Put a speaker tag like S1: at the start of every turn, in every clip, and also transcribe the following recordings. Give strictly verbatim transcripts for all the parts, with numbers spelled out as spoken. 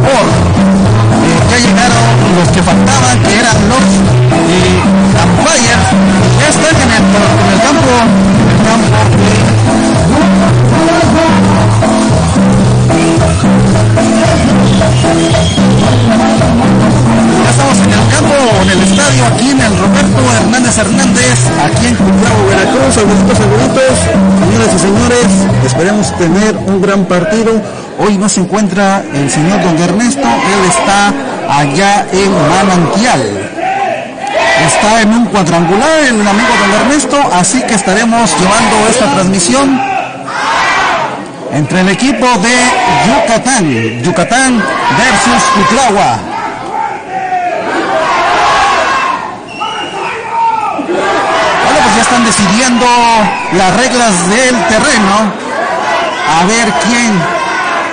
S1: Sport. Eh, ya llegaron los que faltaban, que eran los eh, Campfire. Ya están en el, en el campo, en el campo de... Ya estamos en el campo, en el estadio, aquí en el Roberto Hernández Hernández, aquí en Cuitlavo, Veracruz. Saluditos, saluditos, señoras y señores, esperemos tener un gran partido. Hoy no se encuentra el señor don Ernesto, él está allá en Manantial. Está en un cuadrangular el amigo don Ernesto, así que estaremos llevando esta transmisión entre el equipo de Yucatán, Yucatán versus Cuitlahua. Bueno, pues ya están decidiendo las reglas del terreno. A ver quién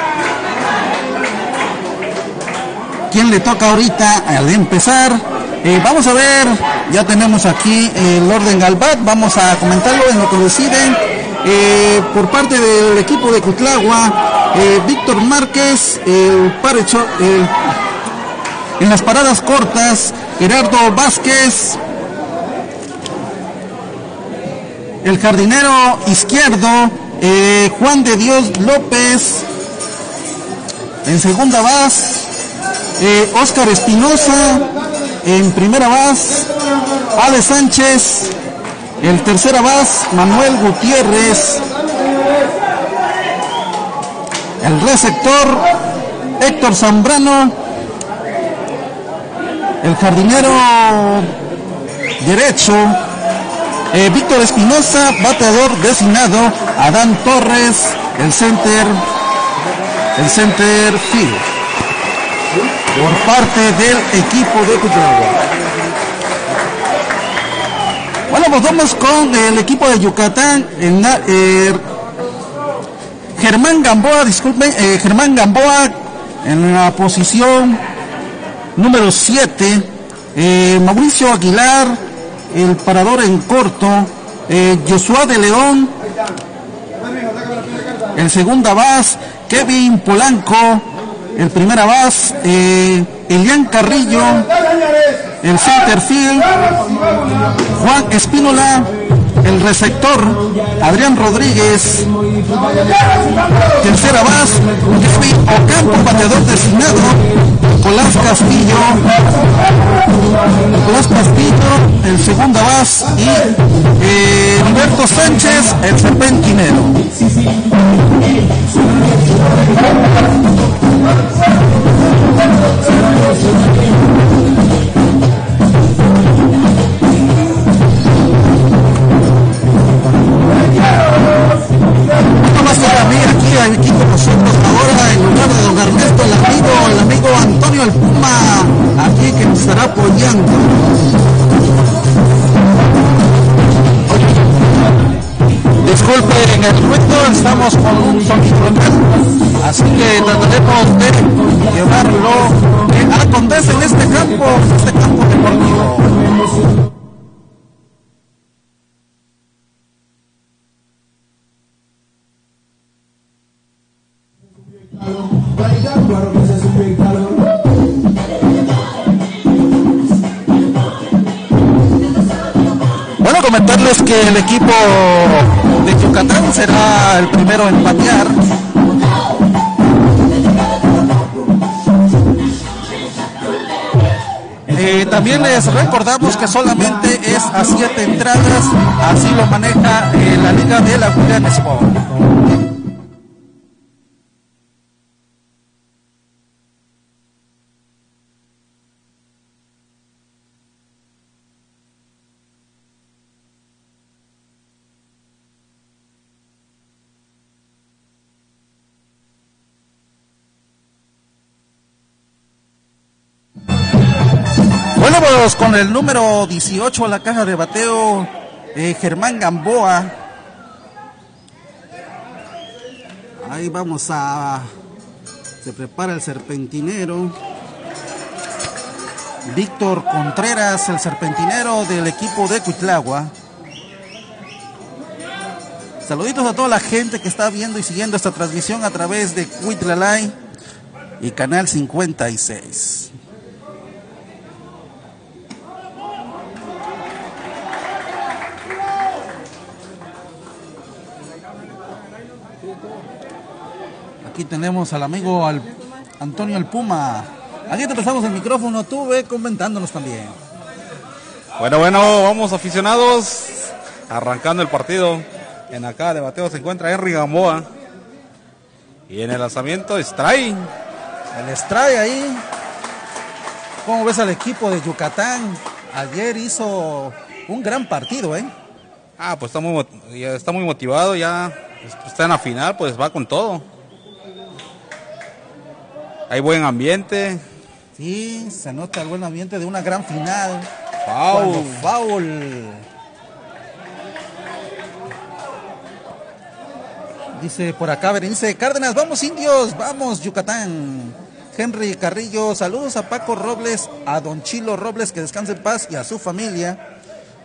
S1: quién le toca ahorita al empezar. Eh, vamos a ver, ya tenemos aquí el orden al bat, vamos a comentarlo en lo que deciden. Eh, por parte del equipo de Cuitlahua, eh, Víctor Márquez, el parecho, el, en las paradas cortas, Gerardo Vázquez, el jardinero izquierdo, eh, Juan de Dios López, en segunda base, eh, Óscar Espinosa, en primera base, Ale Sánchez, el tercera base, Manuel Gutiérrez, el receptor, Héctor Zambrano, el jardinero derecho, eh, Víctor Espinosa, bateador designado, Adán Torres, el center, el center field, por parte del equipo de Cuitlahua. Bueno, pues vamos con el equipo de Yucatán. En, eh, Germán Gamboa, disculpen, eh, Germán Gamboa en la posición número siete. Eh, Mauricio Aguilar, el parador en corto. Eh, Josué de León, el segunda base. Kevin Polanco, el primera base. Eh, Elian Carrillo, el center field. Juan Espínola, el receptor, Adrián Rodríguez, tercera base, Kevin Ocampo, bateador designado, Nicolás Castillo, Nicolás Castillo, el segunda base, y eh, Humberto Sánchez, el serpentinero. Aquí con nosotros ahora en lugar de don Ernesto, el amigo, el amigo Antonio el Puma, aquí que nos estará apoyando. Disculpen el ruido, estamos con un sonido, así que trataremos de llevarlo a la Condesa en este campo, este campo deportivo. Bueno, comentarles que el equipo de Yucatán será el primero en batear. Eh, también les recordamos que solamente es a siete entradas, así lo maneja eh, la Liga de la William Sport. Bueno, pues con el número dieciocho a la caja de bateo, eh, Germán Gamboa. Ahí vamos a... Se prepara el serpentinero. Víctor Contreras, el serpentinero del equipo de Cuitlahua. Saluditos a toda la gente que está viendo y siguiendo esta transmisión a través de Cuitlalay. y Canal cincuenta y seis. Aquí tenemos al amigo al Antonio el Puma. Aquí te pasamos el micrófono, tú ve comentándonos también.
S2: Bueno, bueno, vamos aficionados, arrancando el partido. En acá de bateo se encuentra Henry Gamboa. Y en el lanzamiento, Stray.
S1: El Stray ahí. ¿Cómo ves al equipo de Yucatán? Ayer hizo un gran partido, ¿eh?
S2: Ah, pues está muy, ya está muy motivado, ya está en la final, pues va con todo. Hay buen ambiente.
S1: Sí, se nota el buen ambiente de una gran final.
S2: Foul.
S1: Foul. Dice por acá Berenice Cárdenas, vamos indios, vamos Yucatán. Henry Carrillo, saludos a Paco Robles, a Don Chilo Robles, que descanse en paz, y a su familia.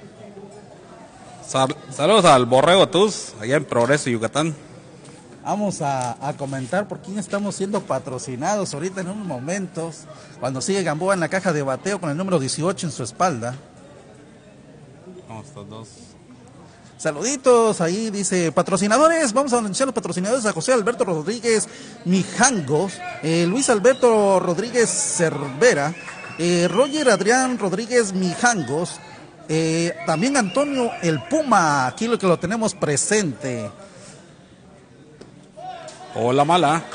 S2: Sal, saludos al Borrego Tuz, allá en Progreso, Yucatán.
S1: Vamos a, a comentar por quién estamos siendo patrocinados ahorita en unos momentos, cuando sigue Gamboa en la caja de bateo con el número dieciocho en su espalda.
S2: Vamos, estos dos.
S1: Saluditos, ahí dice, patrocinadores, vamos a anunciar los patrocinadores: a José Alberto Rodríguez Mijangos, eh, Luis Alberto Rodríguez Cervera, eh, Roger Adrián Rodríguez Mijangos, eh, también Antonio el Puma, aquí lo que lo tenemos presente.
S2: Hola, mala.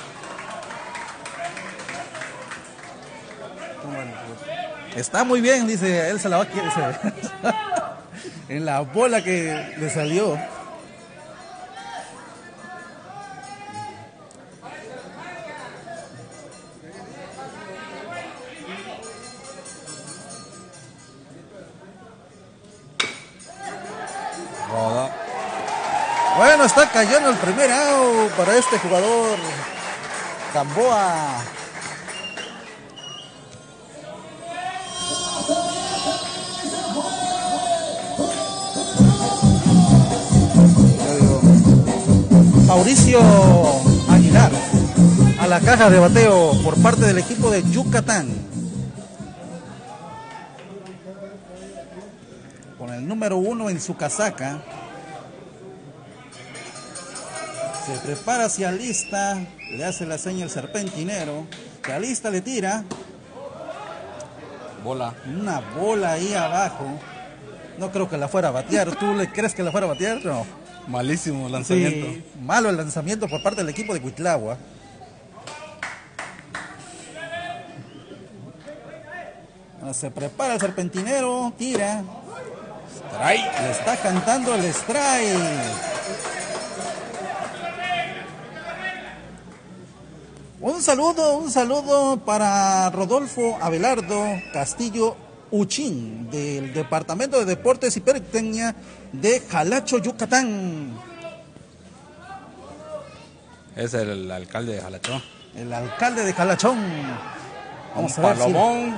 S1: Está muy bien, dice, él se la va a querer en la bola que le salió.
S2: Roda.
S1: Bueno, está cayendo el primer out para este jugador, Gamboa. Mauricio Aguilar a la caja de bateo por parte del equipo de Yucatán. Con el número uno en su casaca. Se prepara, se alista, le hace la seña el serpentinero, se alista, le tira.
S2: Bola.
S1: Una bola ahí abajo. No creo que la fuera a batear. ¿Tú le crees que la fuera a batear? No.
S2: Malísimo lanzamiento.
S1: Sí, malo el lanzamiento por parte del equipo de Cuitlagua. Se prepara el serpentinero, tira.
S2: Strike.
S1: Le está cantando el strike. Un saludo, un saludo para Rodolfo Abelardo Castillo Uchín, del Departamento de Deportes y Pirotecnia de Jalacho, Yucatán.
S2: Es el alcalde de Jalachón.
S1: El alcalde de Jalachón. Vamos a ver
S2: Palomón.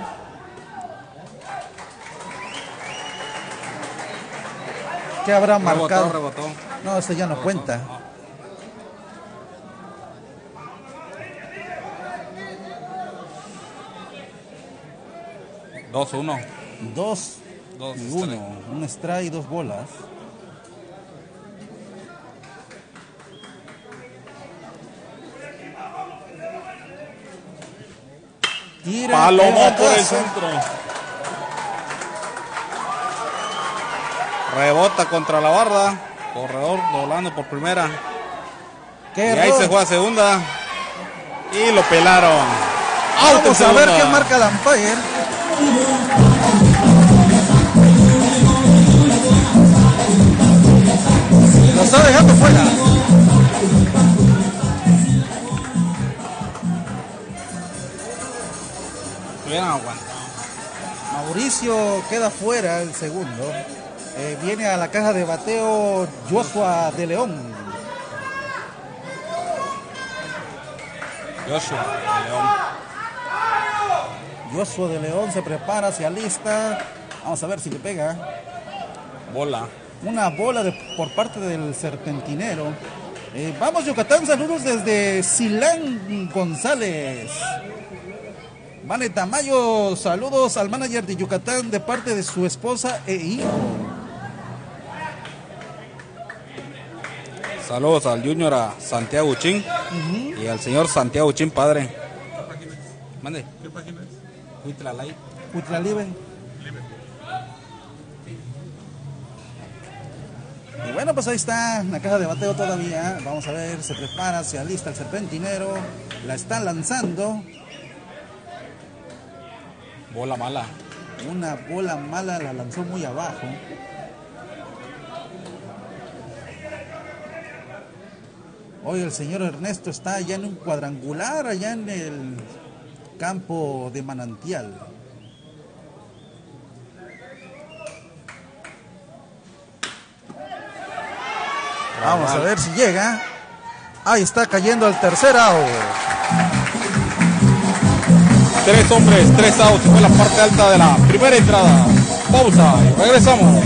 S1: si... ¿Qué habrá
S2: Rebotó,
S1: marcado?
S2: rebotó.
S1: No, este ya no
S2: Rebotó.
S1: cuenta.
S2: No. Dos, uno.
S1: Dos,
S2: Dos,
S1: y uno. Un strike y dos bolas. Tira,
S2: Palomón por el
S1: batazo.
S2: centro. Rebota contra la barda. Corredor doblando por primera.
S1: Qué
S2: Y ahí
S1: error.
S2: se juega segunda. Y lo pelaron. Out en
S1: Vamos a ver
S2: segunda.
S1: qué marca el umpire. Lo está dejando fuera.
S2: Hubieran aguantado.
S1: Mauricio queda fuera el segundo. Eh, viene a la caja de bateo Joshua de León.
S2: Joshua de León.
S1: Joshua de León se prepara, se alista. Vamos a ver si le pega.
S2: Bola.
S1: Una bola de, por parte del serpentinero. Eh, vamos Yucatán, saludos desde Silán González. Vane Tamayo, saludos al manager de Yucatán de parte de su esposa e hijo.
S2: Saludos al Junior, a Santiago Uchín uh-huh. y al señor Santiago Uchín, padre.
S3: ¿Qué página es?
S2: Mande.
S3: ¿Qué página es?
S2: Huitlalay.
S1: Huitlalive. Y bueno, pues ahí está la caja de bateo todavía. Vamos a ver, se prepara, se alista el serpentinero. La está lanzando.
S2: Bola mala.
S1: Una bola mala, la lanzó muy abajo. Hoy el señor Ernesto está allá en un cuadrangular, allá en el campo de Manantial. Vamos a ver si llega. Ahí está cayendo el tercer out.
S2: Tres hombres, tres outs. Fue la parte alta de la primera entrada. Pausa y regresamos.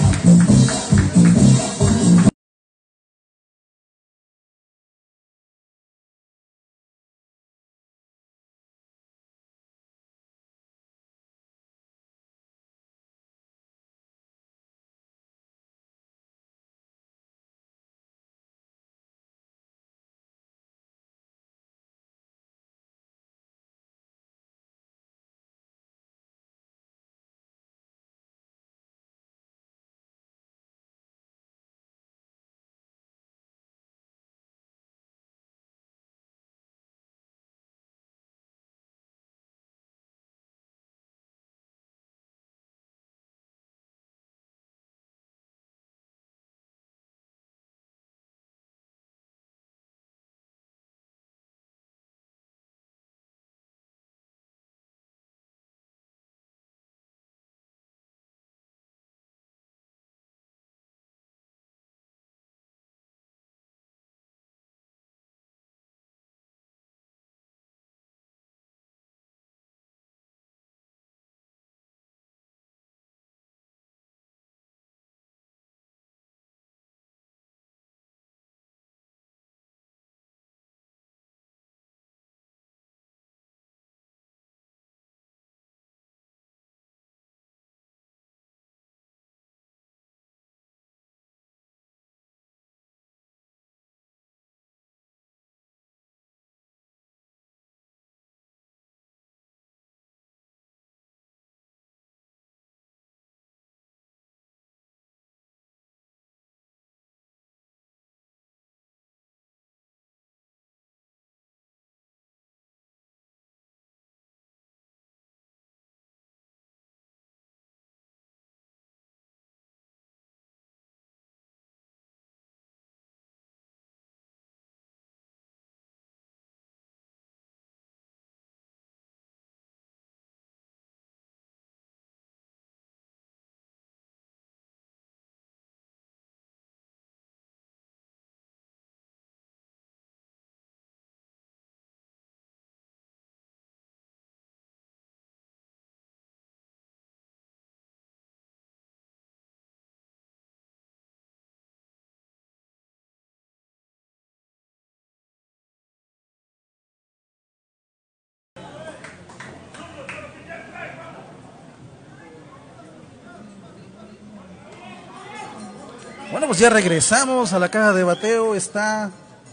S1: Bueno, pues ya regresamos a la caja de bateo. Está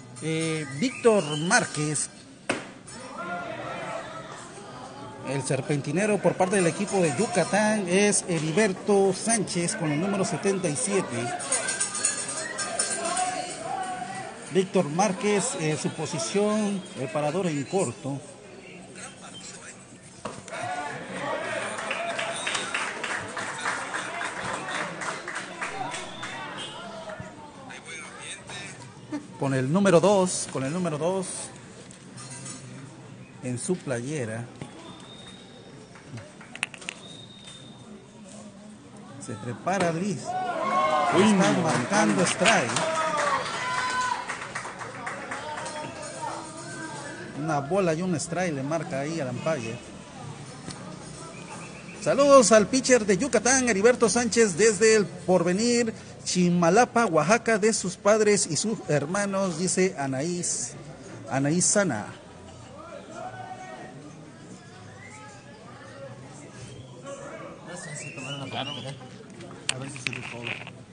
S1: eh, Víctor Márquez, el serpentinero por parte del equipo de Yucatán es Heriberto Sánchez con el número setenta y siete. Víctor Márquez, eh, su posición, el parador en corto. Con el número dos, con el número dos en su playera. Se prepara Liz. Están marcando strike. Una bola y un strike le marca ahí al umpire. Saludos al pitcher de Yucatán, Heriberto Sánchez, desde el Porvenir, Chimalapa, Oaxaca, de sus padres y sus hermanos, dice Anaís, Anaís Sana.
S2: Claro.
S1: A ver si se le todo.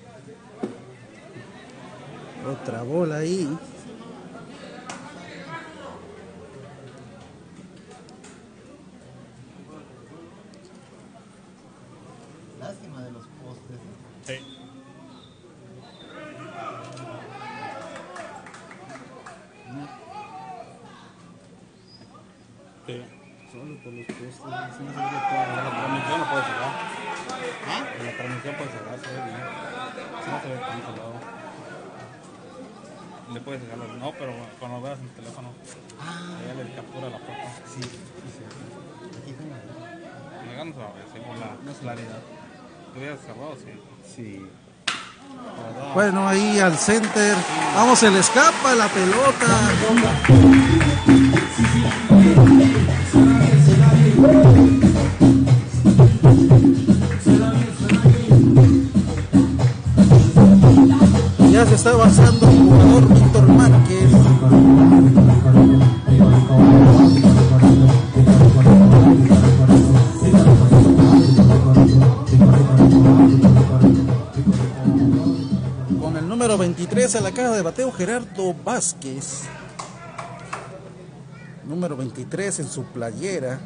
S1: Otra bola ahí.
S3: Lástima de los postes.
S2: Sí. Sí.
S1: Solo por los postes.
S2: En la transmisión no puede cerrar.
S3: ¿Ah?
S2: En la transmisión puede cerrar, se ve bien. Si no se ve tan cerrado. Le puedes dejarlo. No, pero cuando lo veas en el teléfono, ella le captura la foto.
S3: Sí, sí, sí. Aquí tengo.
S2: Acá no se va a ver, sí, por la claridad. ¿Lo hubieras cerrado? Sí.
S1: Sí.
S2: Pero,
S1: Bueno, ahí al center. Vamos, se le escapa la pelota. Ya se está avanzando el jugador Víctor Márquez. Con el número veintitrés a la caja de bateo Gerardo Vázquez. Número veintitrés en su playera.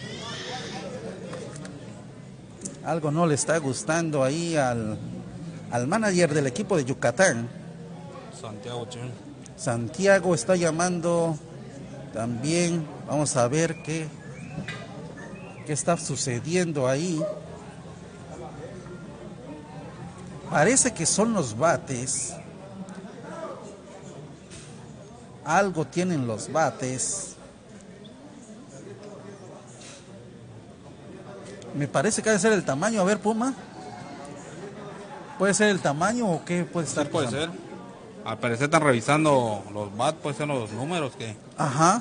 S1: Algo no le está gustando ahí al, al manager del equipo de Yucatán.
S2: Santiago Chen.
S1: Santiago está llamando también. Vamos a ver qué, qué está sucediendo ahí. Parece que son los bates. Algo tienen los bates. Me parece que debe ser el tamaño. A ver, Puma. ¿Puede ser el tamaño o qué puede estar?
S2: Sí, puede ser. Al parecer están revisando los bats, puede ser los números que...
S1: Ajá.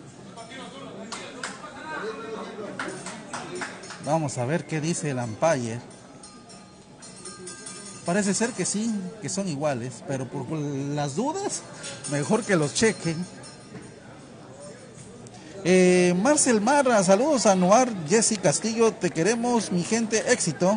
S1: Vamos a ver qué dice el umpire. Parece ser que sí, que son iguales, pero por las dudas, mejor que los chequen. Eh, Marcel Marra, saludos a Noar, Jessy Castillo, te queremos, mi gente, éxito.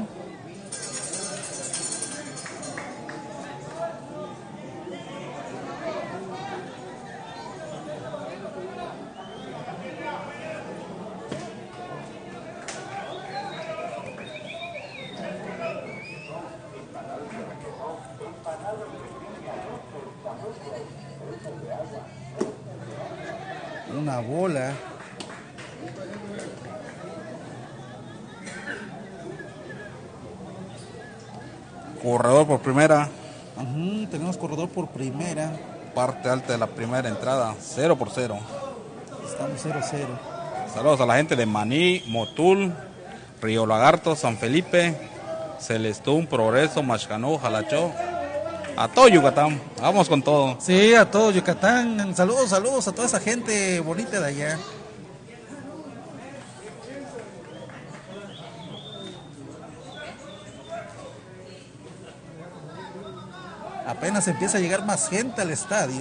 S1: Una bola.
S2: Corredor por primera.
S1: Uh-huh, tenemos corredor por primera.
S2: Parte alta de la primera entrada. Cero por cero.
S1: Estamos cero cero.
S2: Saludos a la gente de Maní, Motul, Río Lagarto, San Felipe, Celestún, Progreso, Machcanú, Jalachó. A todo Yucatán. Vamos con todo.
S1: Sí, a todo Yucatán. Saludos, saludos a toda esa gente bonita de allá. Apenas empieza a llegar más gente al estadio.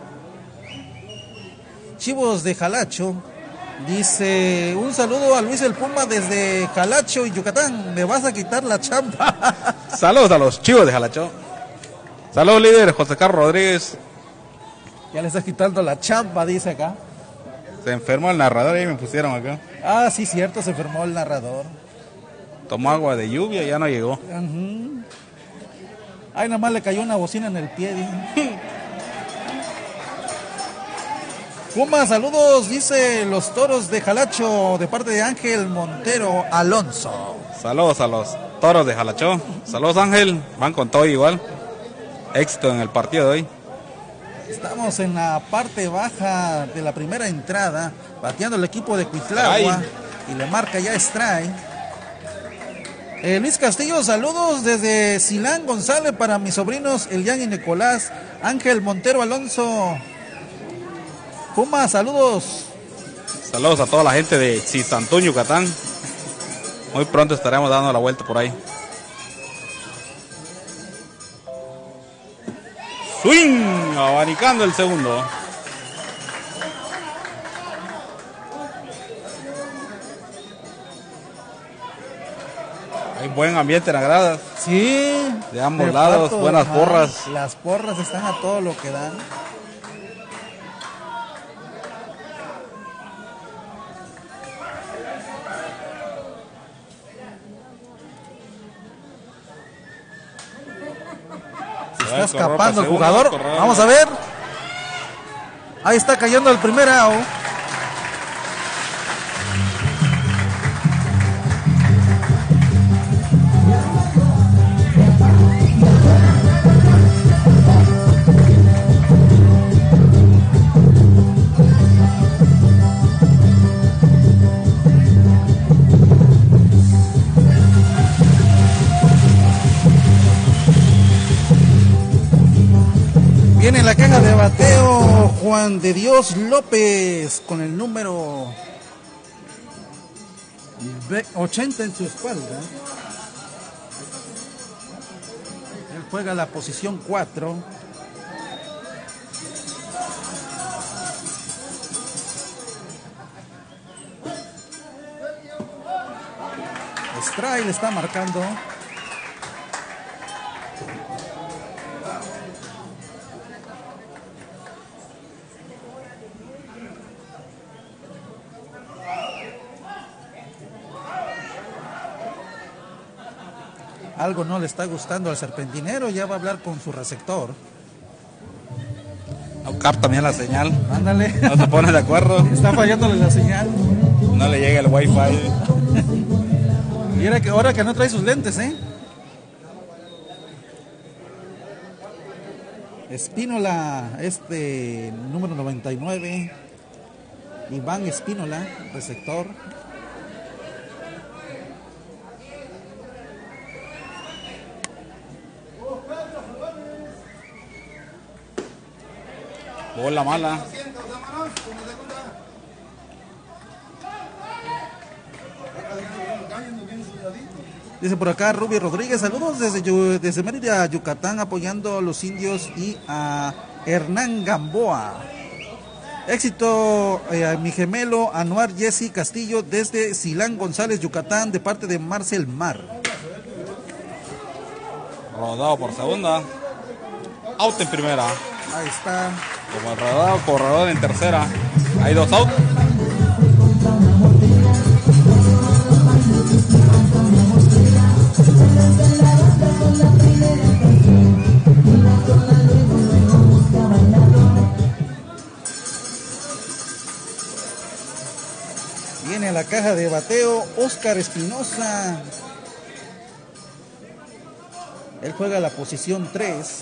S1: Chivos de Jalacho dice: un saludo a Luis el Puma desde Jalacho y Yucatán. Me vas a quitar la chamba.
S2: Saludos a los Chivos de Jalachó. Saludos, líder José Carlos Rodríguez.
S1: Ya le estás quitando la chamba, dice acá.
S2: Se enfermó el narrador y me pusieron acá.
S1: Ah, sí, cierto, se enfermó el narrador.
S2: Tomó agua de lluvia y ya no llegó.
S1: Uh-huh. Ay, nada más le cayó una bocina en el pie. Puma, saludos, dice los Toros de Jalacho, de parte de Ángel Montero Alonso.
S2: Saludos a los Toros de Jalachó. Saludos, Ángel. Van con todo igual. Éxito en el partido de hoy.
S1: Estamos en la parte baja de la primera entrada, bateando el equipo de Cuitlagua y le marca ya strike. Eh, Luis Castillo, saludos desde Silán González para mis sobrinos Elian y Nicolás. Ángel Montero Alonso. Puma, saludos.
S2: Saludos a toda la gente de Cisantún, Yucatán. Muy pronto estaremos dando la vuelta por ahí. Swing, abanicando el segundo. Ahí Hay buen ambiente en la grada.
S1: Sí.
S2: De ambos
S1: de
S2: lados,
S1: parto,
S2: buenas
S1: ajá,
S2: porras.
S1: Las porras están a todo lo que dan. Se está escapando el jugador. Vamos a ver. Ahí está cayendo el primer out. Viene en la caja de bateo Juan de Dios López con el número ochenta en su espalda. Él juega la posición cuatro. Strike le está marcando. Algo no le está gustando al serpentinero, ya va a hablar con su receptor.
S2: No capta bien la señal.
S1: Ándale.
S2: No se pone de acuerdo.
S1: Está fallándole la señal.
S2: No le llega el wifi.
S1: Y ahora que, ahora que no trae sus lentes, ¿eh? Espínola, este número noventa y nueve. Iván Espínola, receptor.
S2: Bola mala.
S1: Dice por acá Rubio Rodríguez, saludos desde, Yu- desde Mérida, Yucatán, apoyando a los indios y a Hernán Gamboa. Éxito eh, a mi gemelo Anuar Jesse Castillo desde Silán González, Yucatán, de parte de Marcel Mar.
S2: Rodado por segunda. Out en primera.
S1: Ahí está.
S2: Como el rodado, corredor en tercera. Hay dos out.
S1: Viene a la caja de bateo Oscar Espinosa. Él juega la posición tres.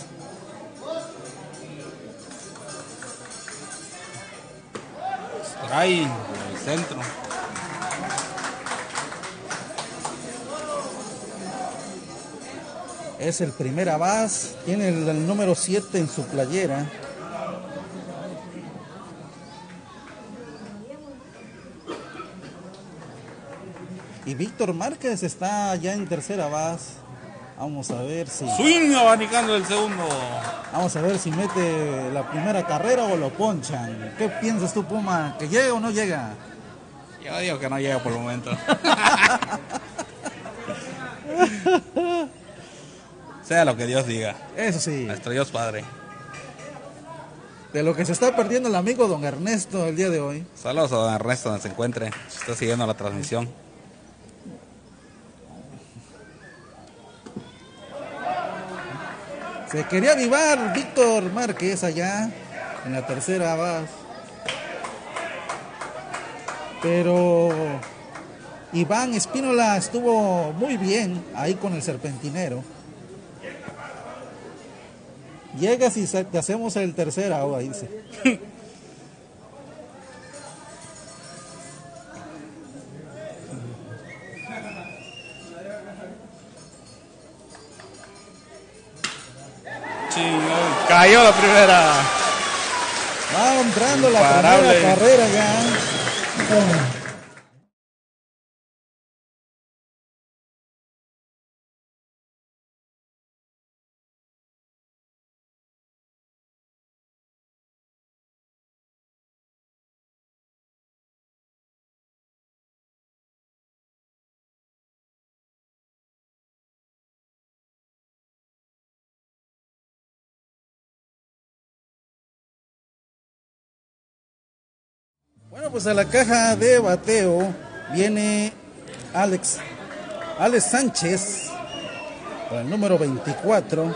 S2: Trae en el centro.
S1: Es el primer abas. Tiene el, el número siete en su playera. Y Víctor Márquez está ya en tercera base. Vamos a ver si.
S2: Swing abanicando el segundo.
S1: Vamos a ver si mete la primera carrera o lo ponchan. ¿Qué piensas tú, Puma? ¿Que llega o no llega?
S2: Yo digo que no llega por el momento. Sea lo que Dios diga.
S1: Eso sí.
S2: Nuestro Dios Padre.
S1: De lo que se está perdiendo el amigo don Ernesto el día de hoy.
S2: Saludos a don Ernesto donde se encuentre. Si está siguiendo la transmisión.
S1: Se quería avivar Víctor Márquez allá en la tercera base. Pero Iván Espínola estuvo muy bien ahí con el serpentinero. Llegas y te hacemos el tercer out, ahí dice.
S2: Chingón. Cayó la primera.
S1: Va entrando la
S2: Imparable.
S1: primera carrera ya. Bueno, pues a la caja de bateo viene Alex, Alex Sánchez, con el número veinticuatro.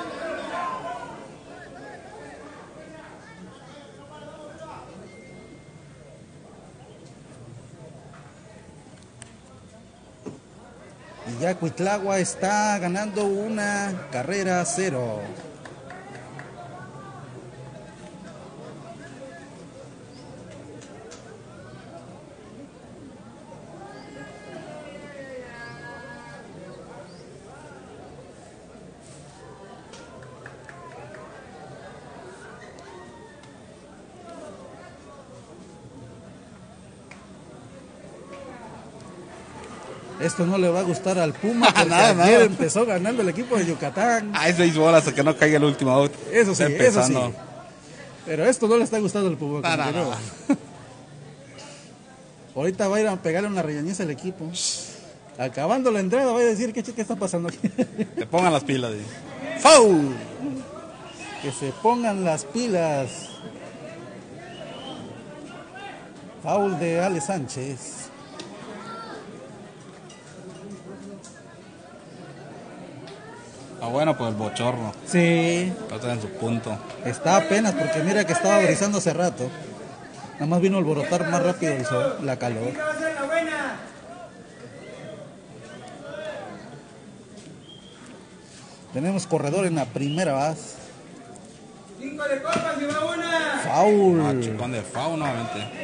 S1: Y ya Cuitlagua está ganando una carrera a cero. Esto no le va a gustar al Puma porque
S2: Nada,
S1: ayer
S2: nada.
S1: empezó ganando el equipo de Yucatán.
S2: Ah, es béisbol hasta que no caiga el último out.
S1: Eso sí,
S2: Está
S1: eso sí.
S2: empezando.
S1: Pero esto no le está gustando al Puma.
S2: No, no,
S1: como que
S2: no.
S1: no. Ahorita va a ir a pegarle una regañiza al equipo. Acabando la entrada va a decir qué, qué está pasando aquí.
S2: Te pongan las pilas. ¿Sí?
S1: ¡Foul! Que se pongan las pilas. Foul de Ale Sánchez.
S2: Ah, bueno, pues el bochorno.
S1: Sí.
S2: Está en su punto.
S1: Está apenas porque mira que estaba brizando hace rato. Nada más vino a alborotar más rápido el sol, la calor. Tenemos corredor en la primera base.
S4: Cinco de copas y va una.
S1: Foul.
S2: Ah, chicón de Fau nuevamente.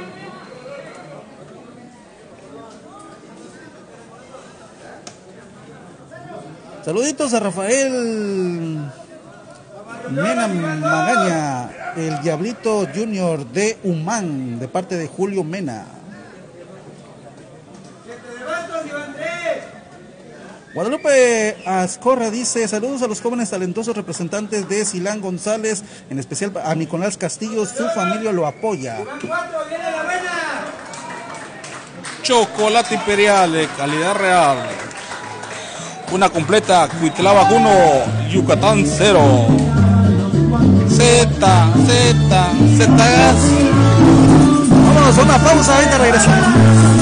S1: Saluditos a Rafael Mena Magaña, el Diablito Junior de Humán, de parte de Julio Mena.
S4: Siete de bastos y van tres.
S1: Guadalupe Ascorra dice: saludos a los jóvenes talentosos representantes de Silán González, en especial a Nicolás Castillo, su familia lo apoya.
S4: Van cuatro, viene la buena.
S2: Chocolate imperial de calidad real. Una completa, Cuitlava uno, Yucatán cero. Z, Z, Z gas.
S1: Vámonos a una pausa, ahorita regresamos.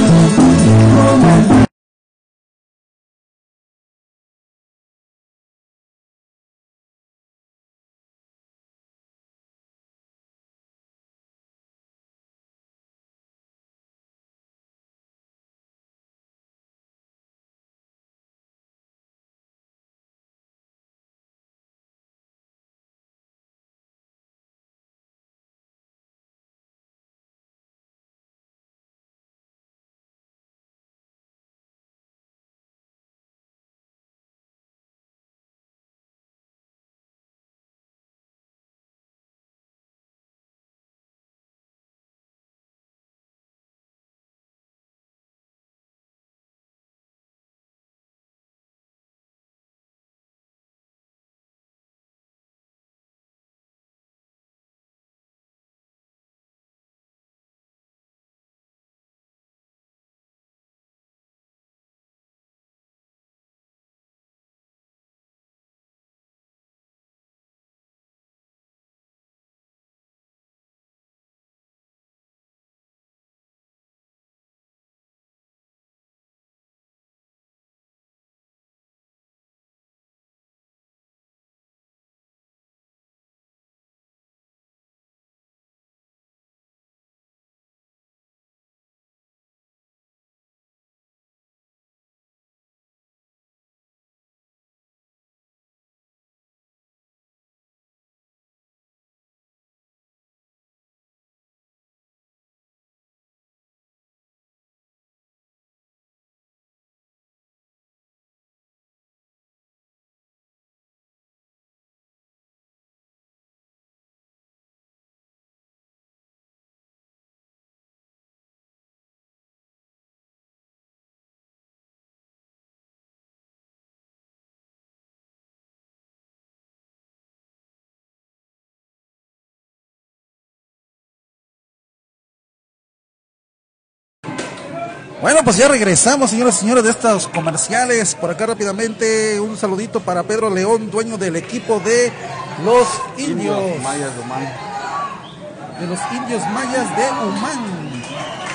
S1: Bueno, pues ya regresamos, señoras y señores, de estos comerciales. Por acá rápidamente un saludito para Pedro León, dueño del equipo de los indios,
S2: Mayas de Humán.
S1: de los indios mayas de Humán.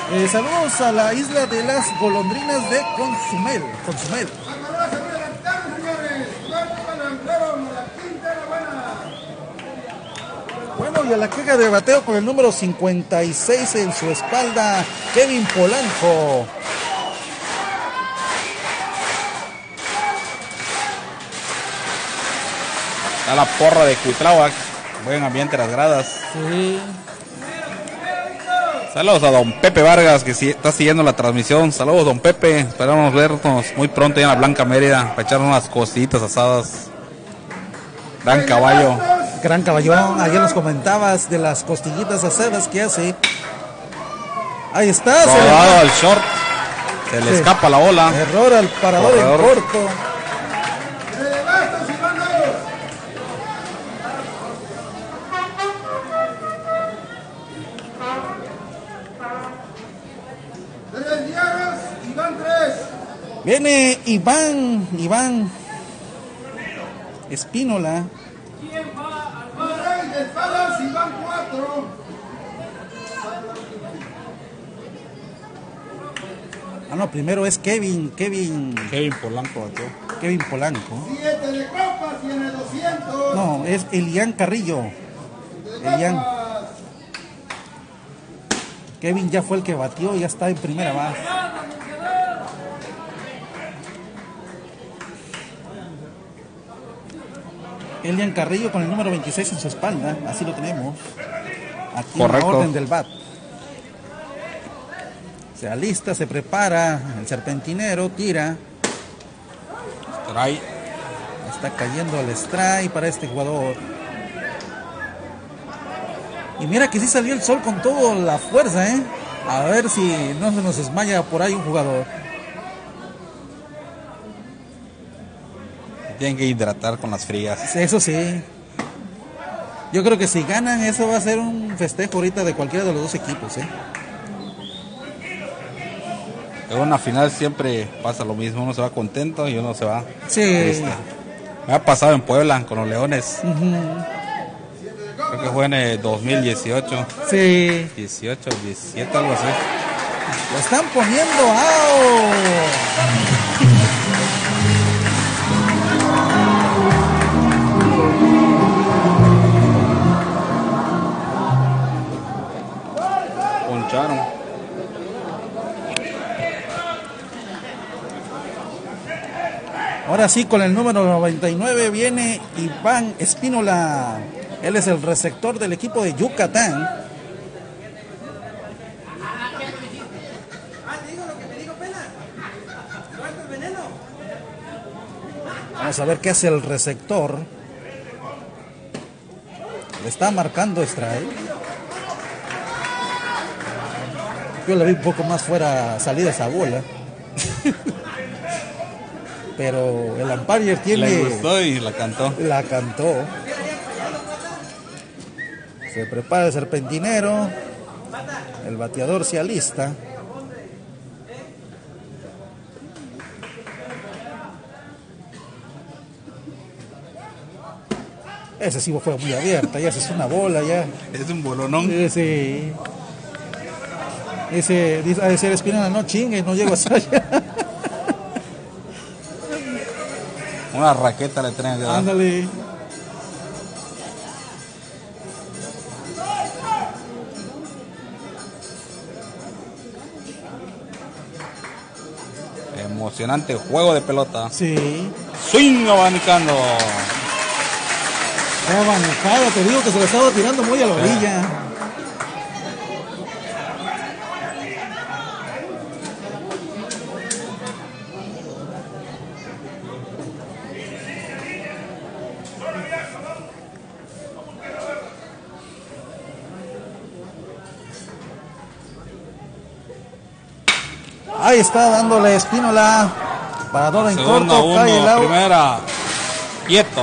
S1: Eh, saludos a la isla de las golondrinas de Consumel. Consumel. Bueno, y a la caja de bateo con el número cincuenta y seis en su espalda, Kevin Polanco.
S2: Está la porra de Cuitláhuac. Buen ambiente en las gradas.
S1: Sí.
S2: Saludos a don Pepe Vargas, que sí, está siguiendo la transmisión. Saludos, don Pepe. Esperamos vernos muy pronto ya en la Blanca Mérida para echar unas cositas asadas. Gran caballo.
S1: Gran caballón. Ayer nos comentabas de las costillitas asadas que hace. Ahí está.
S2: Rodado al short. Se le
S1: Sí.
S2: escapa la bola.
S1: Error al parador
S2: Corredor.
S1: en corto. Viene Iván, Iván Espínola. Ah, no, primero es Kevin, Kevin,
S2: Kevin Polanco batió.
S1: Kevin Polanco.
S3: Siete de copas tiene doscientos.
S1: No, es Elian Carrillo. Elian. Kevin ya fue el que batió y ya está en primera base. Elian Carrillo con el número veintiséis en su espalda, así lo tenemos. Aquí
S2: Correcto.
S1: en la orden del bat. Se alista, se prepara, el serpentinero tira.
S2: Trae.
S1: Está cayendo el strike para este jugador. Y mira que sí salió el sol con toda la fuerza, ¿eh? A ver si no se nos desmaya por ahí un jugador.
S2: Tienen que hidratar con las frías.
S1: Eso sí. Yo creo que si ganan, eso va a ser un festejo ahorita de cualquiera de los dos equipos, ¿eh?
S2: En una final siempre pasa lo mismo. Uno se va contento y uno se va
S1: Sí.
S2: triste. Me ha pasado en Puebla con los Leones.
S1: Ujú.
S2: Creo que fue en el dos mil dieciocho.
S1: Sí.
S2: dieciocho, diecisiete, algo así.
S1: Lo están poniendo out.
S2: Poncharon.
S1: Ahora sí, con el número noventa y nueve viene Iván Espínola. Él es el receptor del equipo de Yucatán. Vamos a ver qué hace el receptor. Le está marcando strike. Yo le vi un poco más fuera salida esa bola. Pero el umpire tiene...
S2: Le gustó y la cantó.
S1: La cantó. Se prepara el serpentinero. El bateador se alista. Ese sí fue muy abierta, ya se es una bola ya.
S2: Es un bolonón.
S1: Ese, ese, dice, a decir Espinola, no chingue, no llego hasta allá.
S2: Una raqueta le traen que dar.
S1: Ándale.
S2: Emocionante juego de pelota.
S1: Sí.
S2: Swing abanicando.
S1: Estaba manejada, te digo que se lo estaba tirando muy a la orilla. Ahí está dándole Espínola. Parador en
S2: Segunda,
S1: corto, cae el
S2: uno,
S1: out.
S2: primera. Quieto.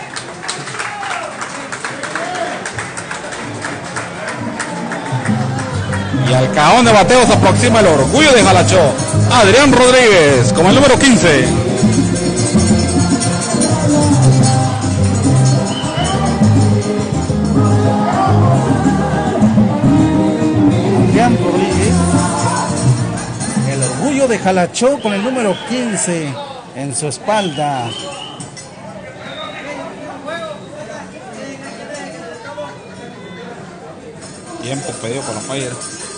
S2: Y al cajón de bateo se aproxima el orgullo de Jalachó, Adrián Rodríguez, como el número quince.
S1: Adrián Rodríguez. jalachó con el número quince en su espalda.
S2: Tiempo pedido por la Fire.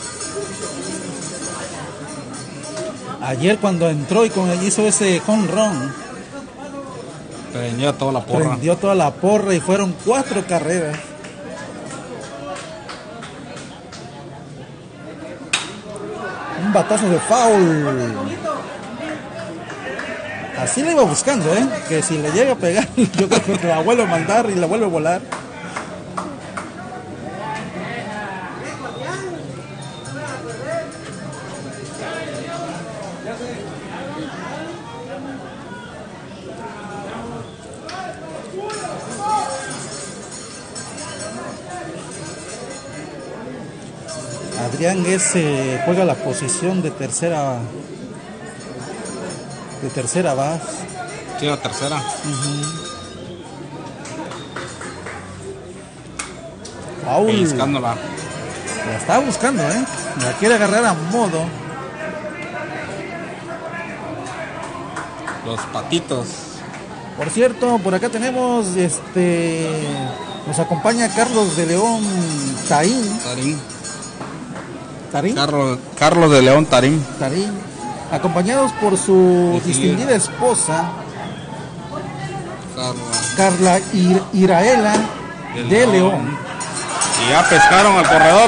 S1: Ayer cuando entró y con hizo ese home run,
S2: prendió toda la porra.
S1: Prendió toda la porra y fueron cuatro carreras. Un batazo de foul. Así le iba buscando, ¿eh? Que si le llega a pegar, yo creo que la vuelve a mandar y la vuelve a volar. Adrián es, eh, juega la posición de tercera de tercera base.
S2: Sí, la tercera.
S1: Uh-huh. Paul.
S2: Buscándola.
S1: La está buscando, ¿eh? La quiere agarrar a modo.
S2: Los patitos.
S1: Por cierto, por acá tenemos, este, nos acompaña Carlos de León Taín.
S2: Tarín.
S1: Tarín.
S2: Carlos, Carlos de León Tarín.
S1: Tarín. Acompañados por su
S2: sí,
S1: distinguida
S2: sí.
S1: esposa,
S2: Carlos.
S1: Carla Ir Iraela de, de León. León.
S2: Y ya pescaron al corredor.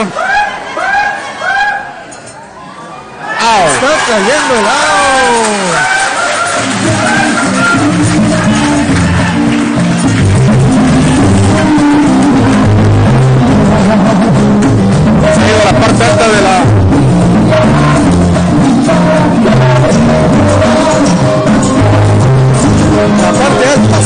S1: ¡Au! Está cayendo el out.
S2: Se ha ido a la parte alta de la...
S1: La parte alta,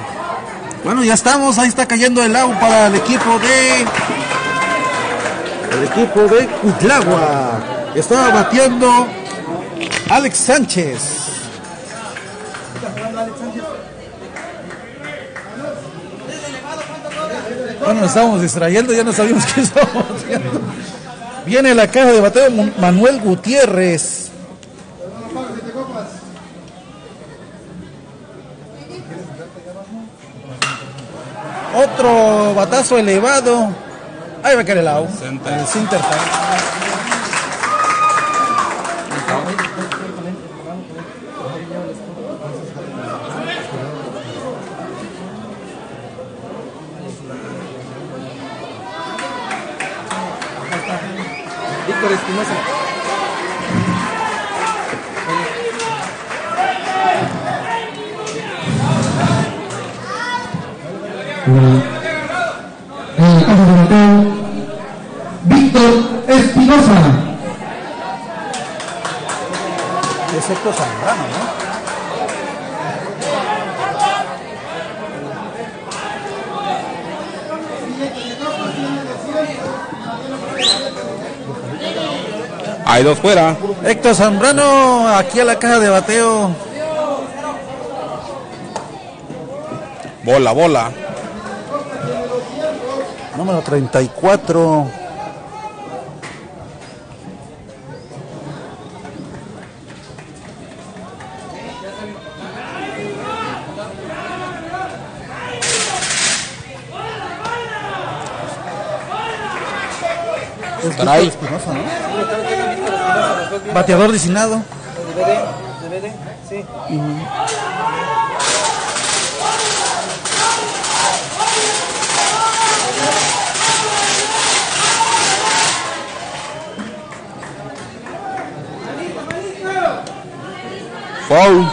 S1: Bueno, ya estamos, ahí está cayendo el agua para el equipo de el equipo de Cutlagua. Estaba bateando Alex Sánchez. Bueno, nos estábamos distrayendo, ya no sabíamos qué estábamos haciendo. Viene la caja de bateo Manuel Gutiérrez. Otro batazo elevado. Ahí va a caer el out.
S2: Center.
S1: El center field.
S5: Víctor Espinosa.
S3: Víctor Espinosa.
S1: Excepto Zambrano, ¿no?
S2: Hay dos fuera.
S1: Héctor Zambrano aquí a la caja de bateo.
S2: Bola, bola.
S1: Número treinta y cuatro. Es
S2: Caray.
S1: Víctor Espinosa, ¿no? Bateador designado.
S5: D V D, D V D, sí.
S2: Foul.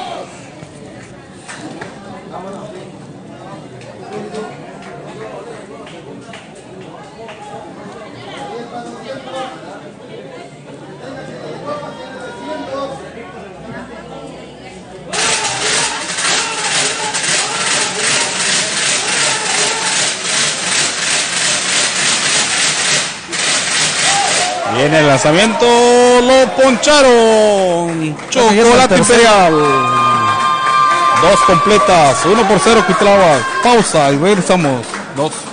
S2: Viene el lanzamiento, lo poncharon. Chocolate Imperial. Dos completas, uno por cero Cutlagua. Pausa y regresamos. Dos.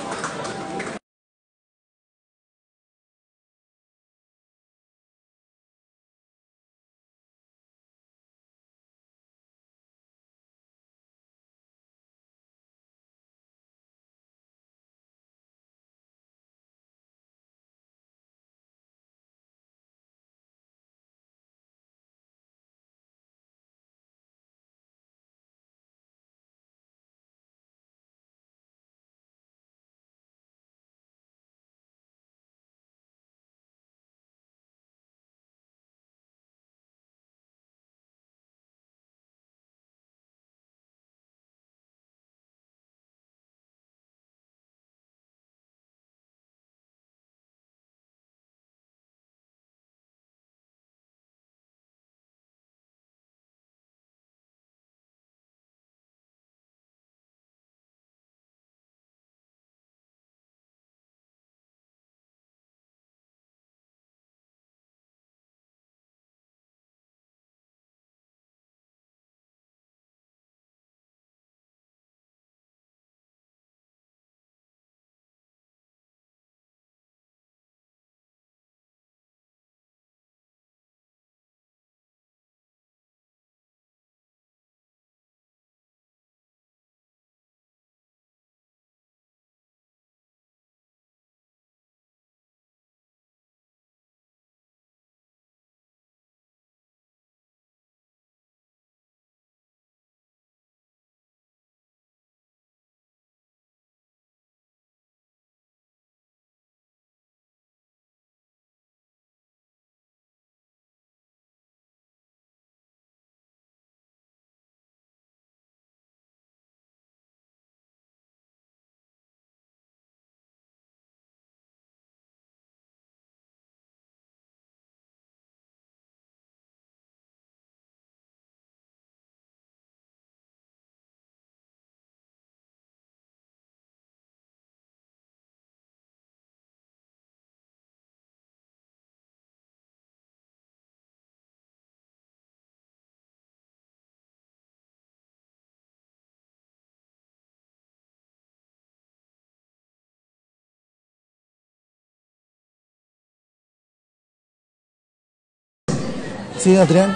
S1: Sí, Adrián.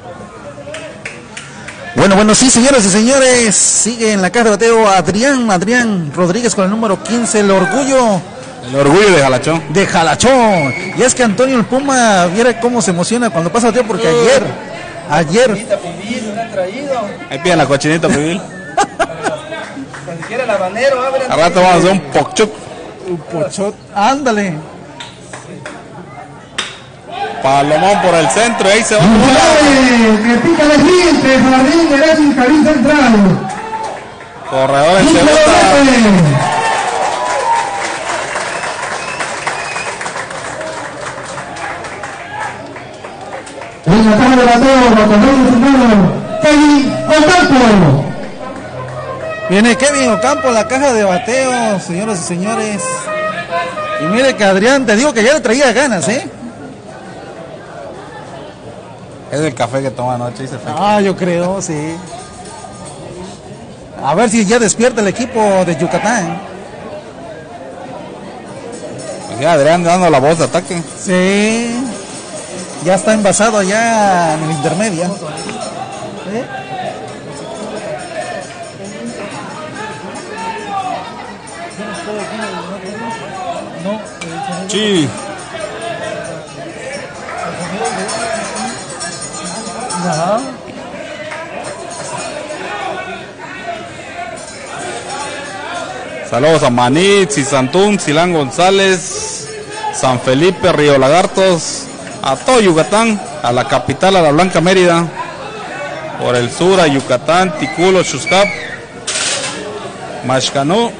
S1: Bueno, bueno, sí, señoras y señores, sigue en la caja de bateo Adrián, Adrián Rodríguez con el número quince, el orgullo.
S2: El orgullo de Jalachón.
S1: De Jalachón. Y es que Antonio el Puma, viera cómo se emociona cuando pasa bateo, porque ayer, ayer.
S2: Ahí piden la cochinita pibil.
S5: Ni siquiera el habanero, abre.
S2: Al rato vamos a hacer un pochut.
S1: Un pochot, ándale.
S2: Palomón por el centro, ahí se va.
S3: Que pica la siguiente, Jardín derecho y Jardín central.
S2: Corredor en segunda.
S3: En la caja de bateo, batalón primero, Kevin Ocampo.
S1: Viene Kevin Ocampo, la caja de bateo, señoras y señores. Y mire que Adrián, te digo que ya le traía ganas, ¿eh?
S2: Es el café que toma anoche, dice Fe.
S1: Ah, yo creo, sí. A ver si ya despierta el equipo de Yucatán.
S2: Pues ya Adrián dando la voz de ataque.
S1: Sí. Ya está envasado allá en el intermedio. ¿Eh?
S2: Sí.
S1: Ajá.
S2: Saludos a Manitz, Santún, Silán González, San Felipe, Río Lagartos, a todo Yucatán, a la capital, a la Blanca Mérida, por el sur a Yucatán, Ticulo, Xuscap, Mashcanú.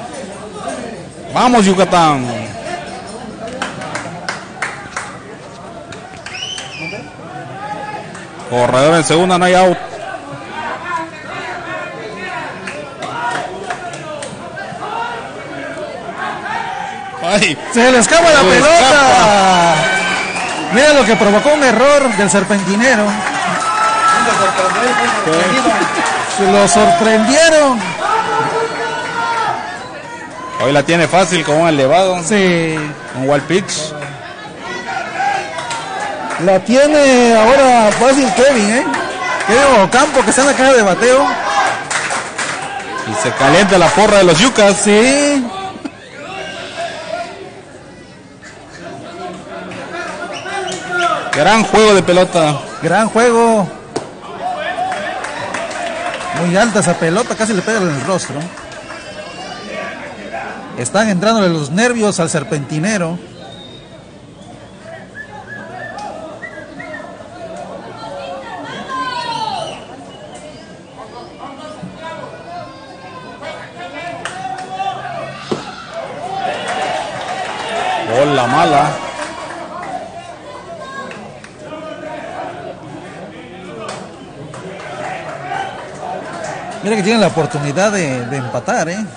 S2: Vamos Yucatán. Corredor en segunda, no hay out. Ay,
S1: Se le escapa la
S2: Se le
S1: pelota.
S2: escapa.
S1: Mira lo que provocó un error del serpentinero. Se lo sorprendieron.
S2: hoy la tiene fácil con un elevado,
S1: Sí.
S2: un wall pitch.
S1: La tiene ahora fácil Kevin, ¿eh? Kevin Ocampo, que está en la caja de bateo.
S2: Y se calienta la porra de los yucas.
S1: Sí.
S2: Gran juego de pelota.
S1: Gran juego. Muy alta esa pelota, casi le pega en el rostro. Están entrándole los nervios al serpentinero.
S2: Bola mala.
S1: Mira que tienen la oportunidad de, de empatar, ¿eh?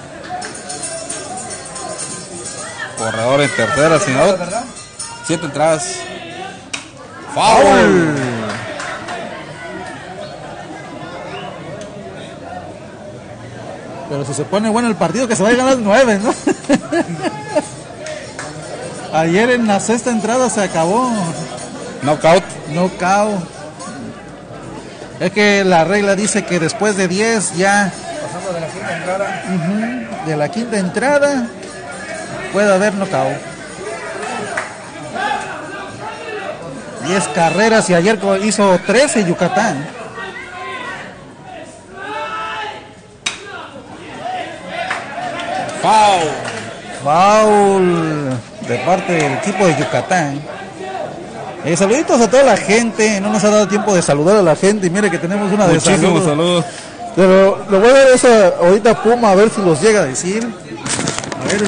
S2: Corredor en tercera, sin out. Siete entradas.
S1: ¡Foul!
S2: Foul.
S1: Pero si se pone bueno el partido, que se vaya a ganar nueve, ¿no? Ayer en la sexta entrada se acabó.
S2: Knockout.
S1: Knockout. Es que la regla dice que después de diez ya.
S5: Pasando de la quinta entrada.
S1: Uh-huh, de la quinta entrada puede haber knockout. diez carreras y ayer hizo trece Yucatán.
S2: Foul.
S1: Foul de parte del equipo de Yucatán. Eh, saluditos a toda la gente. No nos ha dado tiempo de saludar a la gente. Y mire que tenemos una de
S2: Muchísimos saludos.
S1: Pero le voy a dar esa ahorita a Puma a ver si los llega a decir. A ver.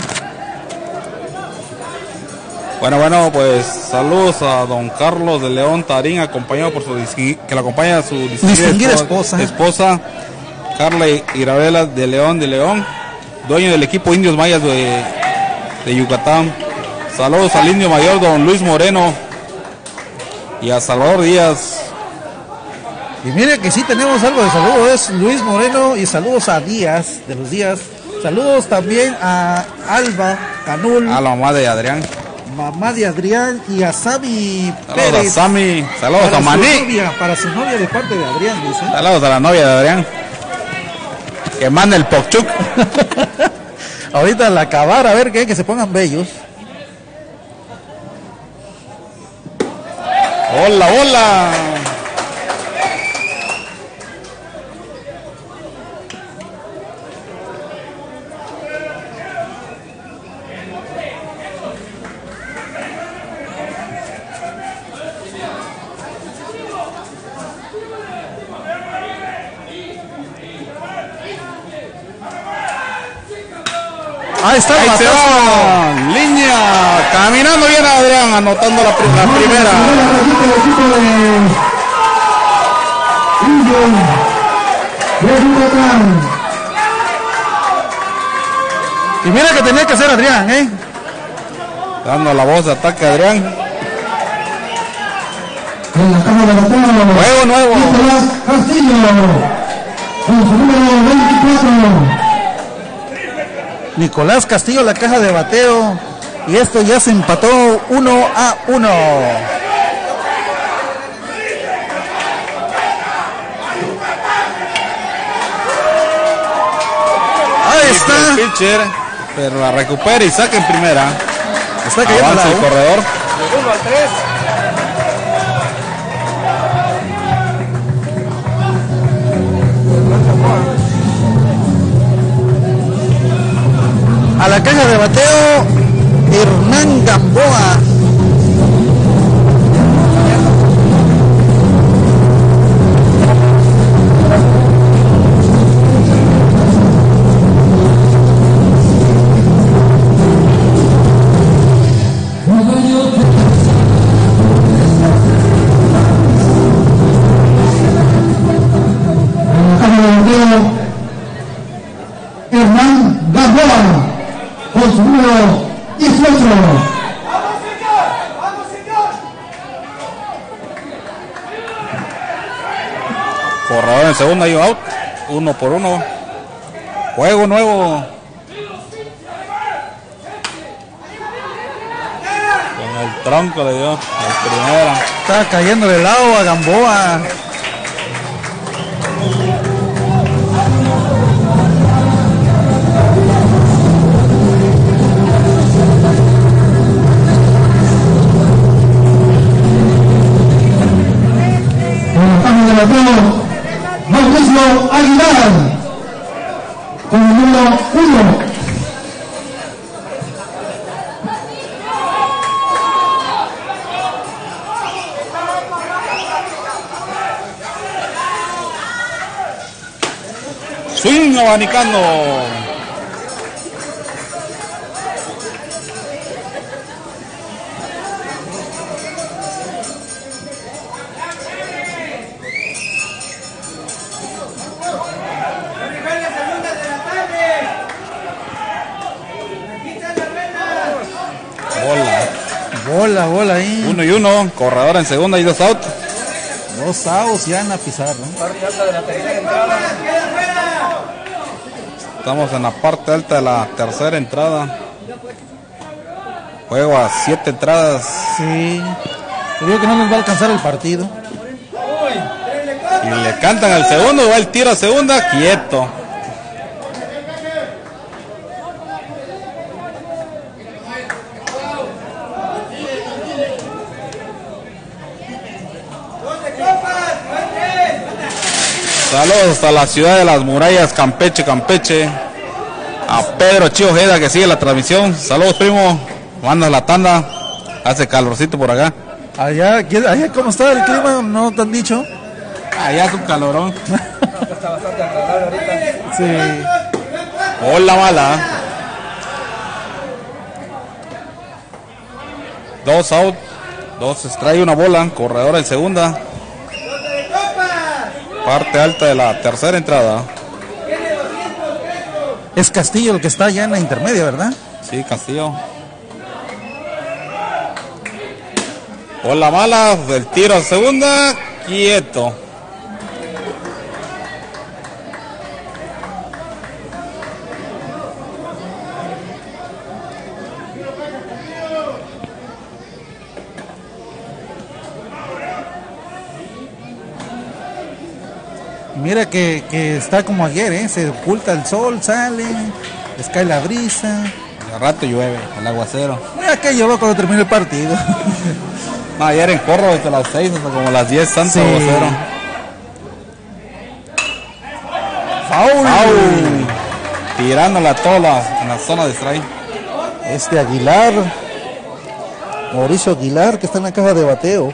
S2: Bueno, bueno, pues saludos a don Carlos de León Tarín, acompañado por su disqui- que lo acompaña su
S1: Distinguida esposa.
S2: esposa Carla Irabela de León de León, dueño del equipo Indios Mayas de, de Yucatán. Saludos al indio mayor don Luis Moreno y a Salvador Díaz.
S1: Y mire que sí tenemos algo de saludos. Es Luis Moreno y saludos a Díaz, de los Díaz. Saludos también a Alba Canul.
S2: A la mamá de Adrián.
S1: mamá de Adrián y a Sami
S2: Saludos a
S1: Pérez.
S2: Sami, saludos
S1: Para
S2: a
S1: su
S2: Maní,
S1: novia, para su novia de parte de Adrián, dice.
S2: saludos a la novia de Adrián. Que manda el Pokchuk.
S1: Ahorita al acabar, a ver qué, que se pongan bellos.
S2: Hola, hola.
S1: Ahí está el
S2: Ahí se
S1: batazo.
S2: va. Línea. Caminando bien Adrián, anotando la, pri- la primera.
S1: Y mira que tenía que hacer Adrián, ¿eh?
S2: Dando la voz de ataque a Adrián.
S3: En la caja de bateo,
S2: Juego nuevo.
S3: Nicolás Castillo, con su número veinticuatro.
S1: Nicolás Castillo, la caja de bateo. Y esto ya se empató uno a uno. Ahí
S2: El
S1: está.
S2: pitcher, pero la recupera y saca en primera.
S1: Está cayendo
S2: Avanza
S1: la
S2: el corredor.
S5: Del uno al tres.
S1: a la caja de bateo Hernán Gamboa.
S3: Hernán Gamboa, con su número dieciocho.
S4: ¡Vamos, señor! ¡Vamos, señor!
S2: Corredor en segunda y out. Uno por uno. Juego nuevo. Con el tronco le dio. El primera.
S1: Está cayendo de lado a Gamboa.
S3: En la caja de bateo, Mauricio Aguilar, con el número uno.
S2: Swing abanicando.
S4: La primera segunda de la tarde. Aquí está la vena.
S2: Bola.
S1: Bola, bola ahí.
S2: Uno y uno. Corredor en segunda y dos out.
S1: Dos outs ya en la pizarra.
S5: Parte alta de la tercera entrada.
S4: ¡Queda fuera!
S2: Estamos en la parte alta de la tercera entrada. Juego a siete entradas.
S1: Sí. Yo digo que no nos va a alcanzar el partido.
S2: Y le cantan al segundo. Va el tiro a segunda. Quieto.
S4: ¡Dos de copas! ¡Van tres!
S2: Saludos hasta la ciudad de las murallas, Campeche, Campeche. A Pedro Chío Ojeda que sigue la transmisión. Saludos, primo. Manda la tanda. Hace calorcito por acá.
S1: Allá, ¿qué- allá ¿cómo está el clima? ¿No te han dicho?
S2: Allá es un calorón.
S5: Está bastante agradable ahorita.
S1: Sí.
S2: Hola, mala. Dos out. Dos strike, una bola. Corredor en segunda.
S4: ¡Dos de copas!
S2: Parte alta de la tercera entrada.
S4: Tiene doscientos pesos.
S1: Es Castillo el que está allá en la intermedia, ¿verdad?
S2: Sí, Castillo. Hola, mala. El tiro a segunda. Quieto.
S1: Mira que, que está como ayer, ¿eh? Se oculta el sol, sale, les cae la brisa.
S2: De rato llueve, el aguacero.
S1: Mira que llovió cuando terminó el partido.
S2: No, ayer en Corro desde las seis hasta como las diez, tanto
S1: Sí.
S2: aguacero.
S1: Foul.
S2: ¡Au! Tirándola toda la, en la zona de strike.
S1: Este Aguilar, Mauricio Aguilar, que está en la caja de bateo.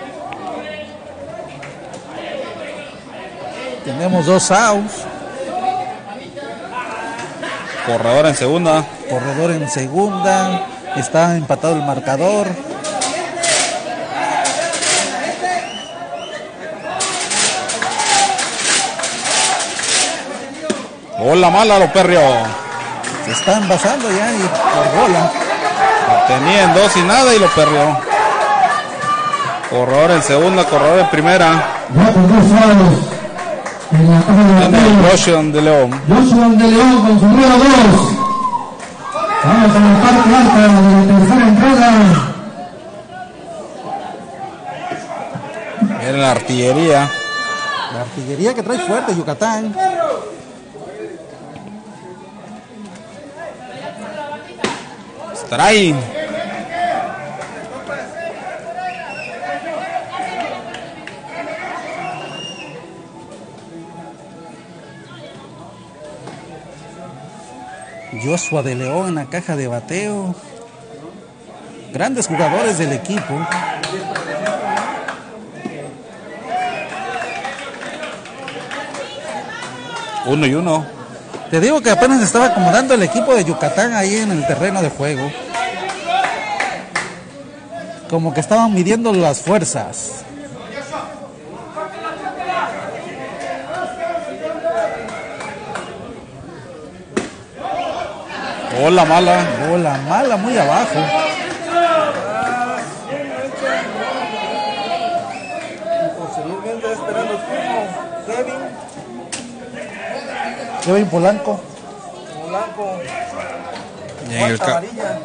S1: Tenemos dos outs,
S2: Corredor en segunda.
S1: corredor en segunda, está empatado el marcador.
S2: Bola mala, lo perrió.
S1: Se está envasando ya y por bola.
S2: Tenía en dos y nada y lo perdió. Corredor en segunda, corredor en primera.
S3: Ya con dos outs en la caja de
S2: En el
S3: bateo.
S2: Washington de León.
S3: Joshua de León con su número dos. Vamos a la parte alta de la tercera entrada.
S2: Miren la artillería.
S1: La artillería que trae fuerte Yucatán.
S2: Strike.
S1: Joshua de León en la caja de bateo. Grandes jugadores del equipo.
S2: Uno y uno.
S1: Te digo que apenas estaba acomodando el equipo de Yucatán ahí en el terreno de juego. Como que estaban midiendo las fuerzas.
S2: Bola mala.
S1: Bola mala muy abajo.
S5: Posiblemente esperando el turno. Kevin
S1: Kevin Polanco.
S5: Blanco.
S2: Y en el, ca-
S5: Amarilla.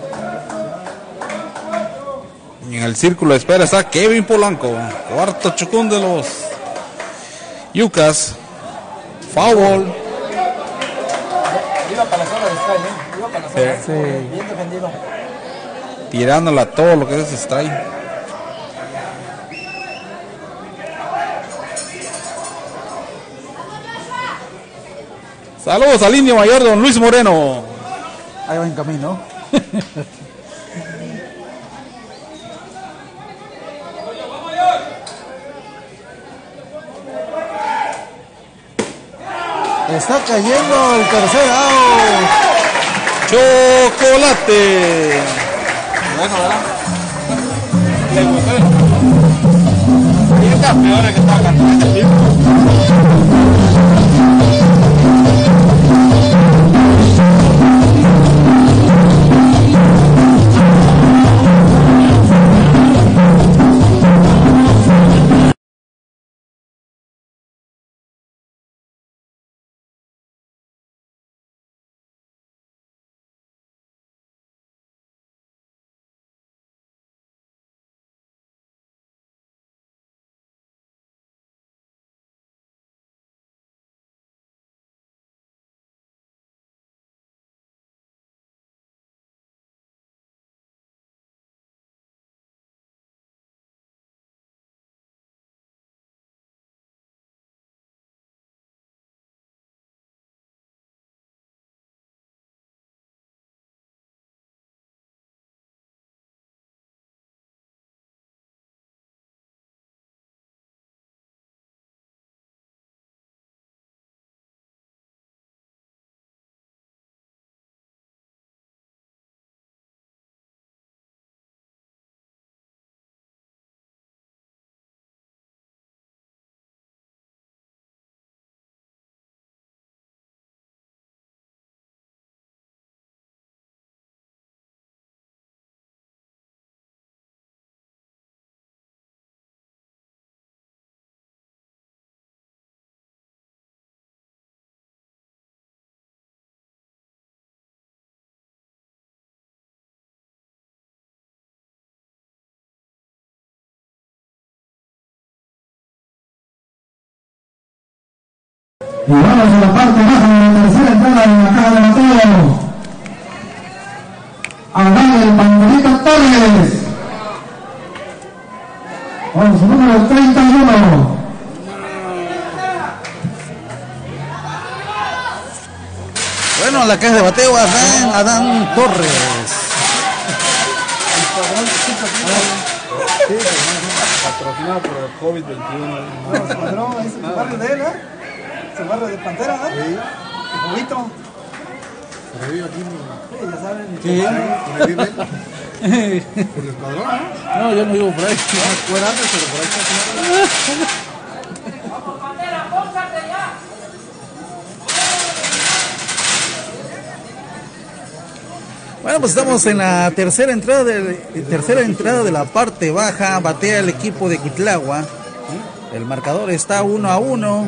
S2: y en el círculo de espera está Kevin Polanco. Cuarto chucún de los Yucas. Foul.
S5: Iba para la zona de strike, ¿eh? Iba para la zona.
S2: Sí.
S5: Bien defendido.
S2: Tirándola todo lo que es strike. Saludos al indio mayor don Luis Moreno.
S1: Ahí va en camino. Está cayendo el tercer out.
S2: Chocolate. Bueno, ¿verdad? Le gustó. Y estas peores que estaba cantando este tipo.
S3: Y vamos a la parte baja de la tercera entrada de la caja de bateo. Adán el Banderita Torres. Con su número treinta y uno.
S1: Bueno, la caja de bateo, Adán, Adán Torres.
S2: Patrocinado por el COVID veintiuno.
S5: No, su padrón, ahí es el barrio de él, ¿eh? Es el barrio de Pantera, ¿no? Sí. El Jovito.
S6: Revivo aquí
S5: Sí, ya saben.
S1: Sí.
S6: por el nivel. Por el escuadrón, ¿no?
S1: No, yo no vivo por ahí.
S6: Fuera antes, pero por ahí está.
S1: Bueno, pues estamos en la tercera entrada de, tercera entrada de la parte baja. Batea el equipo de Cuitlagua. El marcador está uno a uno.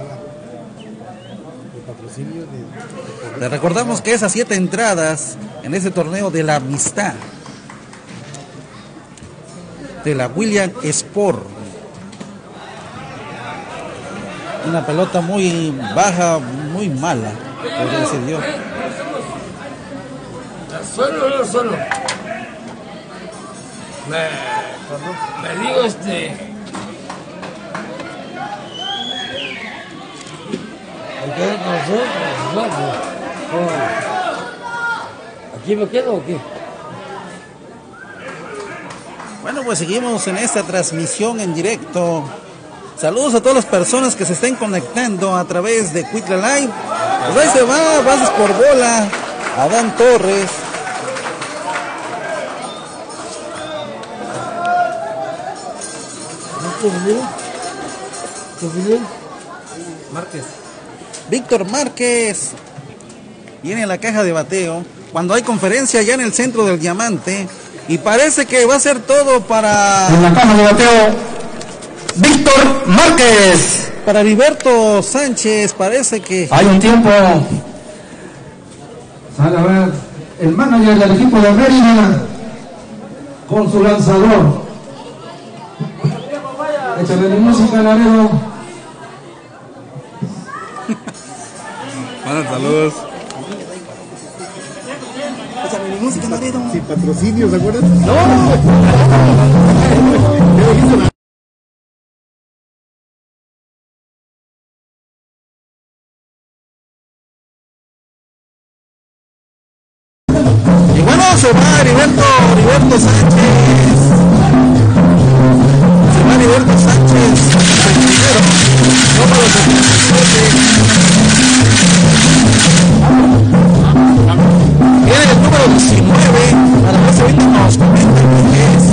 S1: Le recordamos que es a siete entradas en ese torneo de la amistad de la William Sport. Una pelota muy baja, muy mala, podría decir yo.
S7: Solo, no solo. Me, me digo este. ¿Me quedo con nosotros? ¿Aquí me quedo o qué?
S1: Bueno, pues seguimos en esta transmisión en directo. Saludos a todas las personas que se estén conectando a través de Cuitla Live. Pues ahí se va, bases por bola. Adán Torres.
S7: ¿Tu video? ¿Tu video?
S5: Márquez.
S1: Víctor Márquez viene a la caja de bateo cuando hay conferencia ya en el centro del Diamante y parece que va a ser todo para
S3: En la caja de bateo, Víctor Márquez.
S1: para Heriberto Sánchez. Parece que
S3: Hay un tiempo. Sale a ver el manager del equipo de Mérida con su lanzador. Échale mi música, Laredo.
S2: Bueno, saludos.
S5: Échame mi música, marido.
S6: Sin patrocinio, ¿se acuerdan?
S1: y bueno, se va Heriberto, Heriberto Sánchez. Se va Heriberto Sánchez, el primero, número setenta y siete. Viene el número diecinueve, para ver si ahorita nos comenta qué es.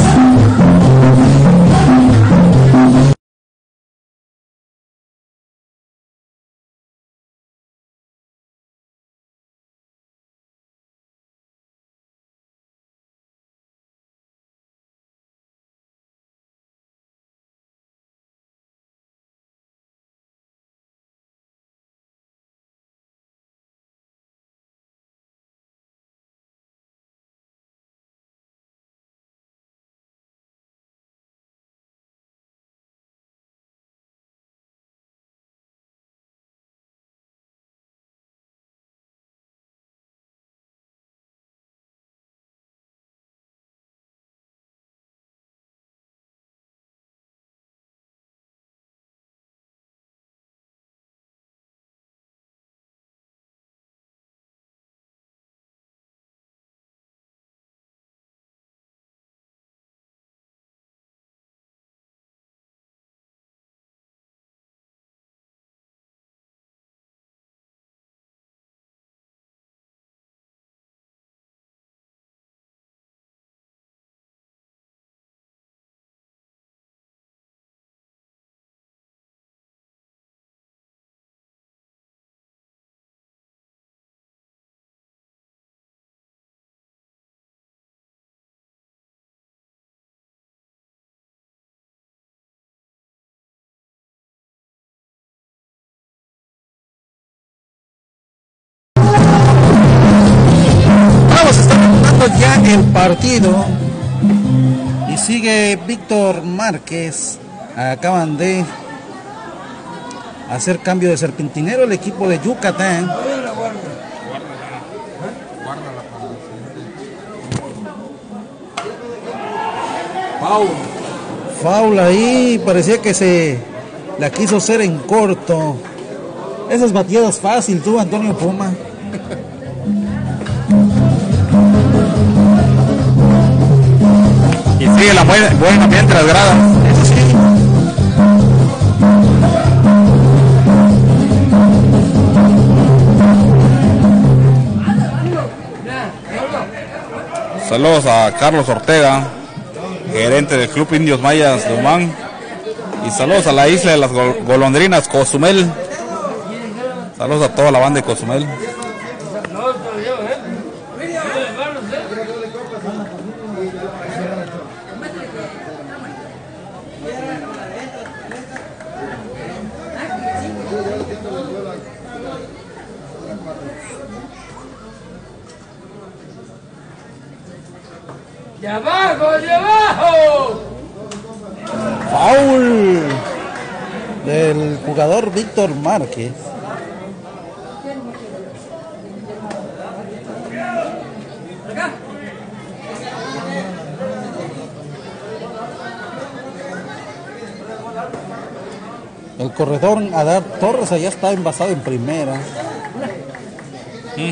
S1: Ya el partido y sigue Víctor Márquez. Acaban de a hacer cambio de serpentinero el equipo de Yucatán.
S2: Foul.
S1: Foul ahí, parecía que se la quiso hacer en corto. Esas batidas fácil tú, Antonio Puma.
S2: Y sigue la buena, buen ambiente en las gradas.
S1: Eso sí.
S2: Saludos a Carlos Ortega, gerente del Club Indios Mayas de Humán. Y saludos a la isla de las Gol golondrinas, Cozumel. Saludos a toda la banda de Cozumel.
S7: ¡De abajo, de abajo!
S1: Foul del jugador Víctor Márquez. El corredor Adar Torres allá está envasado en primera.
S2: Mm.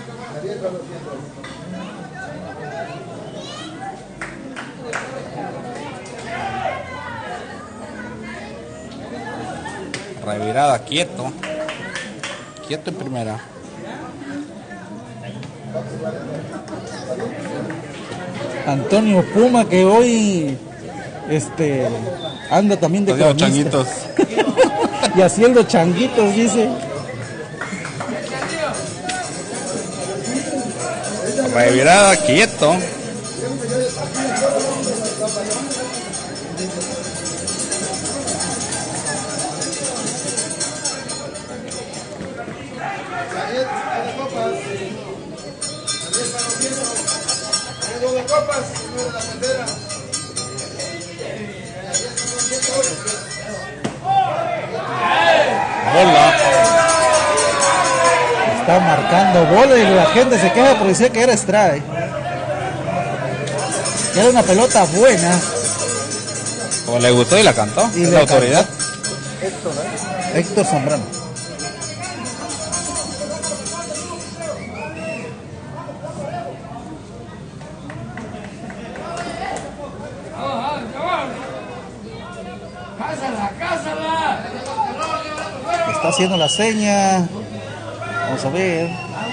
S2: Revirada, quieto. Quieto en primera.
S1: Antonio Puma, que hoy este anda también de
S2: Haciendo
S1: cronista.
S2: changuitos.
S1: Y haciendo changuitos, dice.
S2: Revirada, quieto. Bola.
S1: Está marcando bola y la gente se queja porque decía que era strike. Que era una pelota buena.
S2: Como le gustó y la cantó.
S1: Y
S2: es
S1: le
S2: la autoridad.
S1: Héctor, ¿eh? Héctor Zambrano.
S7: ¡Cásala, cásala!
S1: Está haciendo la seña. Vamos a ver.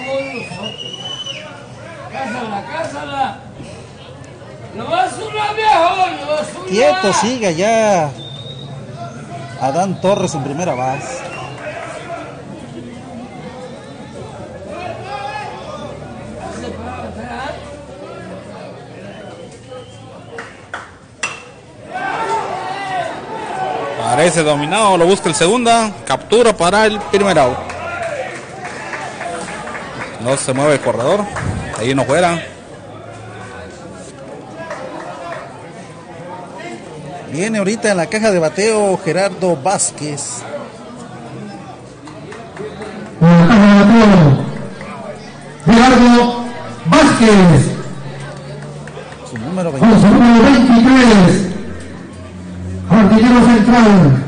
S7: ¡Cásala, cásala! ¡No vas una viejo! ¡No vas una!
S1: Quieto, sigue allá. Adán Torres en primera base.
S2: Parece dominado, lo busca el segunda. Captura para el primer out. No se mueve el corredor. Ahí no fuera.
S1: Viene ahorita en la caja de bateo Gerardo Vázquez.
S3: En la caja de bateo, Gerardo Vázquez.
S1: Su número
S3: Con
S1: veinte.
S3: su número veintitrés. Jardinero central.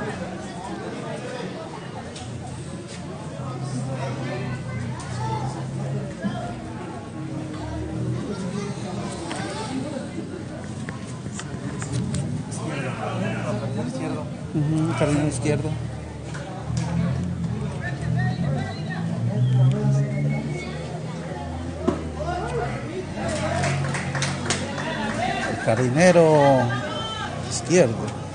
S1: Uh-huh, jardinero izquierdo. El jardinero izquierdo.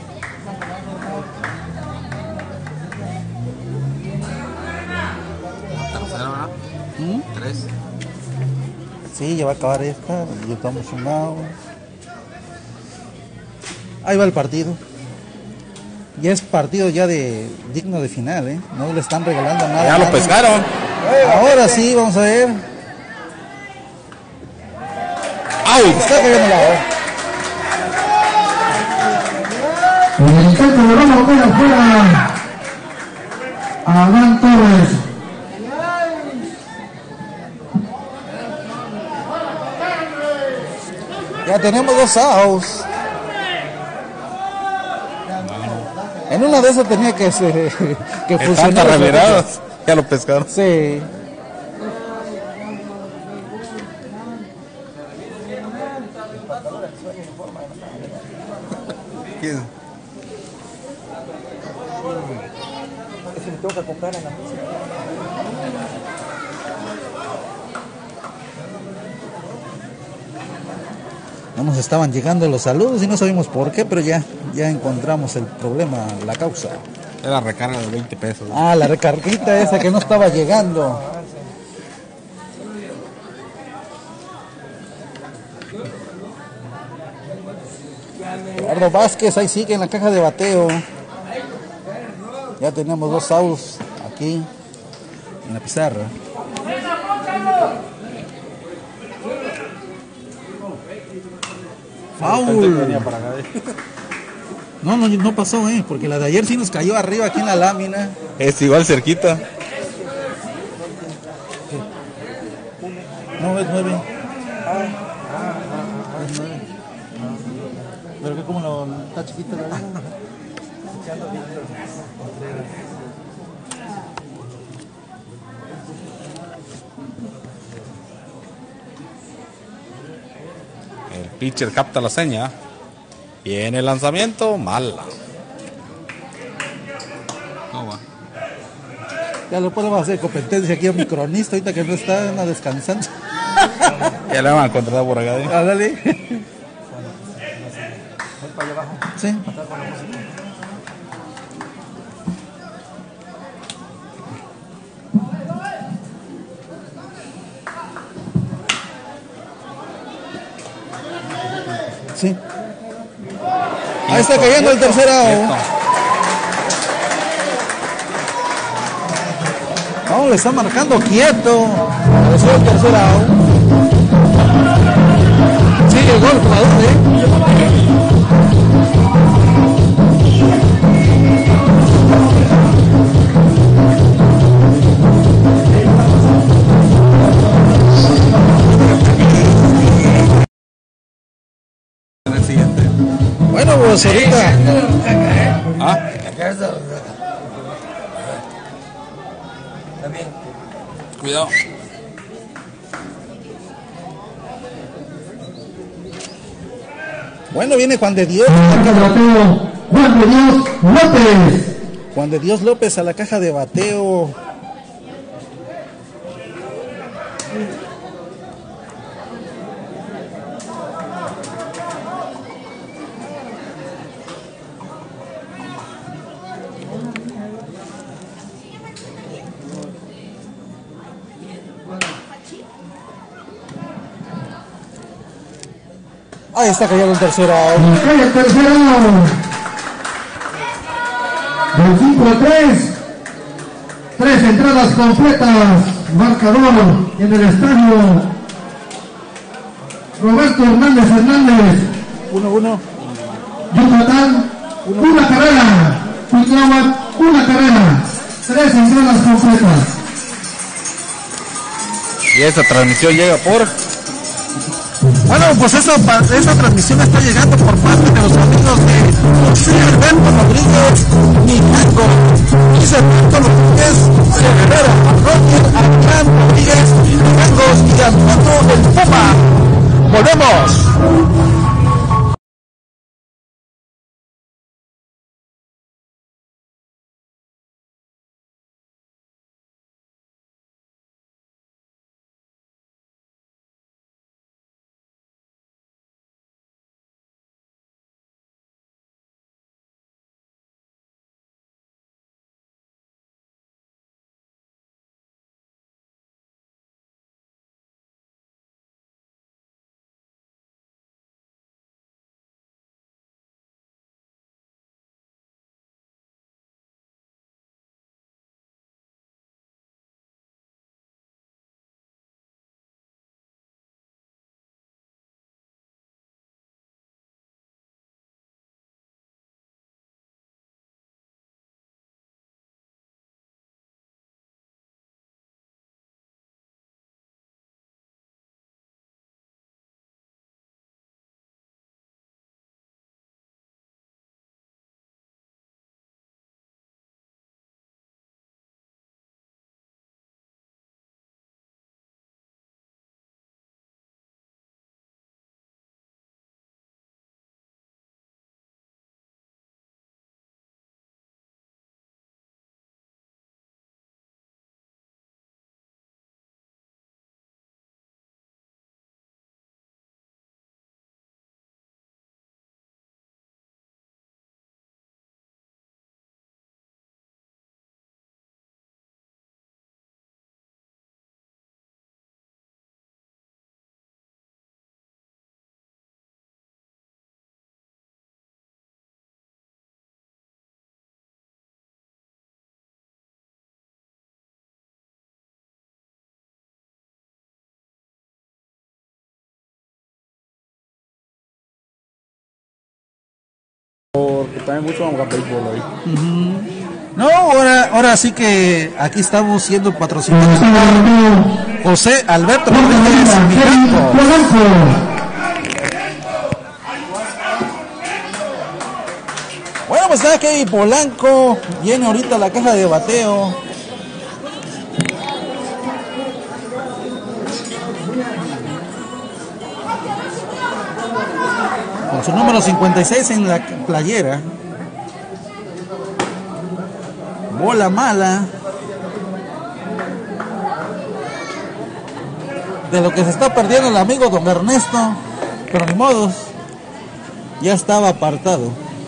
S2: Tercera, ¿verdad?
S1: ¿Mm?
S2: Tres.
S1: Sí, ya va a acabar esta. Ya estamos sumados. Ahí va el partido. Ya es partido ya de digno de final, ¿eh? No le están regalando nada.
S2: Ya
S1: a
S2: lo
S1: nadie.
S2: pescaron.
S1: Ahora sí, vamos a ver.
S2: ¡Out!
S1: Está cayendo la hora.
S3: En el intento de Ramos queda fuera Adán Torres.
S1: Ya tenemos dos outs. En una de esas tenía que, se, que
S2: De
S1: funcionar.
S2: tantas reviradas, ya lo pescaron.
S1: Sí.
S2: ¿Quién?
S5: Ese le tengo que comprar a la música.
S1: No nos estaban llegando los saludos y no sabemos por qué, pero ya, ya encontramos el problema, la causa.
S2: Era recarga de veinte pesos.
S1: Ah, la recarguita esa que no estaba llegando. Eduardo Vázquez, ahí sigue en la caja de bateo. Ya tenemos dos outs aquí en la pizarra. Foul. No, no, no pasó, eh, porque la de ayer sí nos cayó arriba aquí en la lámina.
S2: Es igual cerquita.
S1: No, es nueve. Es nueve. Pero que como lo, está chiquita la línea.
S2: El pitcher capta la seña. Viene el lanzamiento, mala. No va.
S1: Ya lo podemos hacer competencia aquí a mi cronista ahorita que no está, anda descansando.
S2: Ya le van a contratar por acá. ¿eh?
S1: Ándale. Sí. Sí. Ahí está cayendo el tercer out. No, le está marcando quieto. Apareció el tercer out. Sigue el gol, jugador, ¿eh?
S2: En el siguiente.
S1: Bueno, pues ahorita.
S2: ¿Ah? Cuidado.
S1: Bueno, viene Juan de Dios.
S3: Caja de bateo, Juan de Dios López.
S1: Juan de Dios López a la caja de bateo. Ahí está cayendo el tercer out.
S3: Y cae el tercero. Del cinco a tres. Tres entradas completas. Marcador en el estadio. Roberto Hernández Hernández.
S1: uno uno.
S3: Yucatán. Una carrera. Cuitláhuac, una carrera. Tres entradas completas.
S2: Y esta transmisión llega por.
S1: Bueno, pues esa, esa transmisión está llegando por parte de los amigos de José Alberto Rodríguez, Nicango, José Alberto Rodríguez, Guerrero, Roger, Arcán Rodríguez, Nicangos y Antonio el Puma. Volvemos.
S2: Porque también mucho vamos a béisbol ahí.
S1: Uh-huh. No, ahora, ahora sí que aquí estamos siendo patrocinados por José Alberto Rodríguez Mijangos. Bueno, pues está Kevin Polanco, viene ahorita la caja de bateo. Con su número cincuenta y seis en la playera. Bola mala. De lo que se está perdiendo el amigo don Ernesto. Pero ni modos. Ya estaba apartado.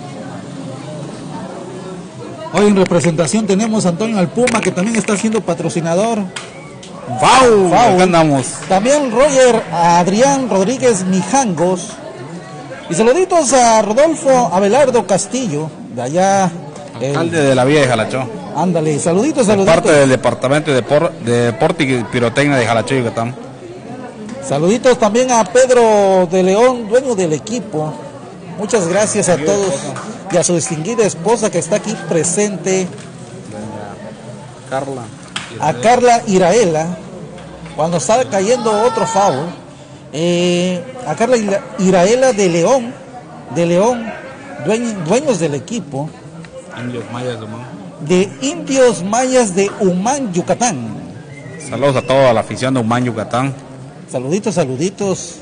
S1: Hoy en representación tenemos a Antonio Alpuma, que también está siendo patrocinador.
S2: ¡Wow! Acá andamos.
S1: También Roger Adrián Rodríguez Mijangos. Y saluditos a Rodolfo Abelardo Castillo, de allá.
S2: Alcalde el... de la Villa de Jalachó.
S1: Ándale, saluditos, saluditos.
S2: De parte del Departamento de, por... de Deporte y Pirotecnia de Jalachó, Yucatán.
S1: Saluditos también a Pedro de León, dueño del equipo. Muchas gracias a todos y a su distinguida esposa que está aquí presente.
S2: Carla.
S1: A Carla Iraela, cuando está cayendo otro foul. Eh, a Carla Iraela de León, de León, dueño, dueños del equipo.
S2: Indios Mayas de Humán.
S1: De Indios Mayas de Humán, Yucatán.
S2: Saludos a toda la afición de Humán, Yucatán.
S1: Saluditos, saluditos.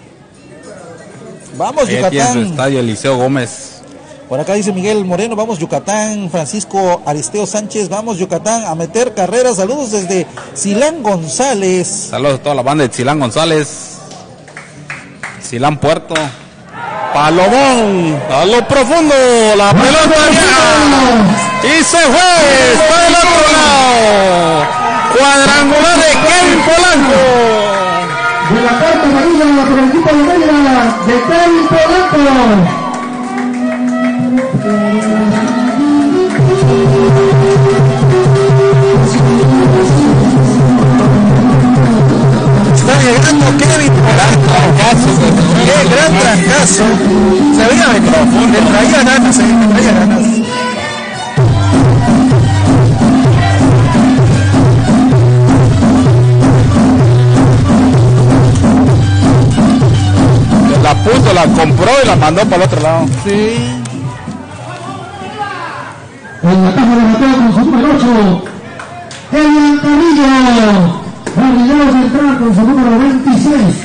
S1: Vamos,
S2: Ahí
S1: Yucatán.
S2: tiene su estadio Eliseo Gómez.
S1: Por acá dice Miguel Moreno, vamos Yucatán. Francisco Aristeo Sánchez, vamos Yucatán a meter carreras. Saludos desde Silán González.
S2: Saludos a toda la banda de Silán González. Silán Puerto. Palomón. A lo profundo. La pelota ya. Y se fue. Para el otro lado. Cuadrangular de Kevin Polanco.
S3: De la carta amarilla por el equipo de Mérida de Kevin Polanco.
S1: Está llegando Kevin Polanco. Qué gran trancazo. Se veía venir. Le traía ganas, eh, le traía ganas.
S2: La puso, la compró y la mandó para el otro lado.
S1: Sí.
S3: En la caja de bateo con su número ocho, Elian Carrillo. Carrillo central con su número veintiséis.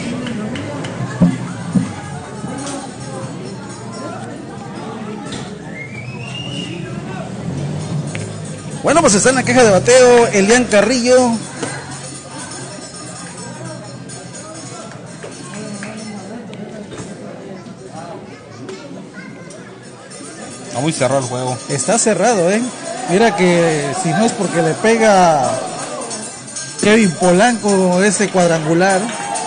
S1: Bueno, pues está en la caja de bateo Elian Carrillo.
S2: Está muy cerrado el juego.
S1: Está cerrado, eh. Mira que si no es porque le pega Kevin Polanco ese cuadrangular.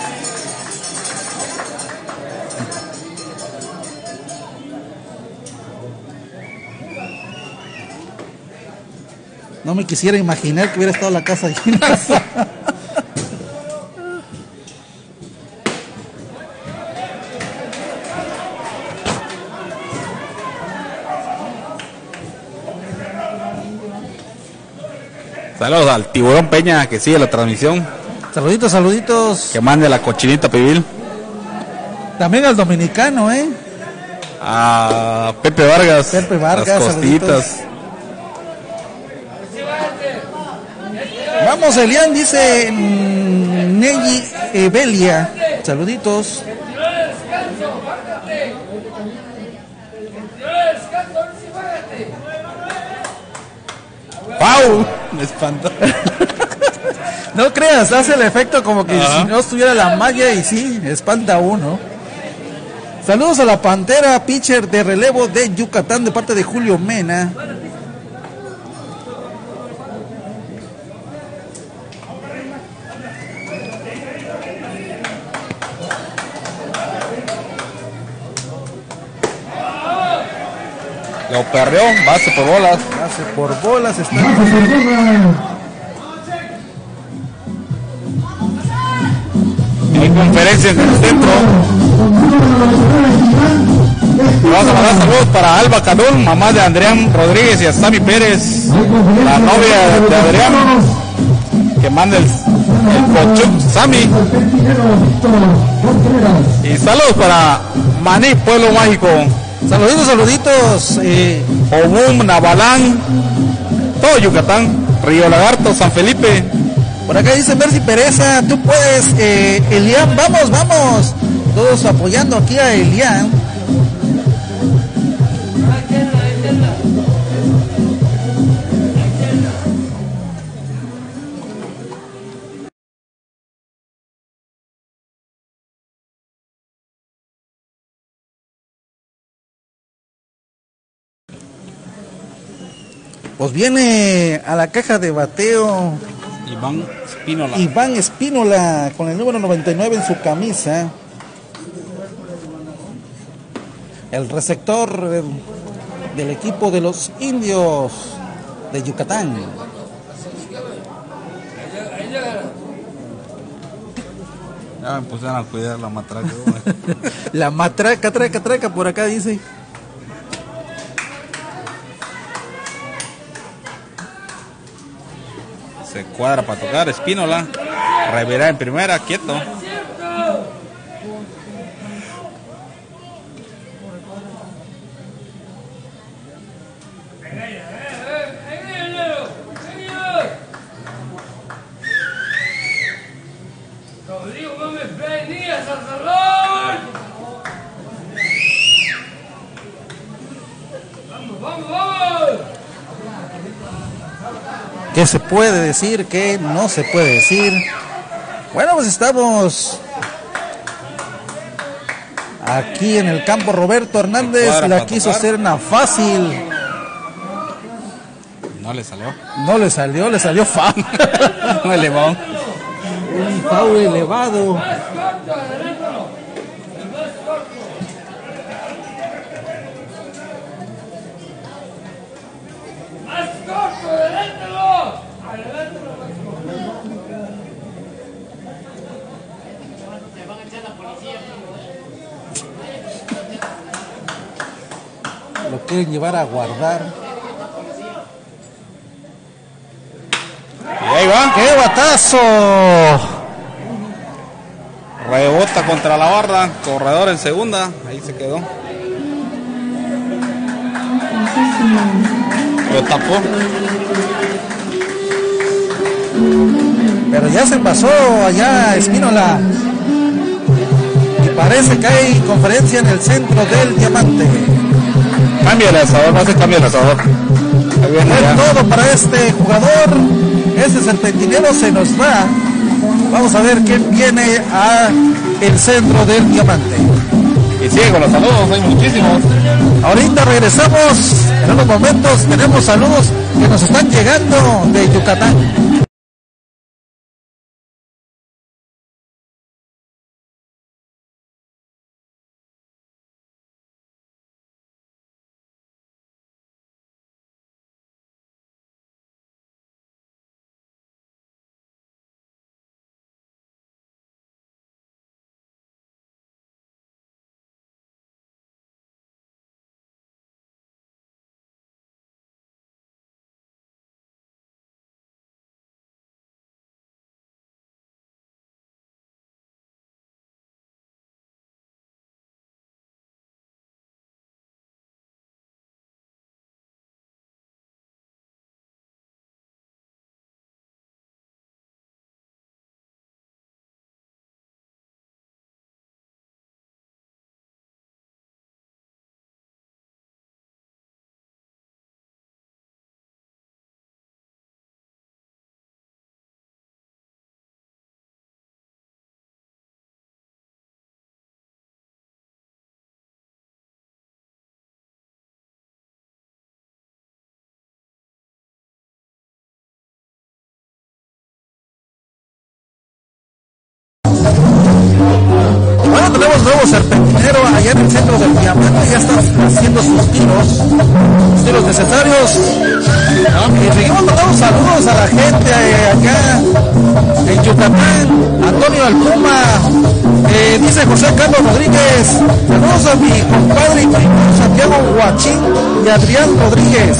S1: No me quisiera imaginar que hubiera estado la casa llena.
S2: Saludos al Tiburón Peña que sigue la transmisión.
S1: Saluditos, saluditos.
S2: Que mande la cochinita pibil.
S1: También al dominicano, eh.
S2: A Pepe Vargas.
S1: Pepe Vargas,
S2: las costitas.
S1: saluditos. Vamos, Elian, dice mmm, Neji Evelia. Saluditos.
S2: ¡Wow! Me espantó.
S1: No creas, hace el efecto como que
S2: Ajá.
S1: si no estuviera la malla y sí, espanta a uno. Saludos a la Pantera, pitcher de relevo de Yucatán de parte de Julio Mena.
S2: Lo perreó, base por bolas.
S1: Base por bolas está.
S3: Base por bolas.
S2: Hay conferencia en el centro. Vamos a mandar salud. para Alba Calún, mamá de Adrián Rodríguez y a Sammy Pérez, la novia de Adrián, que manda el, el cochuc Sammy. Y saludos para Maní, Pueblo Mágico.
S1: Saluditos, saluditos. Eh,
S2: Obum, Navalán, todo Yucatán, Río Lagarto, San Felipe.
S1: por acá dice Mercy Pereza, tú puedes, eh, Elian, vamos, vamos. Todos apoyando aquí a Elian. Pues viene a la caja de bateo
S2: Iván Espínola.
S1: Iván Espínola con el número noventa y nueve en su camisa. El receptor eh, del equipo de los Indios de Yucatán.
S2: Ya me pusieron a cuidar la matraca.
S1: La matraca, traca, traca, por acá dice.
S2: Se cuadra para tocar Espínola. Reverá en primera, quieto.
S1: ¿Qué se puede decir? ¿Qué no se puede decir? Bueno, pues estamos aquí en el campo. Roberto Hernández la quiso hacer una fácil.
S2: No le salió.
S1: No le salió, le salió foul.
S2: No elevó.
S1: Un foul elevado. Lo quieren llevar a guardar.
S2: Y ahí va.
S1: ¡Qué batazo!
S2: Rebota contra la barra. Corredor en segunda. Ahí se quedó. Lo tapó.
S1: Pero ya se envasó allá Espínola. Y parece que hay conferencia en el centro del diamante.
S2: Cambia el asador, no se cambia el asador. Ahí viene
S1: Es
S2: ya.
S1: todo para este jugador. Ese serpentinero se nos va. Vamos a ver quién viene a el centro del diamante.
S2: Y sigue con los saludos, hay muchísimos.
S1: Ahorita regresamos. En unos momentos tenemos saludos que nos están llegando de Yucatán. Bueno, tenemos nuevo serpentinero allá en el centro del Diamante ya está haciendo sus tiros, sus tiros necesarios. Y seguimos mandando saludos a la gente eh, acá en Yucatán. Antonio Alpuma, eh, dice José Carlos Rodríguez, saludos a mi compadre y primo Santiago Huachín y Adrián Rodríguez.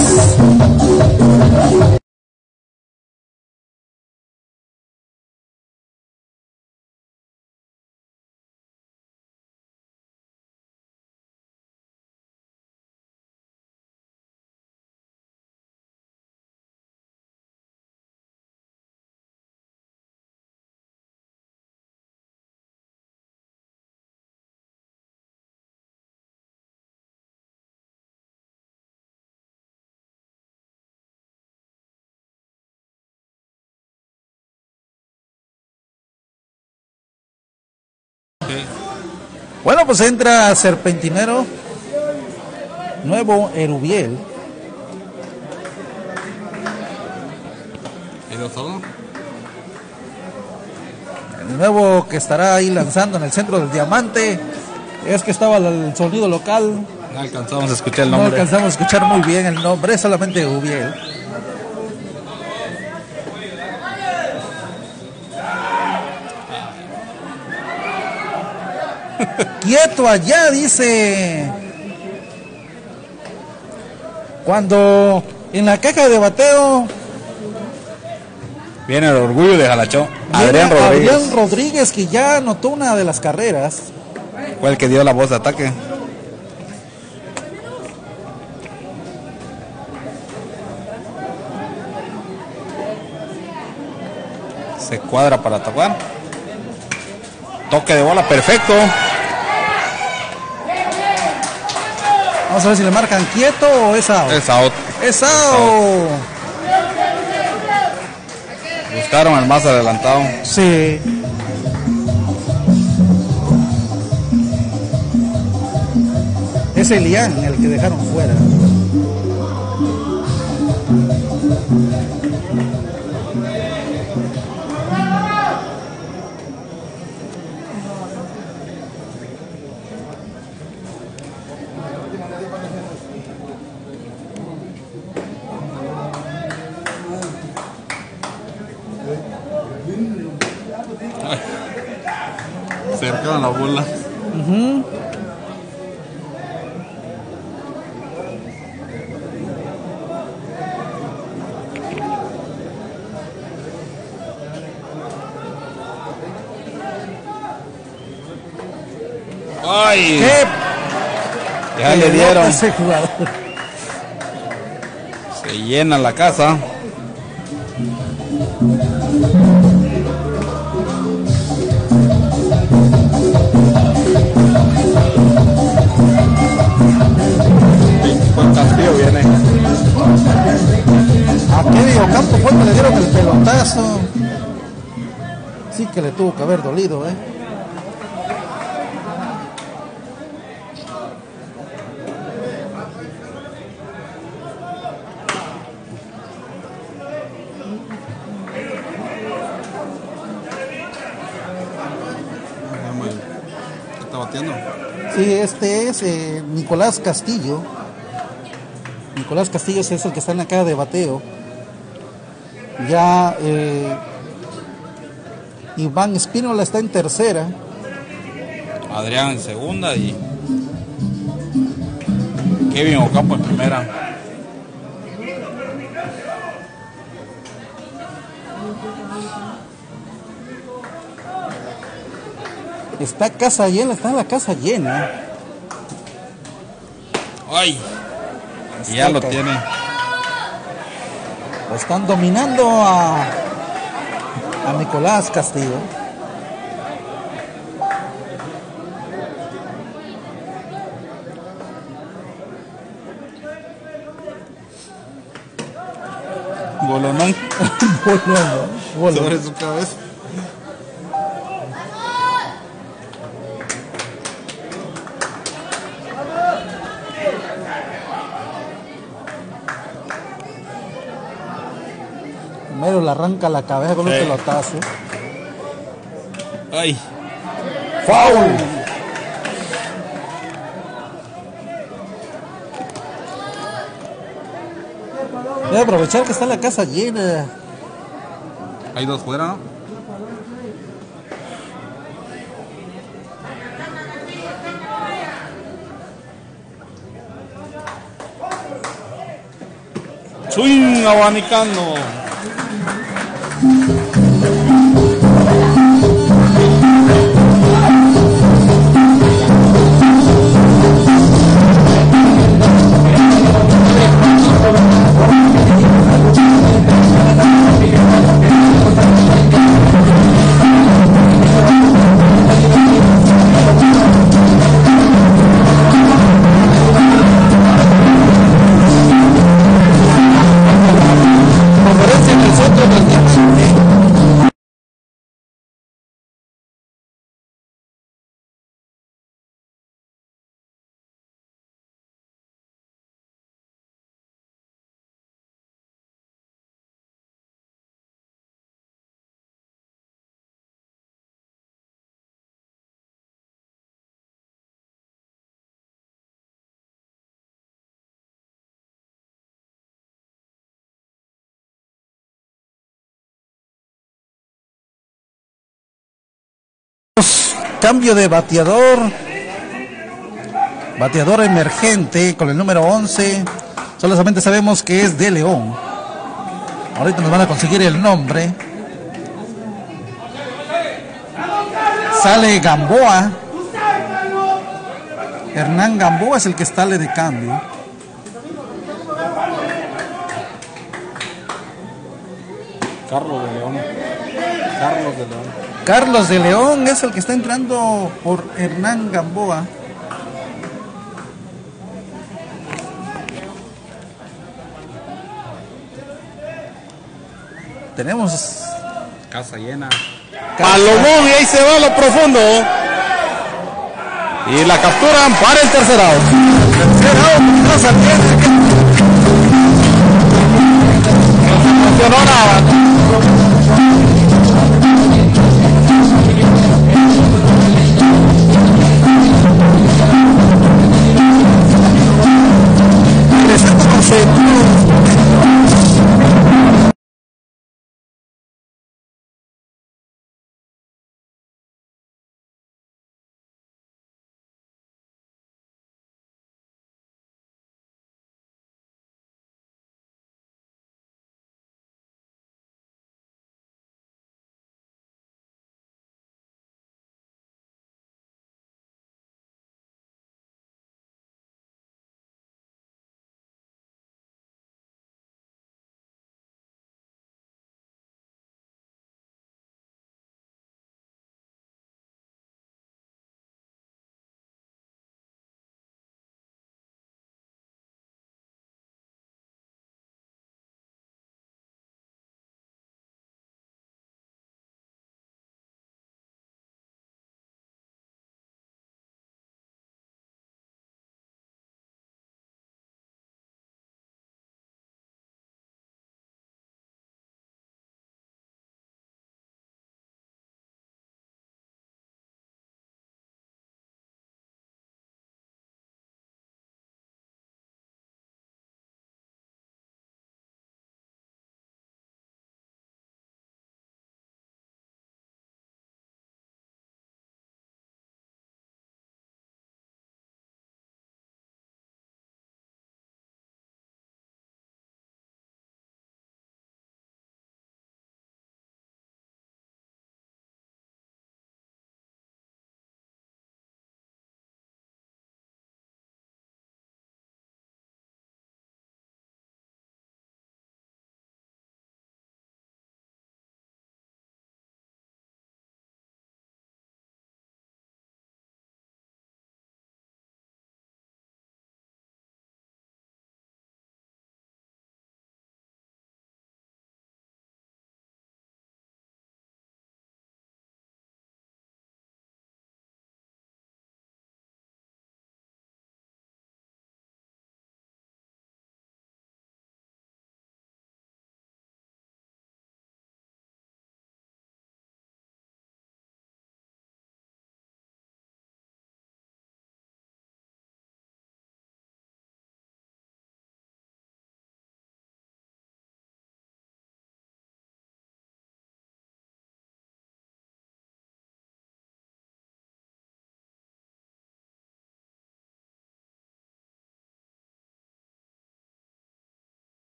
S1: Bueno, pues entra Serpentinero, nuevo Erubiel.
S2: ¿Y lo todo?
S1: El nuevo que estará ahí lanzando en el centro del Diamante. Es que estaba el sonido local.
S2: No alcanzamos a escuchar el
S1: No
S2: nombre.
S1: alcanzamos a escuchar muy bien el nombre, es solamente Erubiel. Quieto allá, dice. Cuando en la caja de bateo
S2: Viene el orgullo de Jalachó.
S1: viene
S2: Adrián Rodríguez.
S1: Adrián Rodríguez, que ya anotó una de las carreras.
S2: Fue el que dio la voz de ataque. Se cuadra para tocar. Toque de bola perfecto.
S1: Vamos a ver si le marcan quieto o es out.
S2: Es out.
S1: Es out.
S2: Buscaron al más adelantado.
S1: Sí. Es Elian el que dejaron fuera.
S2: Cercaron la bola.
S1: Uh-huh.
S2: ¡Ay!
S1: ¿Qué?
S2: Ya le dieron.
S1: Ese jugador.
S2: Se llena la casa. Juan Castillo viene.
S1: ¿A qué mediocampo fue que le dieron el pelotazo? Sí que le tuvo que haber dolido, ¿eh?
S2: ¿Qué está bateando?
S1: Sí, este es eh, Nicolás Castillo. Nicolás Castillo es el que está en la caja de bateo. Ya eh, Iván Espínola está en tercera.
S2: Adrián en segunda y Kevin Ocampo en primera.
S1: Está casa llena, está la casa llena.
S2: ¡Ay! Y ya lo
S1: Está-
S2: tiene.
S1: Lo están dominando a, a Nicolás Castillo.
S2: Bolonón
S1: Bolón, bolón.
S2: sobre su cabeza.
S1: Primero le arranca la cabeza con un
S2: Sí.
S1: pelotazo.
S2: ¡Ay!
S1: ¡Foul! Voy a aprovechar que está la casa llena.
S2: Hay dos fuera, ¿no? Swing abanicando.
S1: Favorece en el centro del diamante. Cambio de bateador. Bateador emergente con el número once. Solamente sabemos que es de León. Ahorita nos van a conseguir el nombre. Sale Gamboa. Hernán Gamboa es el que sale de cambio.
S2: Carlos de León. Carlos de León.
S1: Carlos de León es el que está entrando por Hernán Gamboa. Tenemos
S2: Casa llena.
S1: casa-
S2: Palomón y ahí se va a lo profundo. Y la capturan para el tercer out.
S1: Tercer out, casa llena.
S2: No funcionó nada.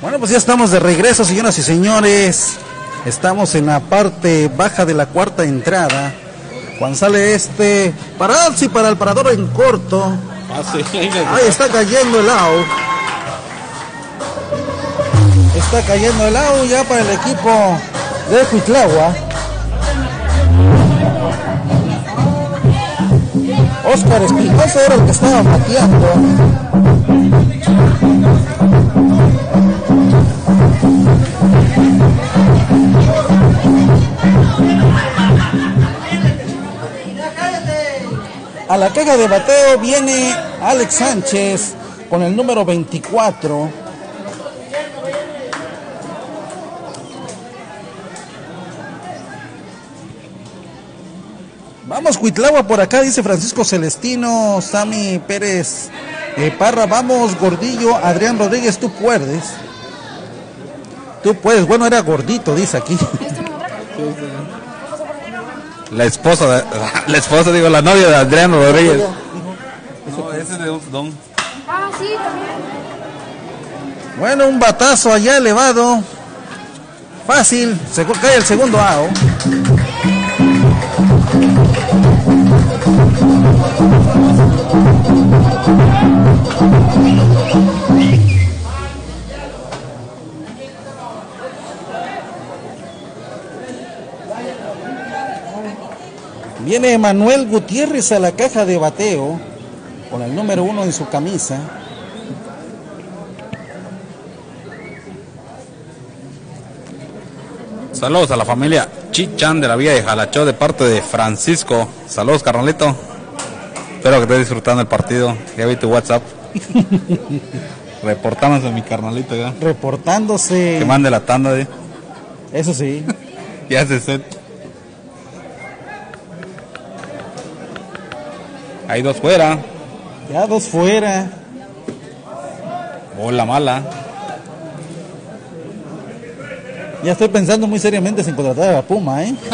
S1: Bueno, pues ya estamos de regreso, señoras y señores. Estamos en la parte baja de la cuarta entrada. Cuando sale este pararse para el parador en corto.
S2: Ah, sí.
S1: Ahí está cayendo el out. Está cayendo el out ya para el equipo de Cuitlagua. Oscar Espinosa era el que estaba bateando. A la caja de bateo viene Alex Sánchez con el número veinticuatro. Vamos Cuitlagua por acá, dice Francisco Celestino, Sammy Pérez eh, Parra, vamos Gordillo, Adrián Rodríguez, tú puedes. Tú puedes, bueno, era gordito, dice aquí.
S2: La esposa, de, la esposa, digo, la novia de Adrián Rodríguez. No, ese es de un don.
S8: Ah, sí, también.
S1: Bueno, un batazo allá elevado. Fácil, se cae el segundo out. Viene Manuel Gutiérrez a la caja de bateo con el número uno en su camisa.
S2: Saludos a la familia Chichan de la Villa de Jalachó de parte de Francisco. Saludos, carnalito. Espero que estés disfrutando el partido. Ya vi tu WhatsApp. Reportándose mi carnalito ya.
S1: Reportándose.
S2: Que mande la tanda, ¿eh?
S1: Eso sí.
S2: Ya se set. Hay dos fuera.
S1: Ya dos fuera.
S2: Bola mala.
S1: Ya estoy pensando muy seriamente sin contratar a la Puma, ¿eh?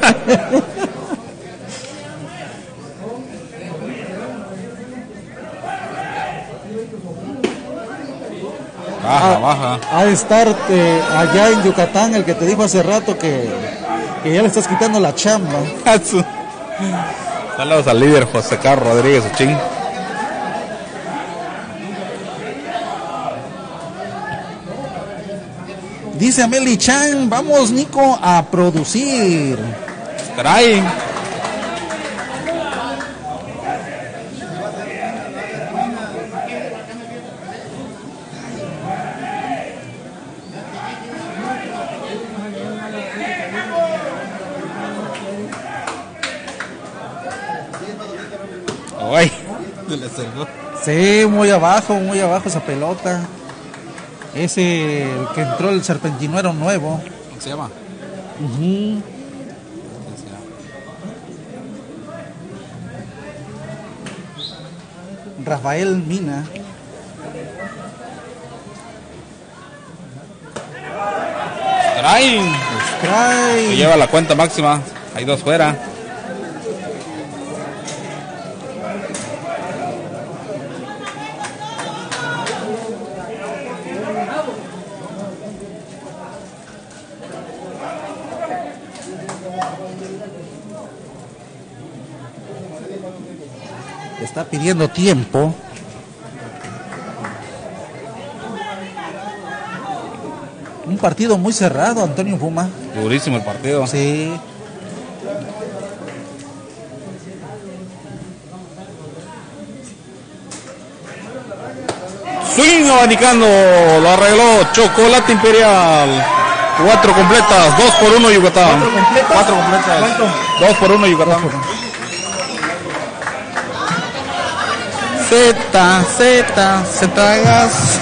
S2: Baja,
S1: Ah,
S2: baja.
S1: Ha de estar eh, allá en Yucatán el que te dijo hace rato que, que ya le estás quitando la chamba.
S2: Saludos al líder José Carlos Rodríguez Uchín.
S1: Dice Ameli Chan, vamos Nico a producir.
S2: Trae. Ay, se le acercó.
S1: Sí, muy abajo, muy abajo esa pelota. Ese el que entró el serpentinuero nuevo.
S2: ¿Cómo se llama?
S1: Uh-huh. Rafael Mina.
S2: Trae.
S1: Trae.
S2: Que lleva la cuenta máxima. Hay dos fuera.
S1: Está pidiendo tiempo. Un partido muy cerrado, Antonio Puma.
S2: Durísimo el partido.
S1: Sí.
S2: Swing abanicando. Lo arregló Chocolate Imperial. Cuatro completas. Dos por uno Yucatán.
S1: ¿Cuatro completas?
S2: Cuatro completas.
S1: ¿Cuánto?
S2: Dos por uno Yucatán. Z, Z, Z gas.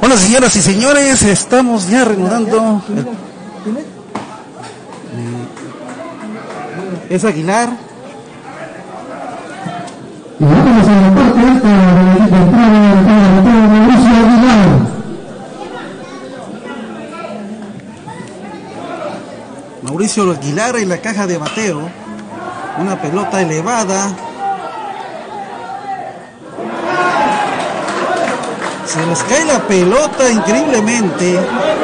S1: Bueno, señoras y señores, estamos ya reanudando. El... Es Aguilar.
S3: Y vamos a la parte esta de entrada de Mauricio Aguilar.
S1: Mauricio Aguilar en la caja de bateo. Una pelota elevada. Se les cae la pelota increíblemente.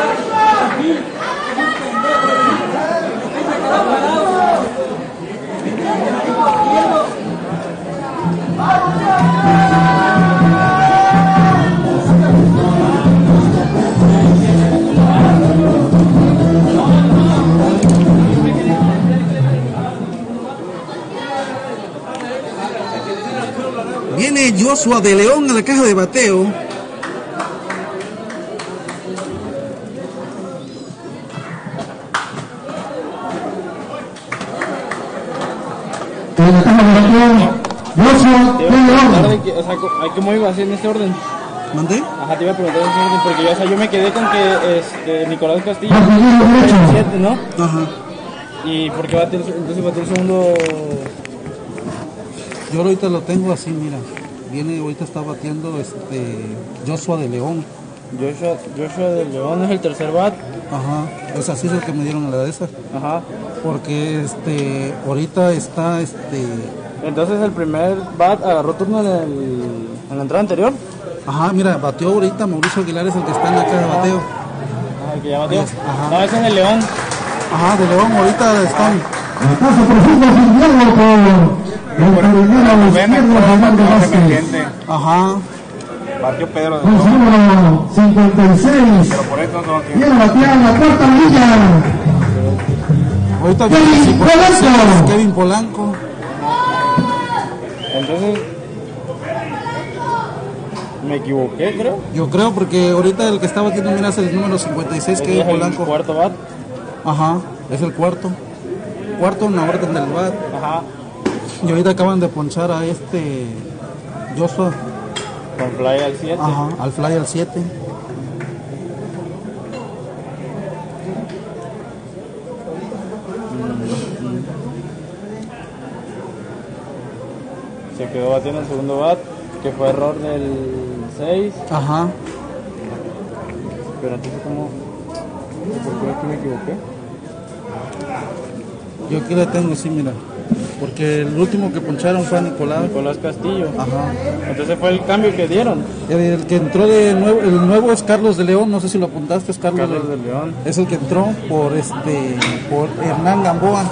S1: Viene Joshua de León a la caja de bateo.
S3: En la caja de bateo, Joshua de León.
S8: O sea, ¿cómo iba así en este orden?
S1: ¿Mandé?
S8: Ajá, te iba a preguntar en este orden porque yo, o sea, yo me quedé con que este, Nicolás Castillo
S3: Martínez derecho.
S8: siete, ¿no?
S1: Ajá.
S8: ¿Y por qué batió el, entonces batió el segundo?
S1: Yo ahorita lo tengo así, mira. Viene, ahorita está batiendo este Joshua de León.
S8: Joshua, Joshua de León es el tercer bat.
S1: Ajá. Es así es el que me dieron a la de esa.
S8: Ajá.
S1: Porque este ahorita está este.
S8: Entonces el primer bat agarró turno en, el, en la entrada anterior.
S1: Ajá, mira, batió ahorita Mauricio Aguilar, es el que está en la caja de bateo.
S8: Ajá, el que ya batió.
S1: Ajá.
S8: No, ese es el León.
S1: Ajá, de León, ahorita están.
S3: El paso profundo sin diálogo por el jardinero izquierdo Fernando Vázquez.
S1: Ajá.
S2: Batió Pedro de
S3: Con su
S2: León.
S3: número cincuenta y seis.
S2: Pero por eso no tiene.
S3: Viene a batear la cuarta amarilla.
S1: Ahorita
S3: Kevin
S1: viene cincuenta y seis,
S3: Polanco.
S1: Kevin Polanco.
S8: Entonces me equivoqué, creo.
S1: Yo creo porque ahorita el que está batiendo, mira, es el número cincuenta y seis,
S8: Ese
S1: Kevin
S8: es el
S1: Polanco.
S8: cuarto bat.
S1: Ajá, es el cuarto. Cuarto en la orden del bat.
S8: Ajá.
S1: Y ahorita acaban de ponchar a este Joshua.
S8: Con fly al siete.
S1: Ajá, al fly al siete.
S8: Se quedó batiendo el segundo bat, que fue error del seis.
S1: Ajá.
S8: Pero entonces, ¿cómo? ¿Por qué aquí me equivoqué?
S1: Yo aquí la tengo, sí, mira. Porque el último que poncharon fue a Nicolás.
S8: Nicolás Castillo.
S1: Ajá.
S8: Entonces fue el cambio que dieron.
S1: El, el que entró de nuevo, el nuevo es Carlos de León, no sé si lo apuntaste, es Carlos,
S8: Carlos
S1: de
S8: de León.
S1: Es el que entró por este por Hernán Gamboa.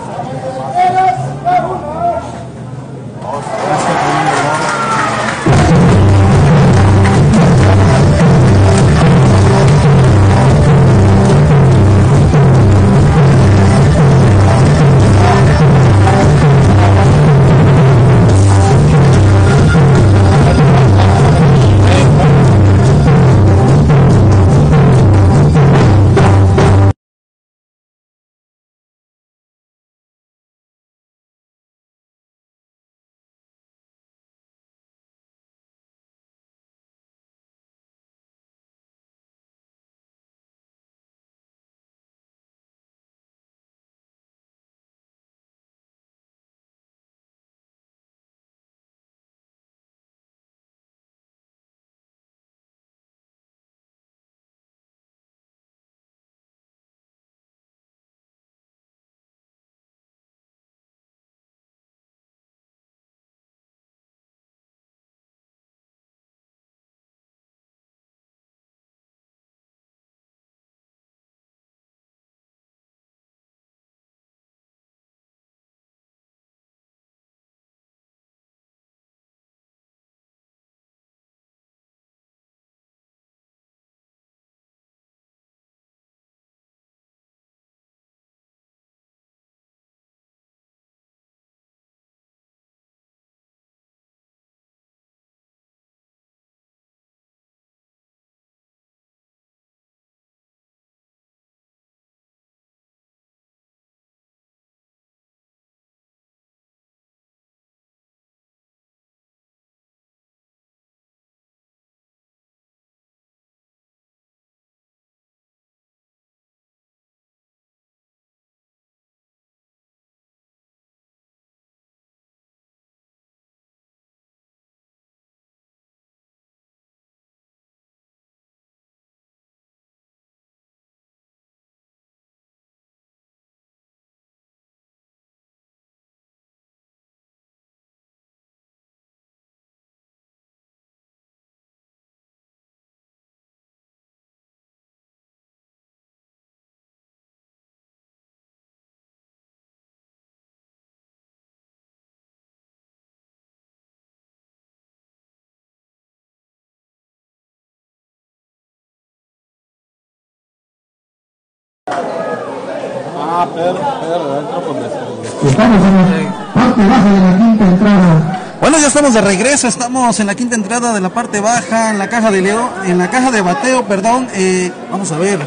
S2: Ah, Pedro, Pedro, entró por después.
S3: Estamos en la parte baja de la quinta entrada.
S1: Bueno, ya estamos de regreso, estamos en la quinta entrada de la parte baja, en la caja de León, en la caja de bateo, perdón. Eh, vamos a ver.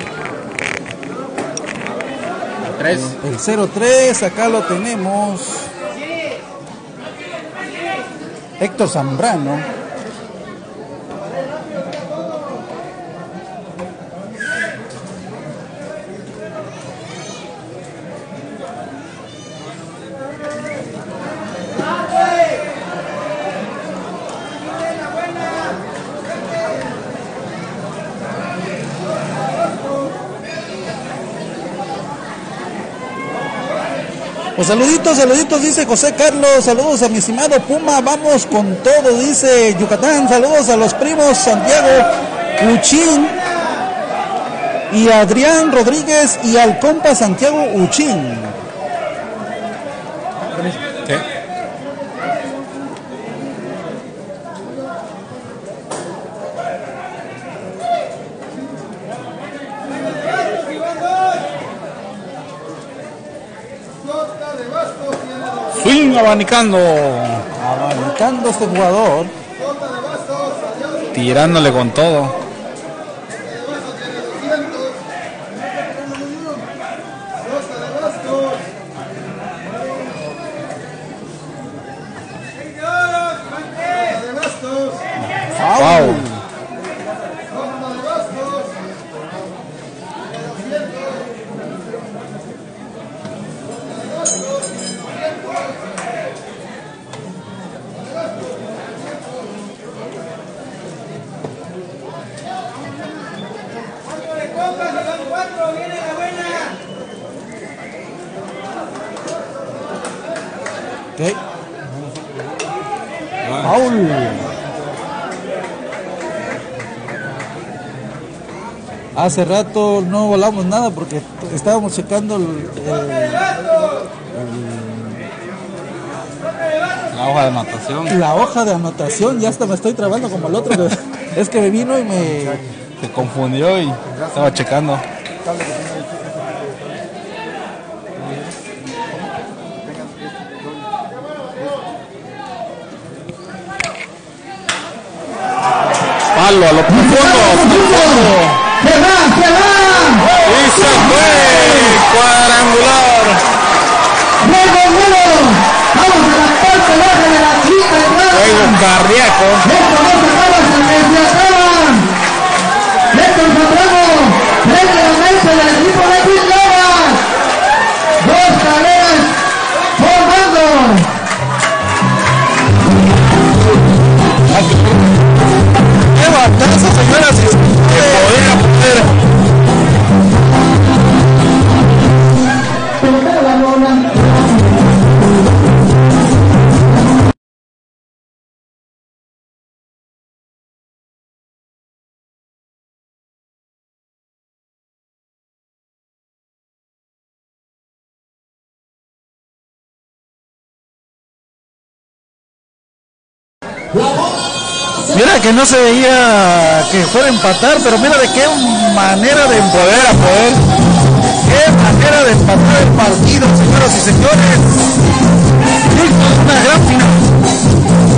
S2: tres.
S1: El cero tres, acá lo tenemos. Héctor Zambrano. Pues saluditos, saluditos, dice José Carlos, saludos a mi estimado Puma, vamos con todo, dice Yucatán, saludos a los primos Santiago Uchín y Adrián Rodríguez y al compa Santiago Uchín.
S2: ¿Qué? Swing abanicando.
S1: Abanicando este jugador.
S2: Tirándole con todo. Wow.
S1: Okay. Paul. Hace rato no volamos nada porque estábamos checando el, el,
S2: La hoja de anotación.
S1: el, la hoja de anotación. Ya hasta me estoy trabando como el otro. Es que me vino y me...
S2: Se confundió y estaba checando. Palo a lo profundo.
S3: ¡Se va, se va!
S2: Y se fue. Cuadrangular.
S3: ¡Juego nuevo! Vamos a la parte baja de la quinta entrada.
S2: Juego cardíaco.
S3: Esto no se acaba hasta que se acaba. Héctor Zambrano, frente a la mesa del equipo de Quinloras. Dos carreras formando.
S1: ¡Qué batazo, señoras y señores!
S3: Tocar la bola.
S1: Mira que no se veía que fuera a empatar, pero mira de qué manera de poder a poder. Qué manera de empatar el partido, señoras y señores. Una gran final.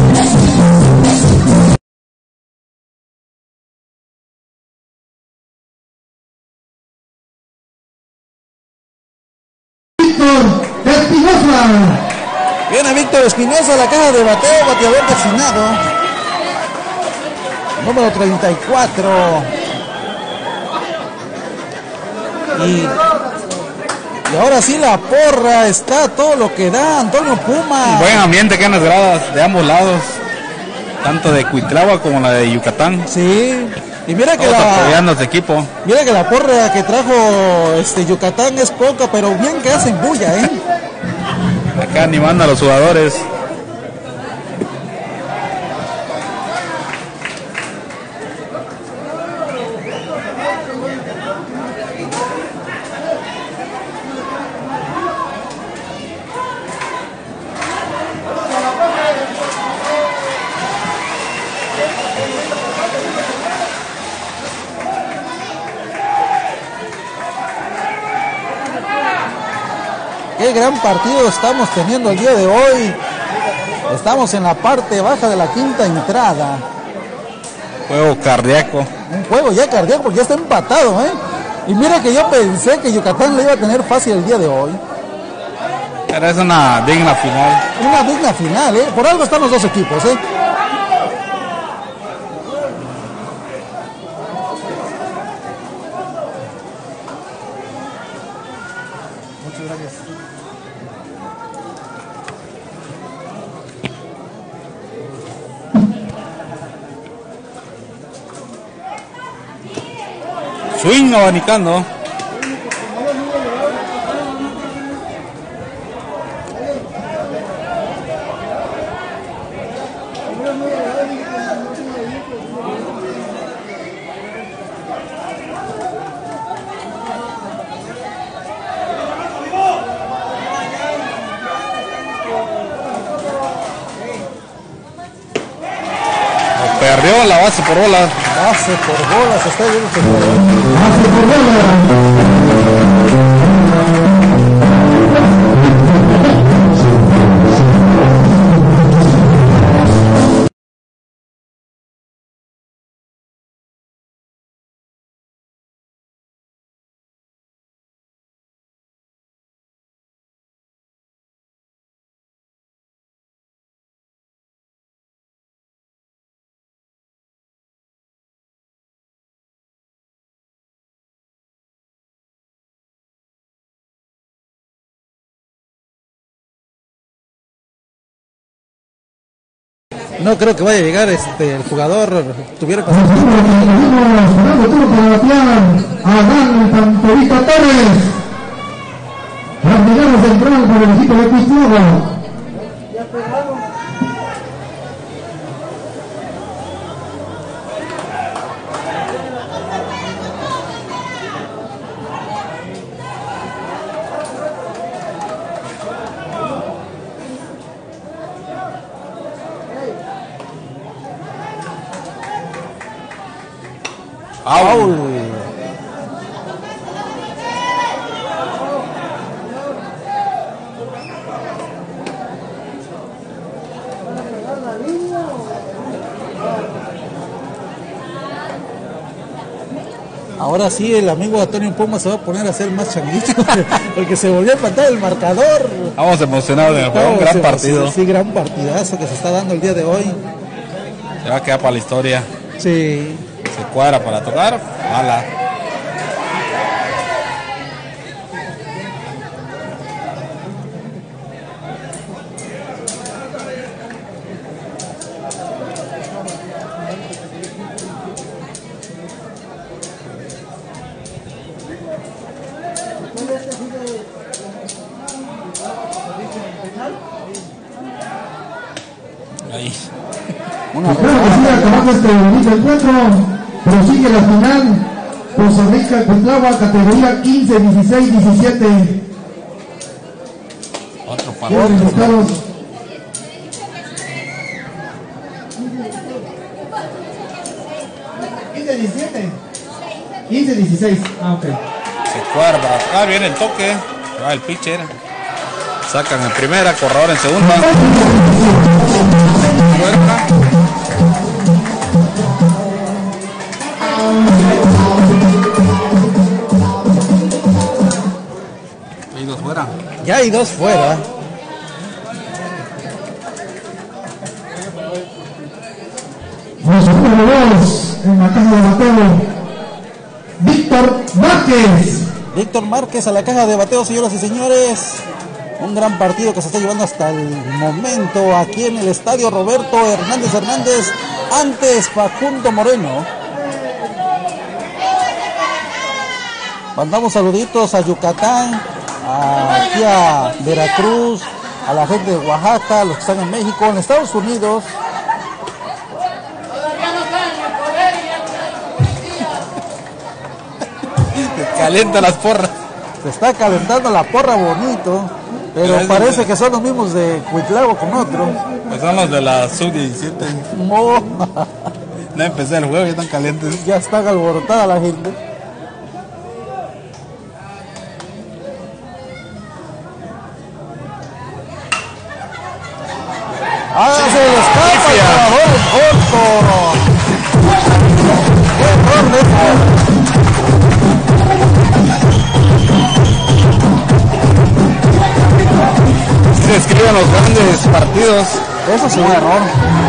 S3: Víctor Espinosa.
S1: Viene Víctor Espinosa a la caja de bateo, bateador designado. Número treinta y cuatro. Y, y ahora sí la porra está todo lo que da Antonio Puma.
S2: Buen ambiente que en las gradas de ambos lados. Tanto de Cuitlava como la de Yucatán.
S1: Sí. Y mira que
S2: Todos
S1: la
S2: apoyando a este equipo.
S1: mira que la porra que trajo este Yucatán es poca, pero bien que hacen bulla, ¿eh?
S2: Acá animando a los jugadores.
S1: qué gran partido estamos teniendo el día de hoy. Estamos en la parte baja de la quinta entrada.
S2: Juego cardíaco.
S1: Un juego ya cardíaco porque ya está empatado, ¿eh? Y mira que yo pensé que Yucatán le iba a tener fácil el día de hoy.
S2: Pero es una digna final.
S1: Una digna final, ¿eh? Por algo están los dos equipos, ¿eh?
S5: Muchas gracias.
S2: Swing abanicando. Perdió la base por bolas.
S1: Base por bolas, está viendo que
S3: Base por bolas.
S1: no creo que vaya a llegar este el jugador tuviera que
S3: Seguimos dando turno para batear a Dan Pantorita Torres. Las llegadas central por el equipo de Cuitlava.
S1: Foul. Ahora sí, el amigo Antonio Poma se va a poner a hacer más changuito porque se volvió a empatar el marcador.
S2: Vamos emocionados de jugar un gran partido.
S1: Sí, gran partidazo que se está dando el día de hoy.
S2: Se va a quedar para la historia.
S1: Sí.
S2: Se cuadra para tocar, bala. Ahí.
S3: Una Espero que siga acabando este bonito encuentro. Prosigue la final. Costa Rica, Cuitlava, categoría quince, dieciséis, diecisiete.
S2: Otro
S3: Los
S2: palo.
S3: resultados. quince, diecisiete. quince, dieciséis. Ah, ok.
S2: Se cuadra para tocar, viene el toque. Va el pitcher. Sacan en primera, corredor en segunda. Fuerza. Y dos fuera.
S1: Ya hay dos fuera.
S3: Los número dos en la caja de bateo. Víctor Márquez.
S1: Víctor Márquez a la caja de bateo, señoras y señores. Un gran partido que se está llevando hasta el momento aquí en el estadio Roberto Hernández Hernández, antes Facundo Moreno. Mandamos saluditos a Yucatán, a, aquí a Veracruz, a la gente de Oaxaca, los que están en México, en Estados Unidos.
S2: Calienta las porras.
S1: Se está calentando la porra bonito, pero parece que son los mismos de Cuitlavo con otro.
S2: Pues son los de la sub diecisiete.
S1: No,
S2: No empecé el juego, ya están calientes.
S1: ya está alborotada la gente. Ah, se le escapa el jugador corto. Qué error de este.
S2: Se escriben los grandes partidos.
S1: Eso es un error.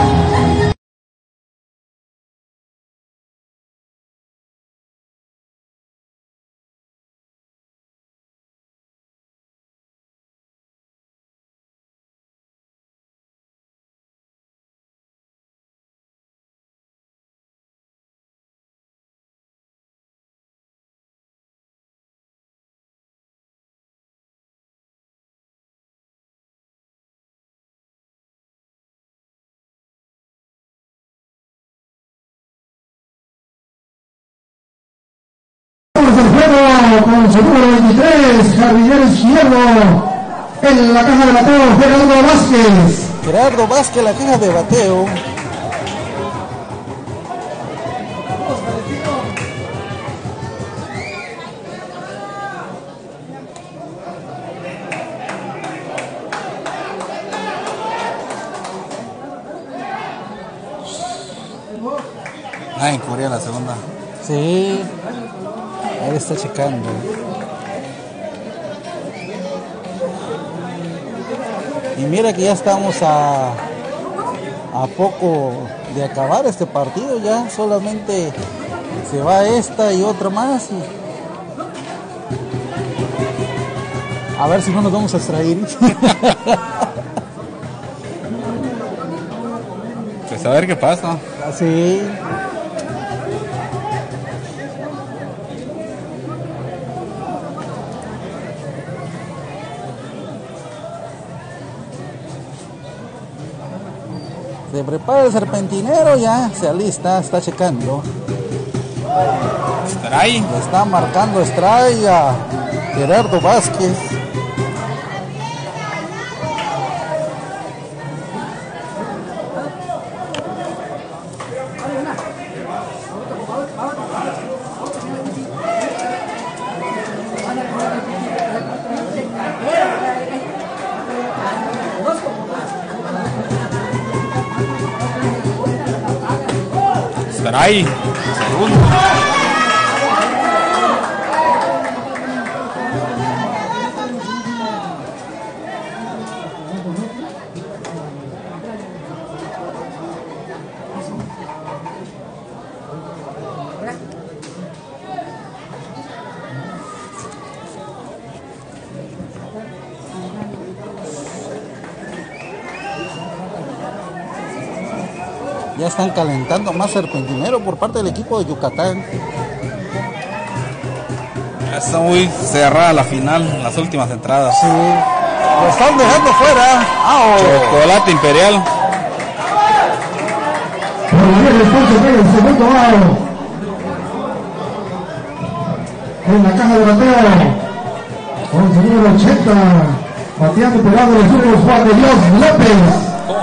S3: El juego con su número veintitrés, jardinero izquierdo, en la caja de bateo, Gerardo Vázquez.
S1: Gerardo Vázquez, la caja de bateo.
S2: Ah, en Corea la segunda.
S1: Sí. Él está checando. Y mira que ya estamos a a poco de acabar este partido. Ya solamente se va esta y otra más y a ver si no nos vamos a extraer.
S2: Pues a ver qué pasa.
S1: Así. Se prepara el serpentinero, ya se alista, está checando.
S2: Strike.
S1: Le está marcando strike a Gerardo Vázquez.
S2: Strike. Segundo.
S1: Ya están calentando más serpentinero por parte del equipo de Yucatán.
S2: Está muy cerrada la final, las últimas entradas.
S1: Sí. Lo están dejando fuera. ¡Au!
S2: Chocolate Imperial.
S3: Por la vía del Ponce Pérez, segundo out. En la caja de bateo, con su número ochenta, bateando pegado de los Juan de Dios López.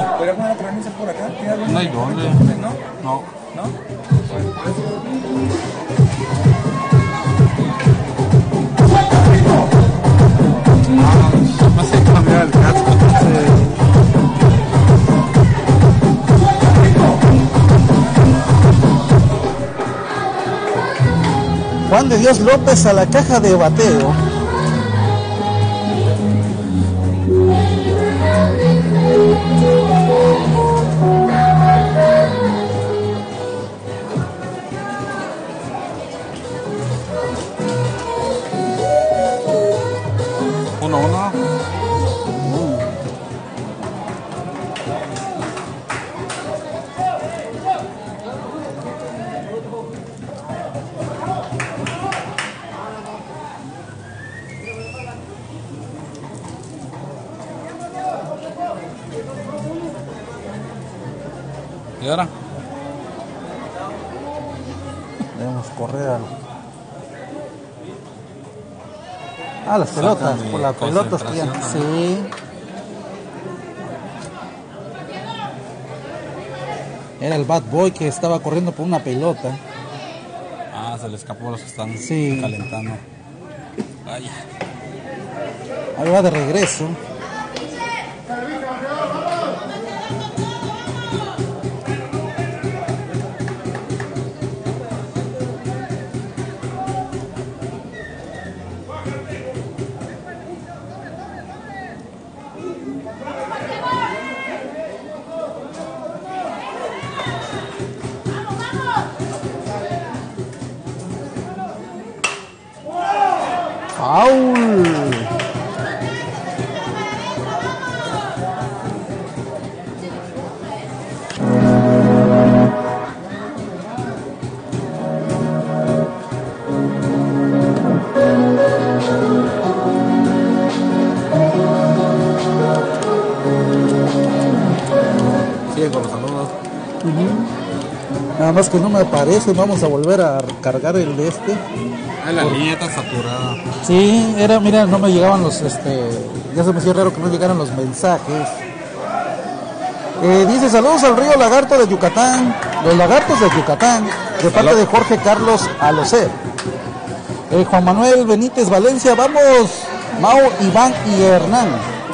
S2: No hay dónde. No. No sé cambiar el casco.
S1: Juan de Dios López a la caja de bateo.
S2: Uno, uno. ¿Y ahora?
S1: Debemos correr a, a las pelotas,
S2: Sacan de
S1: por las pelotas que ya.
S2: concentración,
S1: Sí. Era el Bad Boy que estaba corriendo por una pelota.
S2: Ah, se le escapó a los que están
S1: Sí.
S2: calentando. Ay.
S1: Ahí va de regreso. Foul.
S2: Sigue con los saludos.
S1: Uh-huh. Nada más que no me aparece, vamos a volver a cargar el de este.
S2: Ah, la línea está saturada.
S1: Sí, era, mira, no me llegaban los, este, ya se me hacía raro que no llegaran los mensajes. Eh, dice, saludos al Río Lagarto de Yucatán, los lagartos de Yucatán, de parte de Jorge Carlos Alocer. Eh, Juan Manuel Benítez Valencia, vamos, Mau, Iván y Hernán.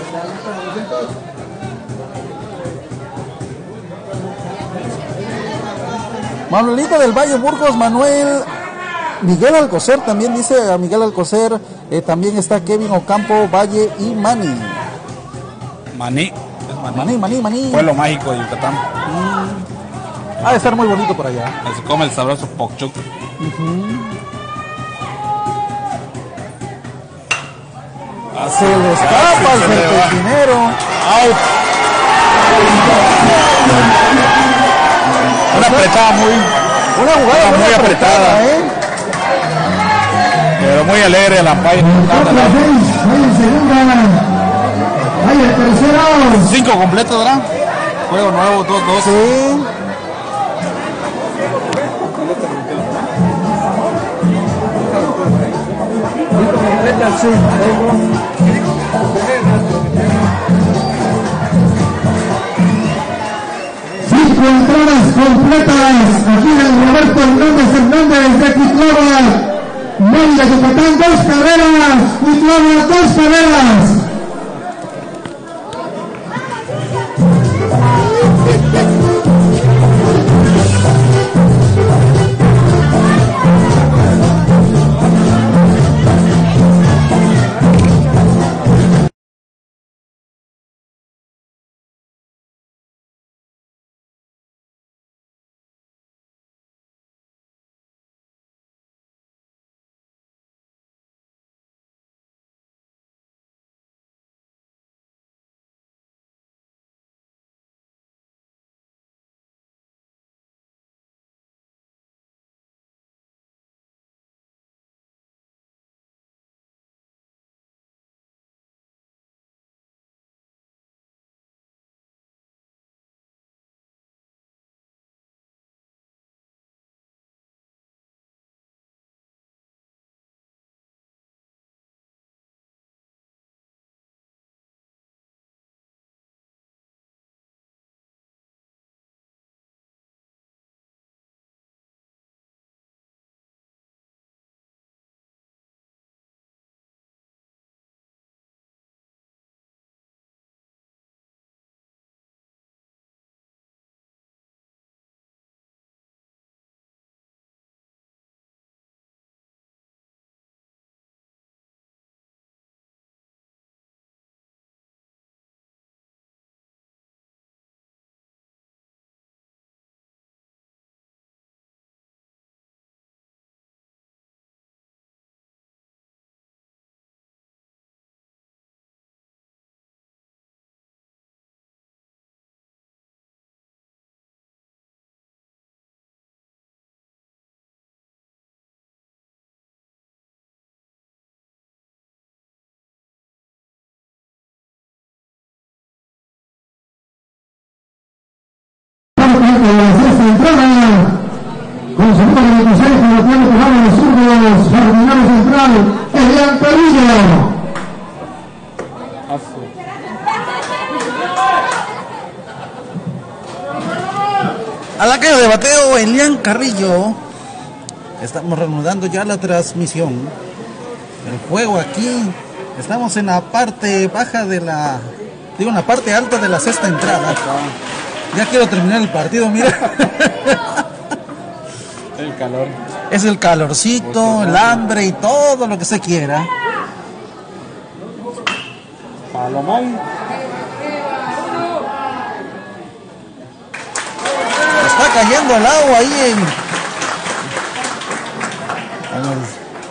S1: Manuelito del Valle Burgos, Manuel Miguel Alcocer, también dice a Miguel Alcocer, eh, también está Kevin Ocampo, Valle y Mani.
S2: Maní. Es Maní.
S1: Maní, Maní, Maní.
S2: Pueblo mágico de Yucatán.
S1: Mm. Ha de estar muy bonito por allá.
S2: Ahí se come el sabroso pokchuk.
S1: Uh-huh. Se le escapa al serpentinero.
S2: ¡Out! Una apretada muy...
S1: Una jugada
S2: muy, muy apretada,
S1: apretada, ¿eh?
S2: Pero muy alegre la Empire. Cinco completos, ¿verdad? Juego nuevo, dos dos.
S1: Sí.
S3: Cinco entradas completas aquí en Roberto Hernández Hernández de Cuitlava, Mérida, Yucatán, dos carreras, Cuitlava, dos carreras. Con su número veintiséis, con el cual empujamos los zurdos, jardinero central, Elian Carrillo.
S1: A la caída de bateo, Elian Carrillo. Estamos reanudando ya la transmisión. El juego aquí. Estamos en la parte baja de la... Digo, en la parte alta de la sexta entrada. Ya quiero terminar el partido, mira.
S2: El calor.
S1: Es el calorcito, el hambre y todo lo que se quiera.
S2: Palomón.
S1: cayendo el agua ahí en, en el...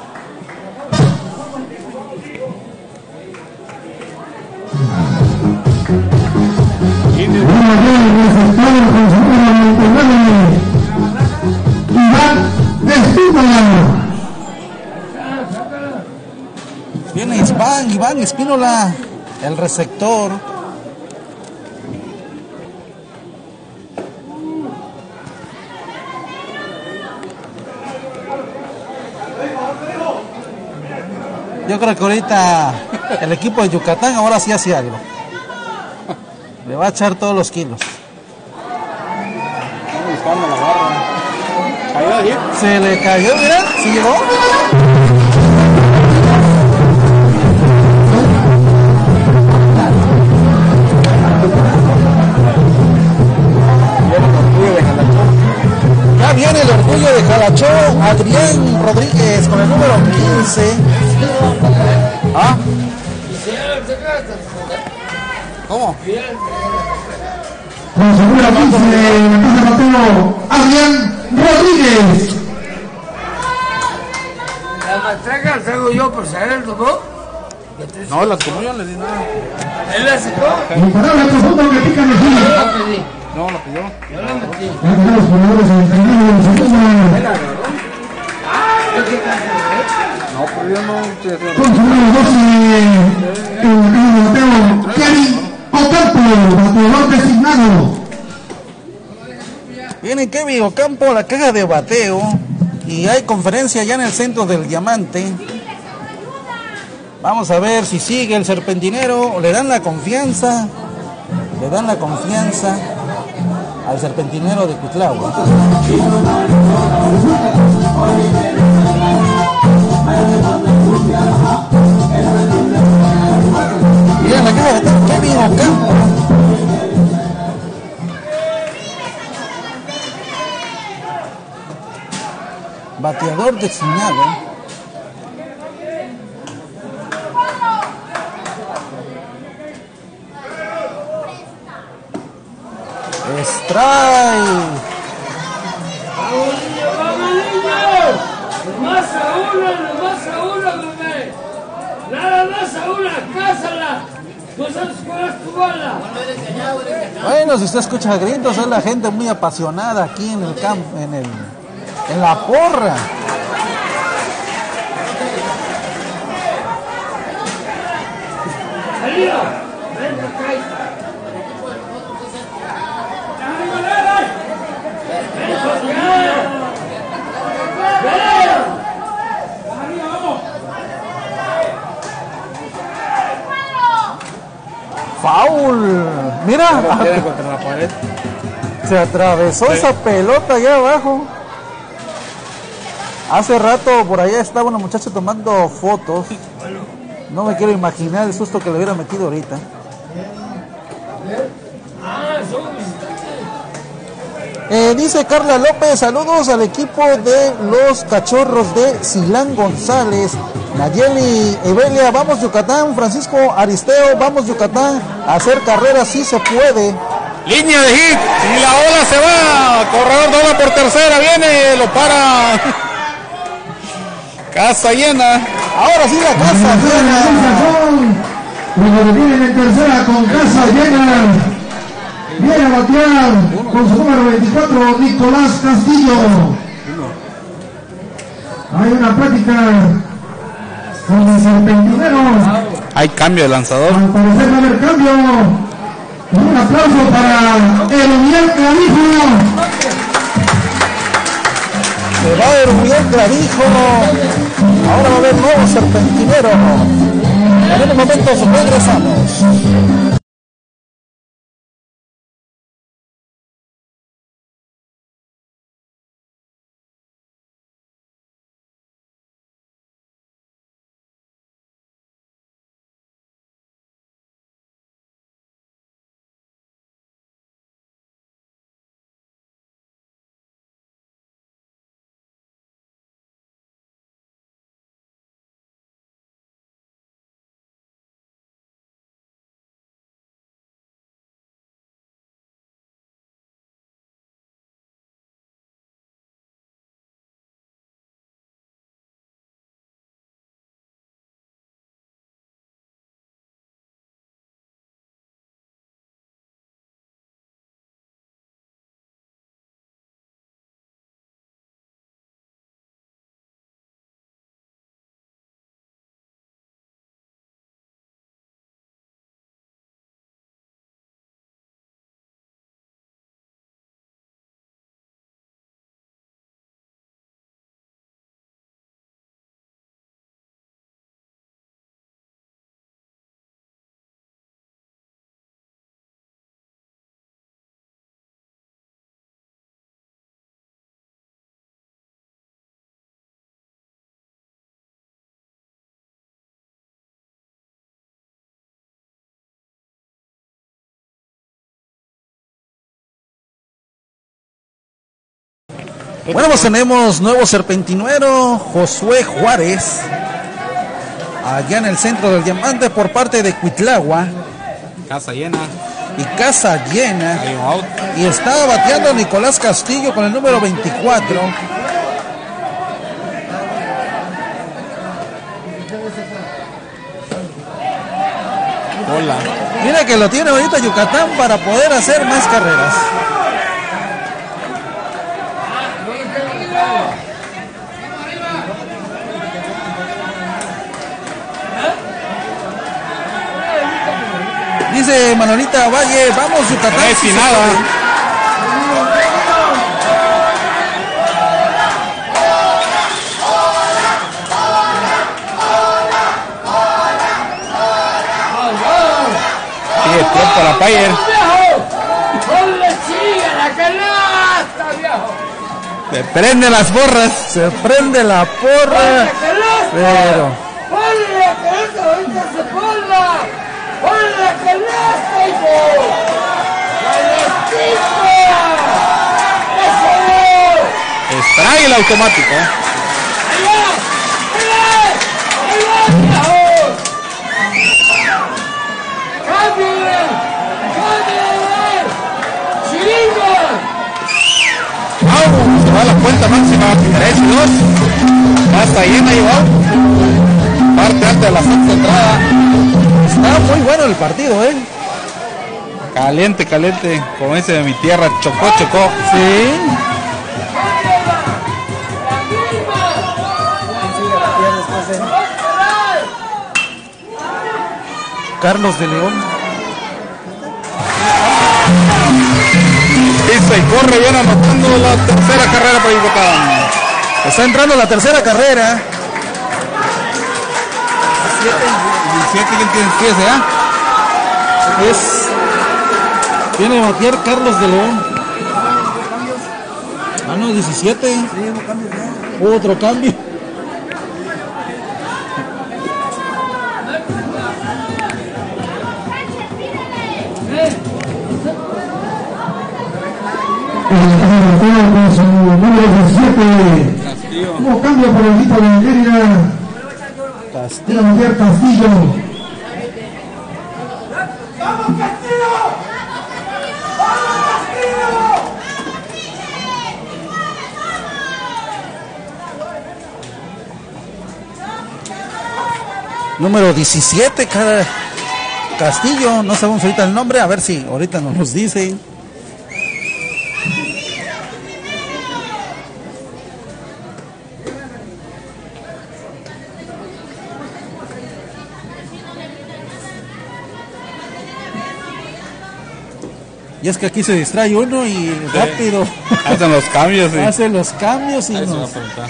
S1: Viene Iván, Iván Espínola, el receptor. Yo creo que ahorita el equipo de Yucatán ahora sí hace algo. Le va a echar todos los kilos. Se le cayó, mira, ¿sí llegó? Ya viene el orgullo de Jalachó, Adrián Rodríguez con el número quince. ¿Ah? ¿Cómo?
S3: Con su número quince, Adrián Rodríguez.
S7: La matraca la traigo yo por saber, ¿no?
S2: No, la tomó yo, le di nada.
S7: ¿Él la sacó?
S3: Imparable profundo que pica de
S7: Yo
S3: aquí.
S7: la pedí.
S2: No, la pidió.
S7: Yo la metí.
S3: Ya tenemos los jugadores en el terreno de la segunda.
S2: No, pero yo no.
S3: Con su número doce, el bateo, Kevin Ocampo, bateador designado.
S1: Viene Kevin Ocampo, la caja de bateo. Y hay conferencia ya en el centro del Diamante. Vamos a ver si sigue el Serpentinero. Le dan la confianza. Le dan la confianza al Serpentinero de Cuitlahua. Miren la caja de bateo, Kevin Ocampo. Bateador designado. Strike.
S7: ¡Vamos, niño! ¡Vamos, niño! ¡Más a una, más a una, bebé! ¡Nada más a una! ¡Cásala! ¡Tú sabes cuál es tu bala!
S1: Bueno, si usted escucha gritos, es la gente muy apasionada aquí en el campo, en el, en la porra.
S7: ¡Salido! ¡Ven acá!
S1: Foul. Mira,
S2: Contra la pared.
S1: se atravesó esa pelota allá abajo. Hace rato por allá estaba una muchacha tomando fotos. No me quiero imaginar el susto que le hubiera metido ahorita. Eh, dice Carla López, saludos al equipo de los Cachorros de Silán González, Nayeli Evelia, vamos Yucatán, Francisco Aristeo, vamos Yucatán, a hacer carreras si se puede.
S2: Línea de hit y la ola se va. Corredor doble por tercera, viene, lo para. Casa llena.
S1: Ahora sí la casa llena.
S3: Luego vienen en tercera con casa llena. Viene a batear con su número veinticuatro, Nicolás Castillo. Hay una práctica con el Serpentinero.
S2: Hay cambio de lanzador.
S3: Al parecer va a haber cambio. Un aplauso para el Unión Clavijo.
S1: Se va a ver bien Clavijo. Ahora va a haber nuevo Serpentinero. En unos momentos regresamos. Bueno, pues tenemos nuevo serpentinuero, Josué Juárez, allá en el centro del diamante por parte de Cuitlagua.
S2: Casa llena.
S1: Y casa llena.
S2: Hay un out.
S1: Y estaba bateando Nicolás Castillo con el número veinticuatro.
S2: Hola.
S1: Mira que lo tiene ahorita Yucatán para poder hacer más carreras. Dice Manolita Valle, vamos Yucatán.
S2: No es nada. Sigue tiempo la Payer.
S7: ¡Ponle sigue la canasta, viejo!
S1: Se prende las porras, se prende la porra. Pero
S7: ¡Ponle la canasta! ¡Ahorita se ponla! ¡Ponle la canasta, hijo! ¡Canastita! ¡Eso!
S2: Extrae el automático.
S7: ¡Ahí va! ¡Ahí va! ¡Ahí va, viejo! ¡Cámbiale! ¡Cámbiale! ¡Chiringo!
S2: Vamos, se va a la cuenta máxima. tres y dos. Ya está llena y va. Parte alta de la sexta entrada.
S1: está muy bueno el partido, ¿eh?
S2: Caliente, caliente. Como dice de mi tierra, chocó, chocó.
S1: Sí. Carlos de León.
S2: Pisa y corre, viene anotando la tercera carrera para Yucatán.
S1: Está entrando la tercera carrera.
S2: diecisiete, ¿quién tiene diez, eh?
S1: Es. Viene a batear Carlos de León. Ah, no, diecisiete. Otro cambio.
S3: Con su número diecisiete.
S2: Castillo.
S3: Como cambio por el equipo de Mérida.
S1: Castillo.
S3: Javier Castillo.
S7: ¡Vamos, Castillo! ¡Vamos, Castillo!
S1: Número diecisiete, cada Castillo. No sabemos ahorita el nombre. A ver si ahorita nos los dicen. Y es que aquí se distrae uno y rápido
S2: Hacen los cambios, sí.
S1: hace los cambios y
S2: Ahí se va a
S1: nos...
S2: preguntar.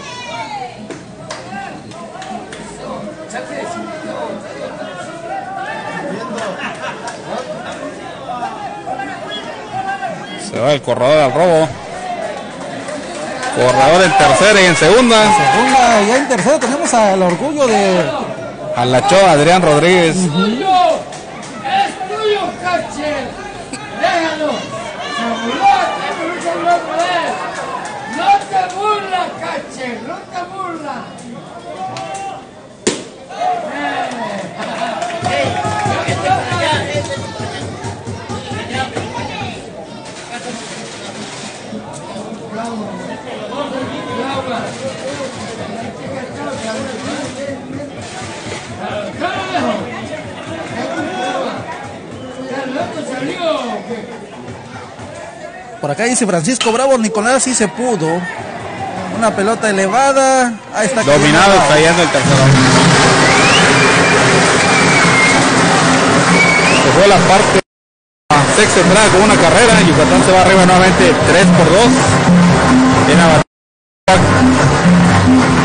S2: Se va el corredor al robo. Corredor en tercera y en segunda.
S1: Segunda, ya en tercera tenemos al orgullo de...
S2: A la Choa, Adrián Rodríguez.
S7: ¡Es tuyo! ¡Es tuyo, Cache! ¡Déjalo! ¡Se burló! ¡Tiene mucho no poder! ¡No te burlas, Cache! ¡No te burlas!
S1: Por acá dice Francisco Bravo, Nicolás sí se pudo. Una pelota elevada. Ahí está.
S2: Dominado,
S1: cayendo.
S2: cayendo el tercero. Se fue la parte sexta entrada con una carrera. Yucatán se va arriba nuevamente tres por dos. Viene a batir.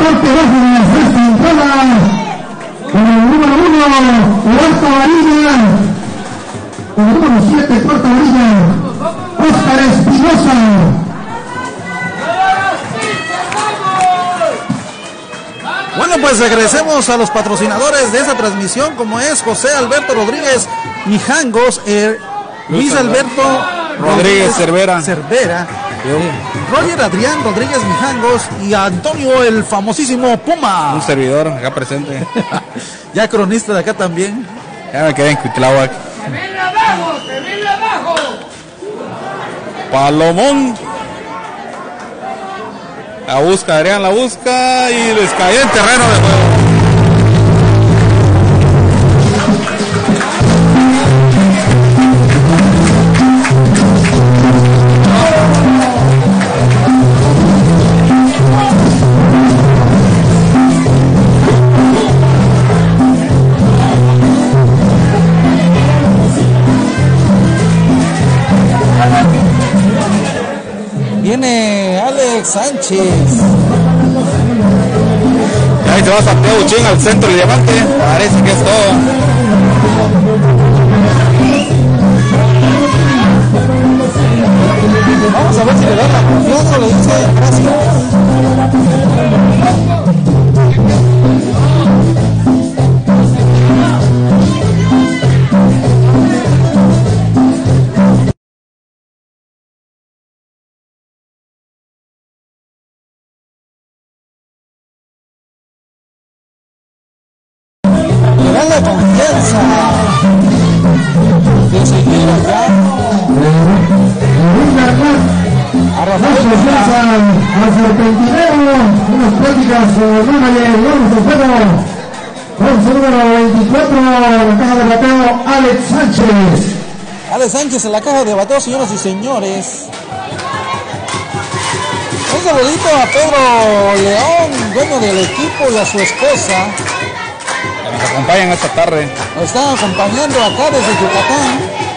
S3: parte baja de la sexta entrada, con el número uno, cuarta varilla, con el número siete, cuarta varilla, Oscar Espinosa.
S1: Bueno, pues regresemos a los patrocinadores de esta transmisión, como es José Alberto Rodríguez Mijangos, eh, Luis, Luis Alberto
S2: Rodríguez, Rodríguez Cervera,
S1: Cervera eh, Roger Adrián Rodríguez Mijangos y Antonio el famosísimo Puma.
S2: Un servidor acá presente.
S1: Ya cronista de acá también.
S2: Ya me quedé en Cuitláhuac.
S7: ¡Se viene abajo! ¡Se viene abajo!
S2: Palomón. La busca, Adrián la busca y les cayó en terreno de juego.
S1: Viene Alex Sánchez.
S2: Ahí se va Santiago Uchín al centro y diamante. Parece que es todo.
S1: Vamos a ver si le da la confianza o le dice gracias. La confianza de seguir allá
S3: a Rafael confianza al serpentinero, unas prácticas manager, vamos al juego con su número veinticuatro, la caja de bateo Alex Sánchez.
S1: Alex Sánchez en la caja de bateo, señoras y señores. Un saludito a Pedro León, dueño del equipo, y a su esposa.
S2: Nos acompañan esta tarde.
S1: Nos están acompañando acá desde Yucatán.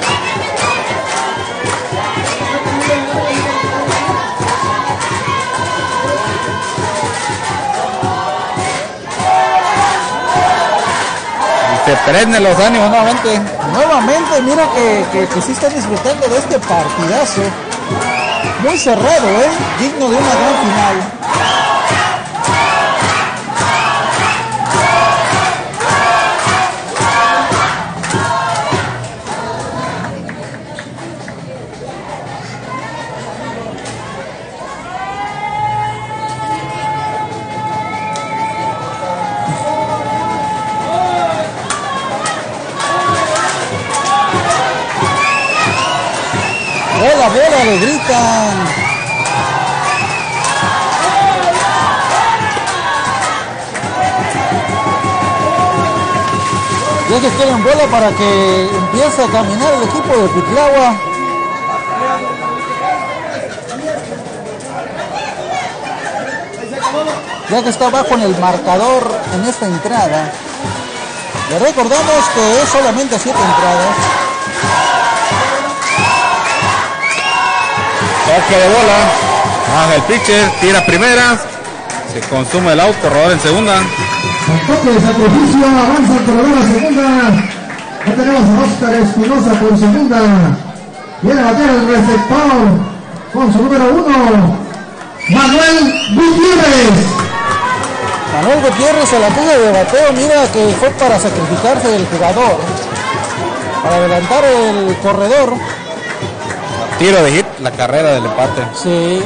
S2: Y se prenden los ánimos nuevamente.
S1: Nuevamente, mira que, que, que sí están disfrutando de este partidazo. Muy cerrado, ¿eh? Digno de una gran final. ¡Bola, bola! Le gritan. Ya que quieren bola para que empiece a caminar el equipo de Cuitláhuac. Ya que está abajo en el marcador en esta entrada. Le recordamos que es solamente siete entradas.
S2: Toque de bola. Baja el pitcher, tira primera. Se consume el out, corredor en segunda.
S3: Al toque de sacrificio, avanza el corredor a segunda. Ya tenemos a Oscar Espinosa por segunda. Viene a bater el receptor con su número uno, Manuel Gutiérrez.
S1: Manuel Gutiérrez a la caja de bateo, mira que fue para sacrificarse el jugador, para adelantar el corredor.
S2: Tiro de hit, la carrera del empate.
S1: Sí.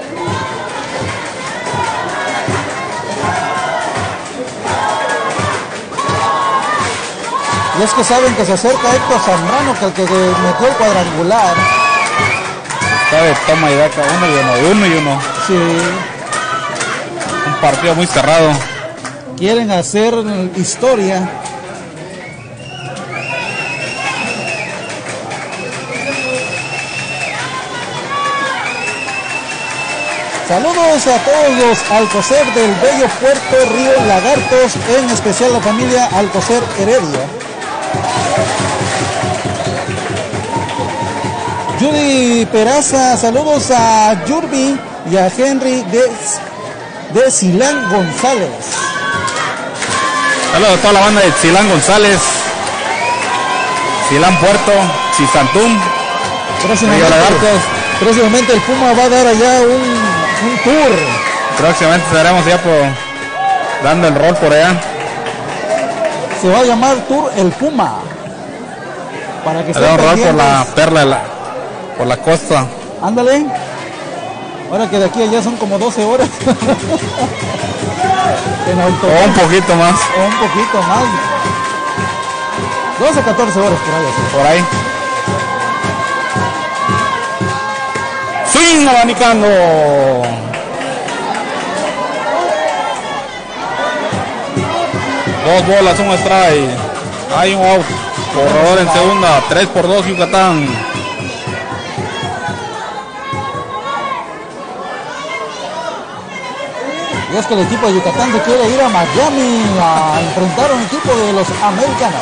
S1: Y es que saben que se acerca Héctor Zambrano, que el que metió el cuadrangular.
S2: Está de toma y daca, uno y uno, y uno y uno.
S1: Sí.
S2: Un partido muy cerrado.
S1: Quieren hacer historia. Saludos a todos los Alcocer del bello Puerto Río Lagartos, en especial la familia Alcocer Heredia. Judy Peraza, saludos a Yurbi y a Henry de de Silán González.
S2: Saludos a toda la banda de Silán González, Silán Puerto, Chisantum.
S1: Próximamente, próximamente el Puma va a dar allá un, un tour.
S2: Próximamente estaremos ya por, dando el rol por allá.
S1: Se va a llamar Tour El Puma. Para que
S2: estén pendientes. Por la perla, la, por la costa.
S1: Ándale. Ahora que de aquí a allá son como doce horas. En auto.
S2: O un poquito más.
S1: O un poquito más. doce a catorce horas por ahí. Así.
S2: Por ahí. Swing abanicando. Dos bolas, un strike. Hay un out. Corredor en segunda. tres por dos Yucatán.
S1: Y es que el equipo de Yucatán se quiere ir a Miami a enfrentar a un equipo de los americanos.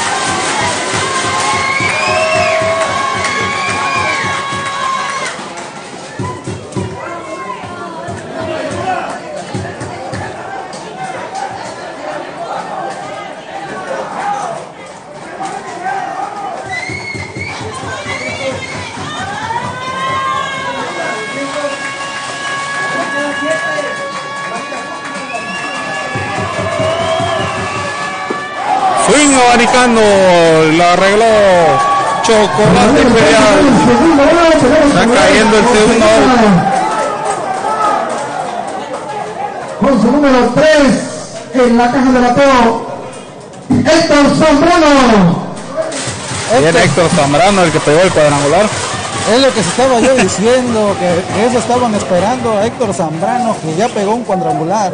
S2: Swing abanicando, la arregló Chocolate Imperial. Está cayendo el segundo out.
S3: Con su número tres en la caja de bateo, Héctor Zambrano.
S2: Bien, Héctor Zambrano, el que pegó el cuadrangular.
S1: Es lo que se estaba yo diciendo, que, que eso estaban esperando a Héctor Zambrano, que ya pegó un cuadrangular.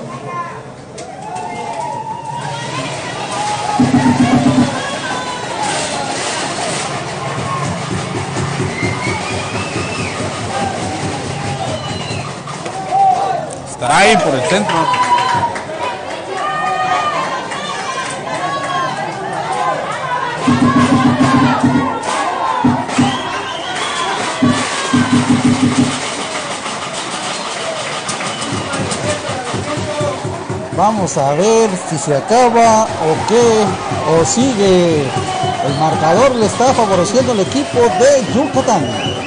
S2: Estará ahí por el centro.
S1: Vamos a ver si se acaba o qué, o sigue. El marcador le está favoreciendo al equipo de Yucatán.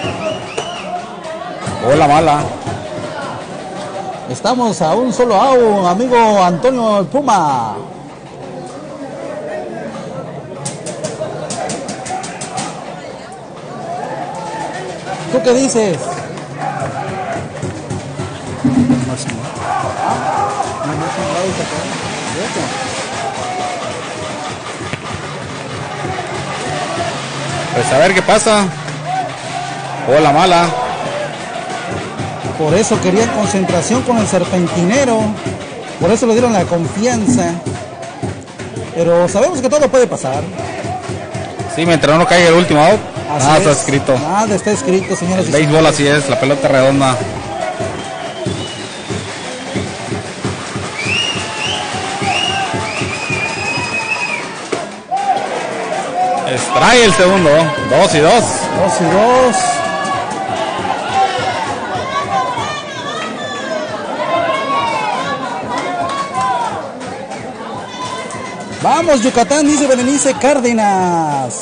S2: Bola mala.
S1: Estamos a un solo out, amigo Antonio el Puma. ¿Tú qué dices?
S2: Pues a ver qué pasa. Bola mala.
S1: Por eso querían concentración con el serpentinero. Por eso le dieron la confianza. Pero sabemos que todo puede pasar.
S2: Sí, mientras no caiga el último out.
S1: Así
S2: nada
S1: es.
S2: está escrito.
S1: Nada está escrito, señores.
S2: El béisbol así es, la pelota redonda. Extrae el segundo. Dos y dos.
S1: Dos y dos. Vamos, Yucatán, dice Berenice Cárdenas.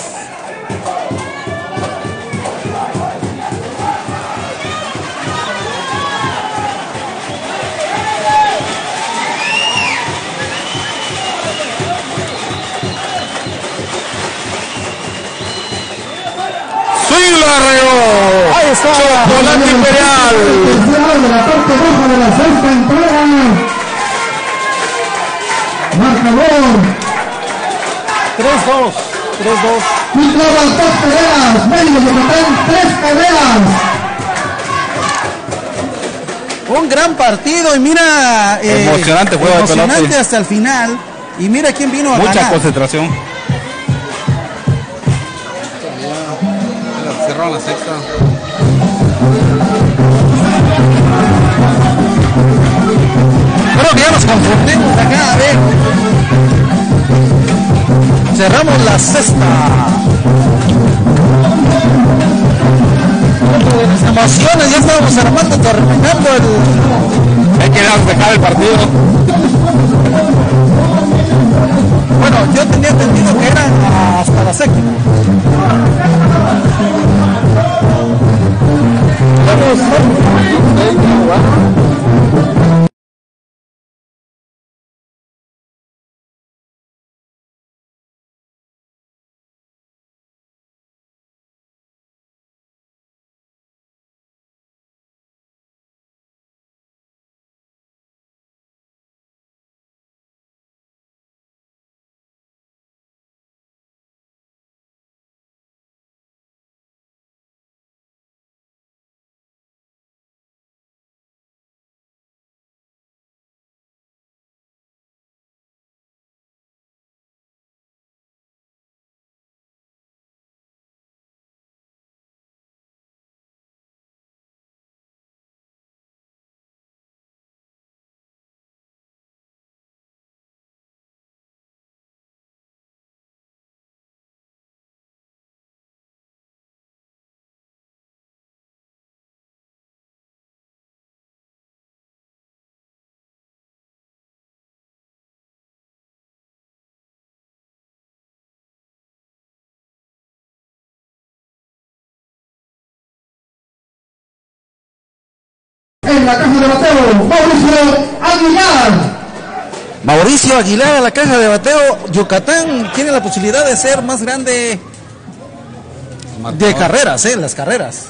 S2: ¡Swing lo arregló!
S1: Ahí está.
S2: Chocolate Imperial.
S3: De la parte baja de la sexta entrada. Marcador.
S1: tres dos. tres dos.
S3: Y clavan dos carreras. Medio Yucatán, tres carreras.
S1: Un gran partido y mira, eh,
S2: emocionante juego de pelota.
S1: Emocionante hasta el final. Y mira quién vino a
S2: Mucha
S1: ganar.
S2: concentración. Cerraron la sexta.
S1: Creo que ya nos confundimos acá, a ver. Cerramos la sexta. Las emociones, ya estábamos armando, terminando el...
S2: quiere sacar el partido.
S1: Bueno, yo tenía entendido que eran hasta la séptima.
S3: En la caja de bateo, Mauricio Aguilar.
S1: Mauricio Aguilar a la caja de bateo. Yucatán tiene la posibilidad de ser más grande de carreras, eh, las carreras.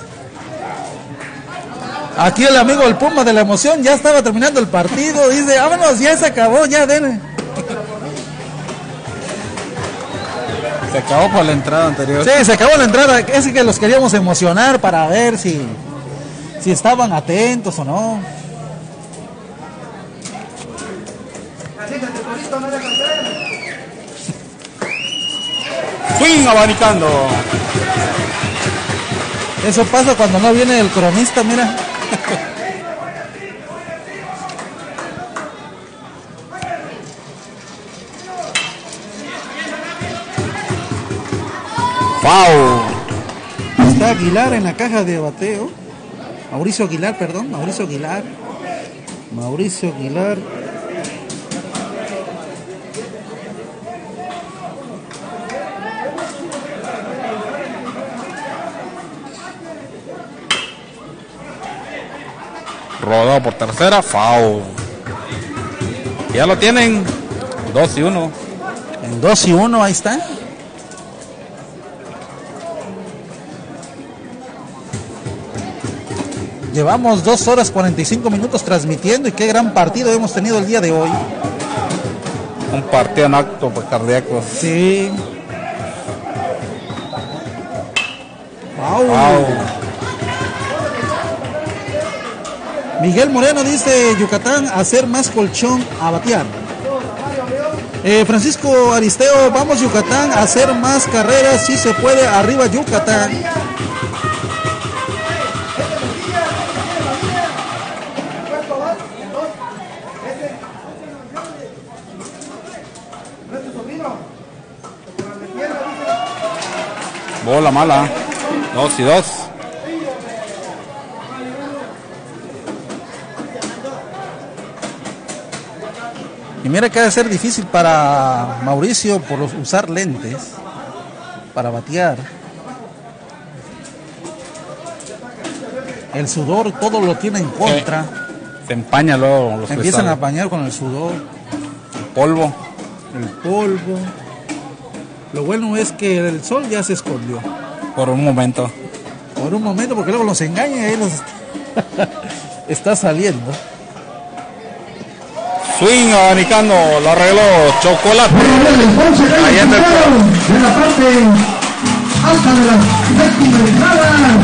S1: Aquí el amigo del Puma de la emoción ya estaba terminando el partido. Dice, vámonos, ya se acabó, ya denle.
S2: Se acabó por la entrada anterior.
S1: Sí, se acabó la entrada. Es que los queríamos emocionar para ver si, si estaban atentos o no.
S2: Swing abanicando.
S1: Eso pasa cuando no viene el cronista, mira.
S2: Foul.
S1: Está Aguilar en la caja de bateo. Mauricio Aguilar, perdón, Mauricio Aguilar. Mauricio Aguilar.
S2: Rodado por tercera, foul. Ya lo tienen. dos y uno.
S1: En dos y uno, ahí está. Llevamos dos horas cuarenta y cinco minutos transmitiendo y qué gran partido hemos tenido el día de hoy.
S2: Un partido en acto pues, cardíaco.
S1: Sí. Wow.
S2: Wow.
S1: Miguel Moreno dice Yucatán hacer más colchón a batear. Eh, Francisco Aristeo, vamos Yucatán a hacer más carreras si se puede, arriba Yucatán.
S2: Bola mala. Dos y dos.
S1: Y mira que ha de ser difícil para Mauricio por usar lentes para batear. El sudor todo lo tiene en contra.
S2: Se empaña luego los
S1: Empiezan
S2: cristales.
S1: a apañar con el sudor,
S2: Polvo.
S1: el polvo. Lo bueno es que el sol ya se escondió.
S2: Por un momento.
S1: Por un momento, porque luego los engaña y ahí los está saliendo.
S2: Swing abanicando, lo arregló Chocolate. Ahí anda el pro.
S3: De la parte alta de la séptima entrada.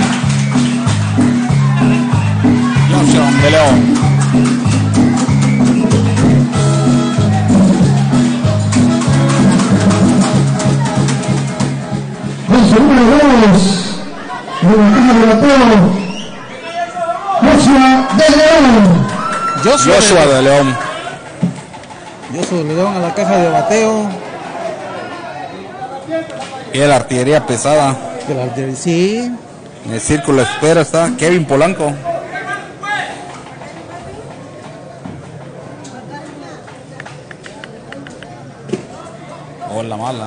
S2: Johnson de León.
S3: Con su número dos. De la caja de bateo. Joshua de León.
S1: Joshua,
S2: Joshua de León.
S1: Joshua de León a la caja de bateo.
S2: Y la artillería pesada.
S1: De la artillería, sí.
S2: En el círculo de espera está Kevin Polanco. Bola mala.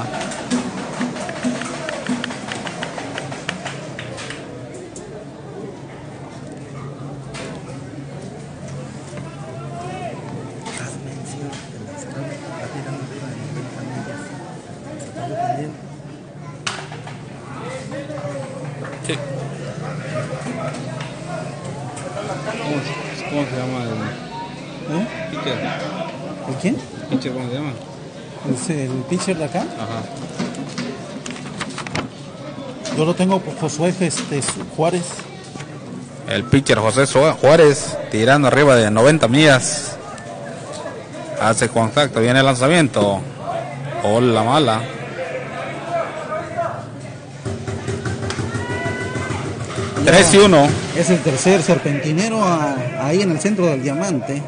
S2: Sí. ¿Cómo, cómo se llama el
S1: ¿Eh?
S2: pitcher?
S1: ¿El quién?
S2: ¿Pitcher cómo se llama?
S1: ¿Es el pitcher de acá?
S2: Ajá.
S1: Yo lo tengo por Josué este, Juárez.
S2: El pitcher José Juárez tirando arriba de noventa millas. Hace contacto, viene el lanzamiento. Hola mala. tres y uno.
S1: Es el tercer serpentinero a- ahí en el centro del diamante.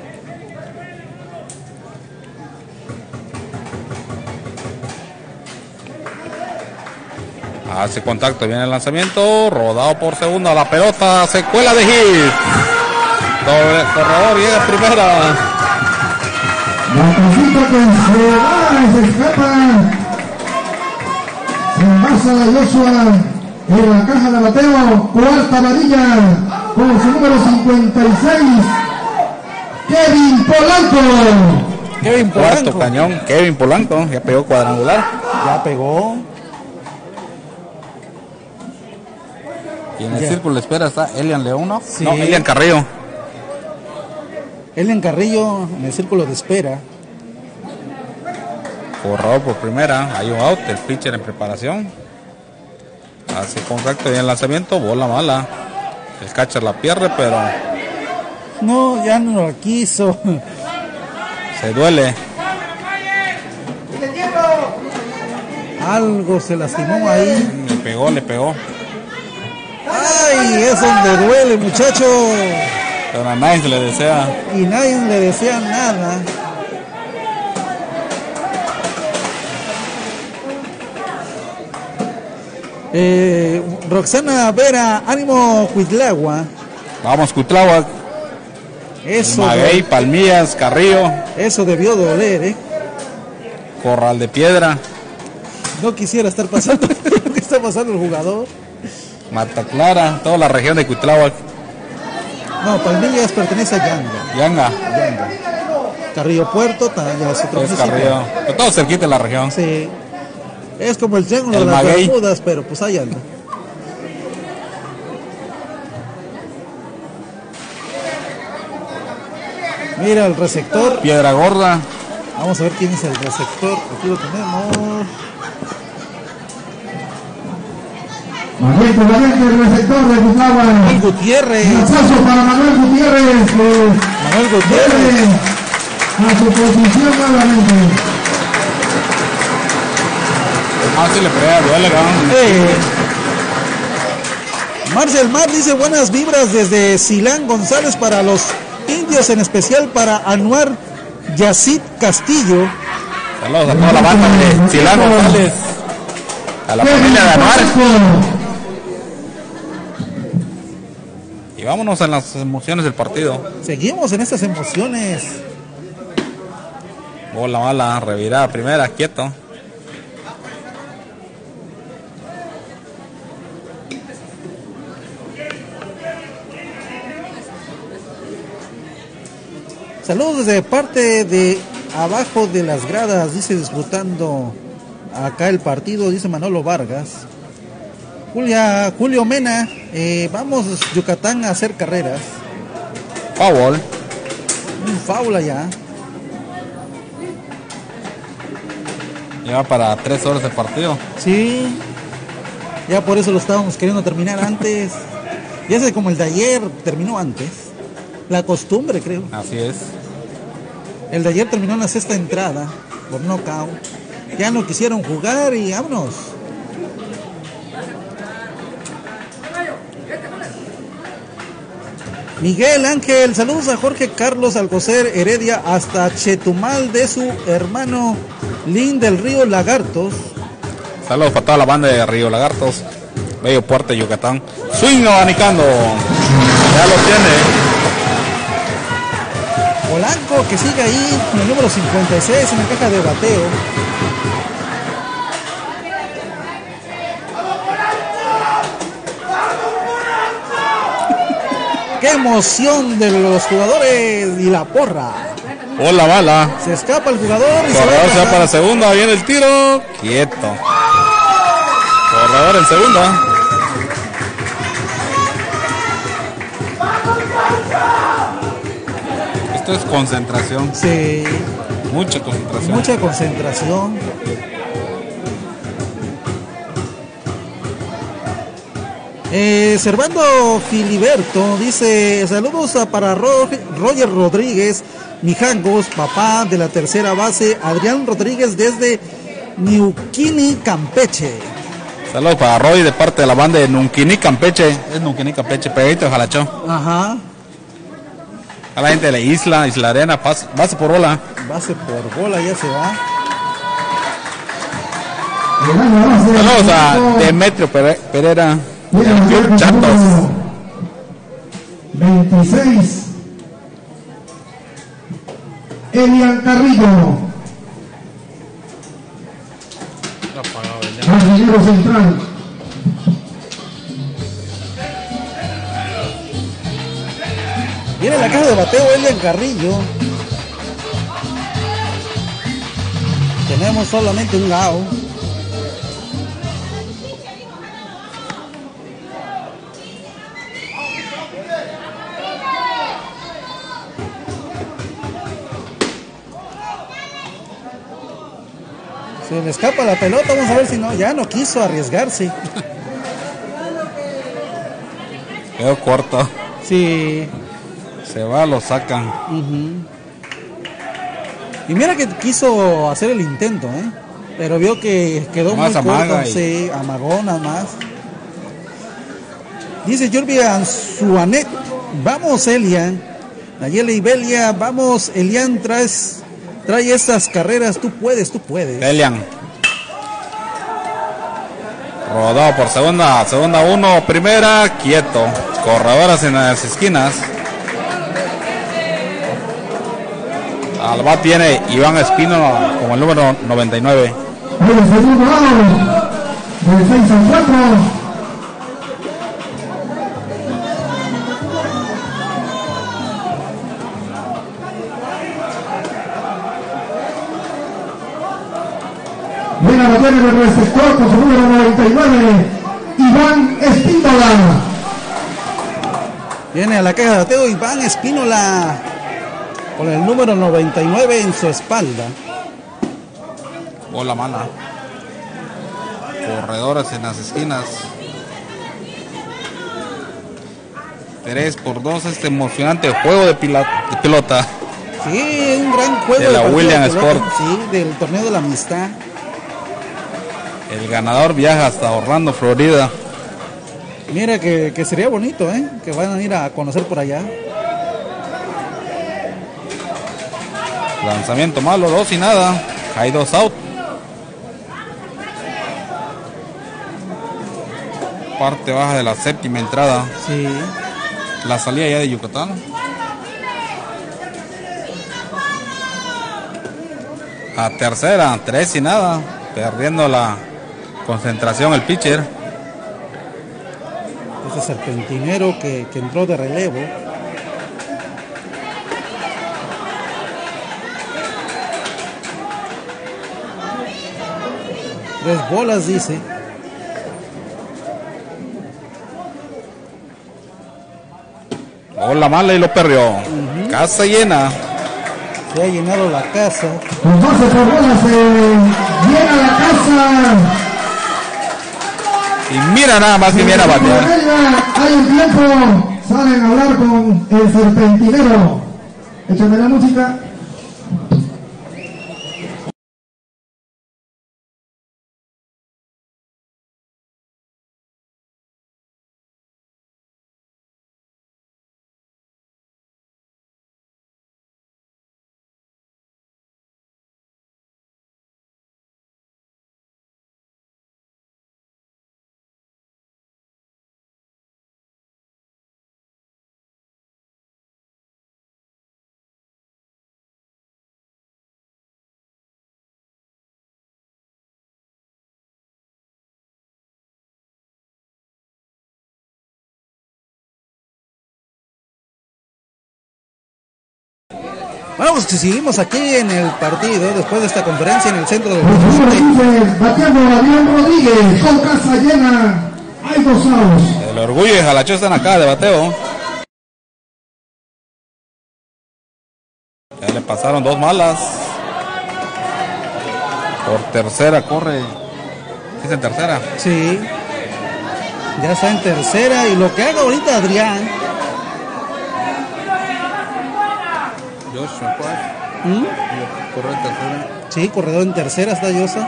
S2: Hace contacto, viene el lanzamiento. Rodado por segunda. La pelota se cuela de hit. Doble corredor, llega a primera.
S3: La casita que se va y se escapa. Se envasa Joshua en la caja de bateo. Cuarta amarilla con su número cincuenta y seis. Kevin Polanco.
S1: Kevin
S2: Cuarto
S1: Polanco.
S2: cañón, Kevin Polanco. Ya pegó cuadrangular.
S1: Ya pegó.
S2: Y en el
S1: Ya.
S2: círculo de espera está Elian León, ¿no?
S1: Sí.
S2: No, Elian Carrillo.
S1: Elian Carrillo en el círculo de espera.
S2: Corredor por primera. Hay un out. El pitcher en preparación. Hace contacto, viene el lanzamiento. Bola mala. El catcher la pierde, pero
S1: No, ya no lo quiso.
S2: se duele.
S1: Algo se lastimó ahí.
S2: Le pegó, le pegó.
S1: ¡Ay! Es donde duele, muchacho.
S2: Pero a nadie se le desea.
S1: Y nadie le desea nada. Eh, Roxana Vera, ánimo Cuitlagua.
S2: Vamos, Cuitláhuac.
S1: Eso,
S2: Maguey,
S1: de-
S2: Palmillas, Carrillo,
S1: eso debió doler, ¿eh?
S2: Corral de Piedra,
S1: No quisiera estar pasando lo que está pasando el jugador.
S2: Mata Clara, toda la región de Cuitláhuac.
S1: No, Palmillas pertenece a Yanga.
S2: Yanga,
S1: Yanga. Carrillo Puerto, ta- ya es otro
S2: es
S1: municipio.
S2: Carrillo. Pero todo cerquita de la región.
S1: Sí. Es como el Triángulo
S2: El
S1: de las
S2: Maguey.
S1: Bermudas, pero pues ahí anda. Mira el receptor.
S2: Piedra Gorda,
S1: Vamos a ver quién es el receptor. Aquí lo tenemos.
S3: Manuel Valiente, el receptor de
S1: Manuel
S3: Cuitlagua.
S1: Gutiérrez.
S3: Un aplauso para Manuel Gutiérrez, que
S1: Manuel Gutiérrez.
S3: vuelve a su posición nuevamente.
S2: ah, sí le pega, duele, cabrón.
S1: Eh, Marcel Mar dice buenas vibras desde Silán González para los indios, en especial para Anuar Yacid Castillo.
S2: Saludos a toda la banda de Silán González, a la familia de Anuar. Y vámonos en las emociones del partido.
S1: Seguimos en estas emociones.
S2: Bola mala, revirada primera, quieto.
S1: Saludos desde parte de abajo de las gradas, dice disfrutando acá el partido, dice Manolo Vargas. Julia, Julio Mena, eh, vamos Yucatán a hacer carreras.
S2: Foul.
S1: Un foul allá.
S2: Lleva para tres horas de partido.
S1: Sí, ya por eso lo estábamos queriendo terminar antes. Ya sé, como el de ayer terminó antes. La costumbre, creo.
S2: Así es.
S1: El de ayer terminó en la sexta entrada por knockout. Ya no quisieron jugar y vámonos. Miguel Ángel, saludos a Jorge Carlos Alcocer Heredia hasta Chetumal de su hermano Lin del Río Lagartos.
S2: Saludos para toda la banda de Río Lagartos, Bello Puerto, Yucatán. Swing abanicando. Ya lo tiene.
S1: Polanco que sigue ahí con el número cincuenta y seis en la caja de bateo. emoción de los jugadores y la porra.
S2: O la bala.
S1: Se escapa el jugador y
S2: Corredor se va
S1: a
S2: para segunda. Viene el tiro. Quieto. Corredor en segunda. Esto es concentración.
S1: Sí.
S2: Mucha concentración.
S1: Mucha concentración. Eh, Servando Filiberto dice: saludos a para Ro- Roger Rodríguez, Mijangos, papá de la tercera base, Adrián Rodríguez desde Niuquini, Campeche.
S2: Saludos para Roy de parte de la banda de Nunquini, Campeche. Es Nunquini, Campeche, pegadito de Jalachó.
S1: Ajá.
S2: A la gente de la isla, Isla Arena, pas, base por bola.
S1: Base por bola, ya se va.
S2: Saludos a Demetrio Pere- Pereira. El Club Chatos.
S3: veintiséis. Elian Carrillo. Jardinero central.
S1: Viene la caja de bateo Elian Carrillo. Tenemos solamente un out. Se le escapa la pelota, vamos a ver si no, ya no quiso arriesgarse.
S2: Quedó corto.
S1: Sí.
S2: Se va, lo sacan.
S1: Uh-huh. Y mira que quiso hacer el intento, ¿eh? Pero vio que quedó
S2: Más
S1: muy
S2: amaga
S1: corto,
S2: y-
S1: sí, amagó nada más. Dice Jordi Anzuanet, vamos Elian. Nayeli Ibelia, vamos Elian, traes, trae estas carreras, tú puedes, tú puedes.
S2: Elian. Rodado por segunda, segunda uno, primera, quieto. Corredoras en las esquinas. Al bat tiene Iván Espino como el número noventa y nueve.
S3: El segundo out. De seis a cuatro. Viene a bater el receptor con su número noventa y nueve, Iván Espíndola.
S1: Viene a la caja de bateo Iván Espínola con el número noventa y nueve en su espalda.
S2: Bola mala. Corredores en las esquinas. tres por dos, este emocionante juego de, pila- de pelota.
S1: Sí, un gran juego
S2: De la
S1: partido
S2: William
S1: de pelota,
S2: Sport.
S1: Sí, del torneo de la amistad.
S2: El ganador viaja hasta Orlando, Florida.
S1: Mira que, que sería bonito, ¿eh? Que van a ir a conocer por allá.
S2: Lanzamiento malo, dos y nada. Hay dos out. Parte baja de la séptima entrada.
S1: Sí.
S2: La salida ya de Yucatán. A tercera, tres y nada. Perdiendo la concentración el pitcher.
S1: Ese serpentinero que, que entró de relevo. Tres bolas, dice.
S2: Bola mala y lo perdió. Casa llena.
S1: Se ha llenado la casa.
S3: Con doce por bola se llena la casa.
S2: Y mira nada más que viene a batear.
S3: Hay un tiempo. Salen a hablar con el serpentinero. Échame la música.
S1: Bueno, pues que seguimos aquí en el partido, después de esta conferencia en el centro del
S3: Los
S1: deporte.
S3: Rodríguez, bateando Adrián Rodríguez, con casa llena, hay dos outs.
S2: El Orgullo y Jalacho están acá de bateo. Ya le pasaron dos malas. Por tercera corre. ¿Es en tercera?
S1: Sí. Ya está en tercera y lo que haga ahorita Adrián.
S2: Joshua,
S1: ¿Mm?
S2: corre en tercera.
S1: Sí, corredor en tercera está Yosa.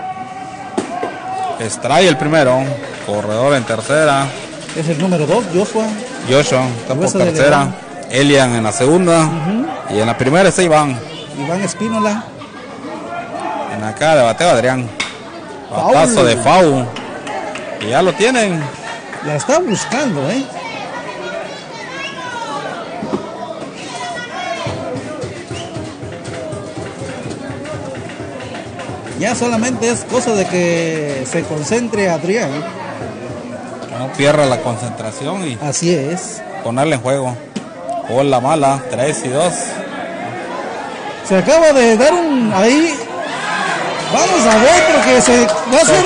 S2: Extrae el primero. Corredor en tercera.
S1: Es el número dos, Joshua.
S2: Joshua está por
S1: Hueso de
S2: tercera.
S1: León.
S2: Elian en la segunda.
S1: Uh-huh.
S2: Y en la primera está Iván.
S1: Iván Espínola.
S2: En acá de bateo Adrián.
S1: Foul.
S2: Batazo de Fau. Y ya lo tienen.
S1: La está buscando, ¿eh? Ya solamente es cosa de que se concentre Adrián.
S2: No pierda la concentración y
S1: Así es.
S2: ponerle en juego. Bola mala, tres y dos.
S1: Se acaba de dar un ahí. Vamos a ver porque se va a hacer.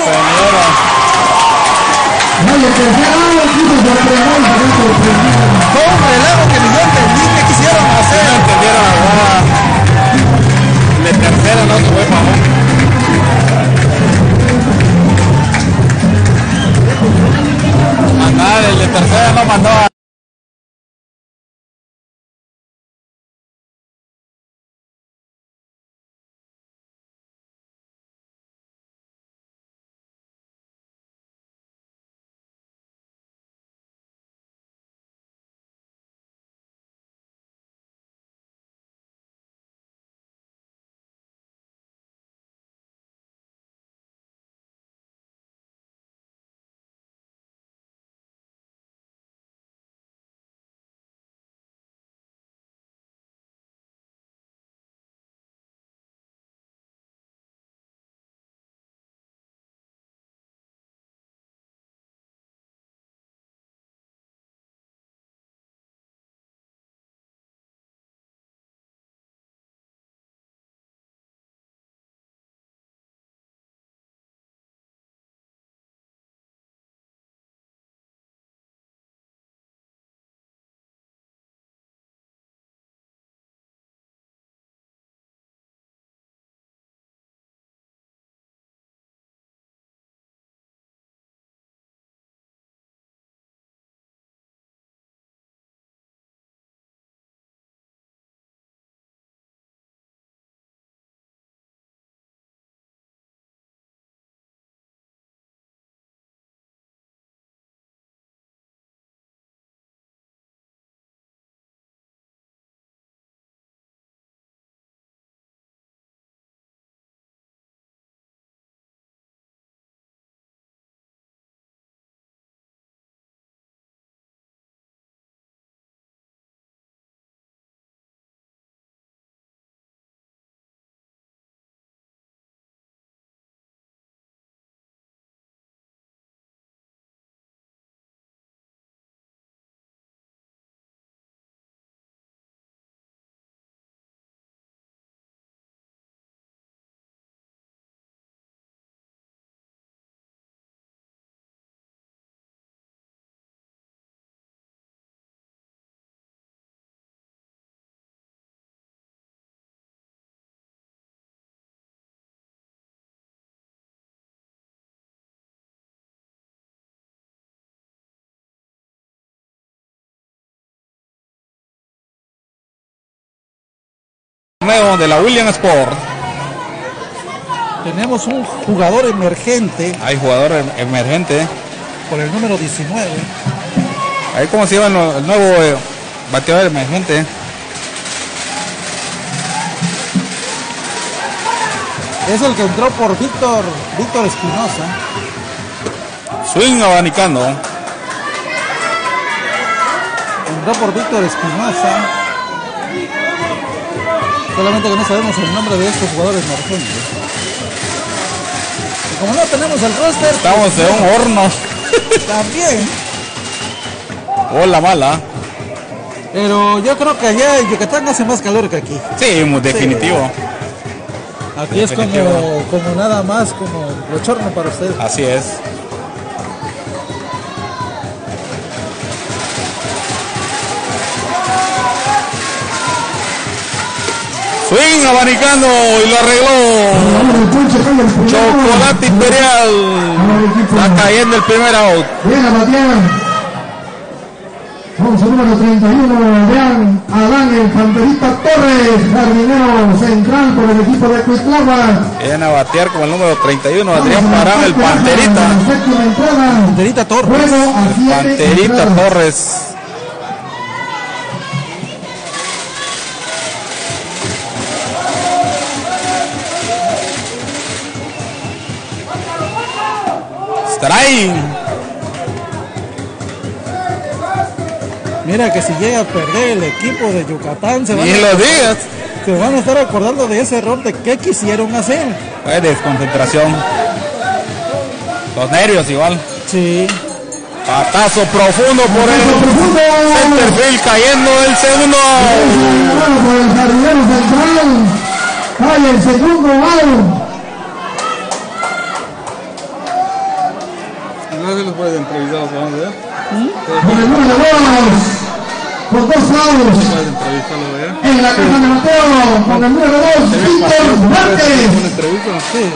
S3: Vaya, tercera out, hijos de Adrián, dentro del primero.
S1: Fue un relajo que ni yo entendí qué quisieron hacer.
S2: No entendieron la jugada. De tercera no se fue favor. Mandar el de tercera no mandó a... de la William Sport.
S1: Tenemos un jugador emergente
S2: Hay jugador em- emergente.
S1: por el número diecinueve.
S2: Ahí como se llama el, nue- el nuevo eh, bateador emergente.
S1: Es el que entró por Víctor Víctor Espinosa.
S2: Swing abanicando.
S1: Entró por Víctor Espinosa. Solamente que no sabemos el nombre de estos jugadores emergentes. Y como no tenemos el roster,
S2: Estamos de un horno.
S1: también
S2: Bola mala.
S1: Pero yo creo que allá en Yucatán hace más calor que aquí.
S2: Sí, muy definitivo.
S1: Aquí es como, como nada más, como bochorno para ustedes.
S2: Así es. Swing abanicando y lo arregló. Chocolate Imperial. Está cayendo el primer out.
S3: Bien a batear. Vamos al número treinta y uno, vean, Adán el Panterita Torres, jardinero central por el equipo de Cuitlava.
S2: Viene a batear con el número treinta y uno, Adrián Parán, el Panterita.
S1: Panterita Torres.
S2: El Panterita Torres. Strike.
S1: Mira que si llega a perder el equipo de Yucatán, se van,
S2: Ni
S1: a,
S2: lo digas.
S1: se van a estar acordando de ese error de qué quisieron hacer.
S2: Fue desconcentración. Los nervios igual.
S1: Sí.
S2: Patazo profundo por el centerfield, cayendo el segundo.
S3: Por el jardinero central. Cae el segundo out.
S6: No se los puede entrevistar, vamos a ver.
S3: Por el número dos. Por dos outs.
S6: Puede entrevistarlo, ¿verdad?
S3: En la caja de Mateo. Con el número dos. Víctor Márquez.
S6: ¿Una entrevista?
S1: Sí.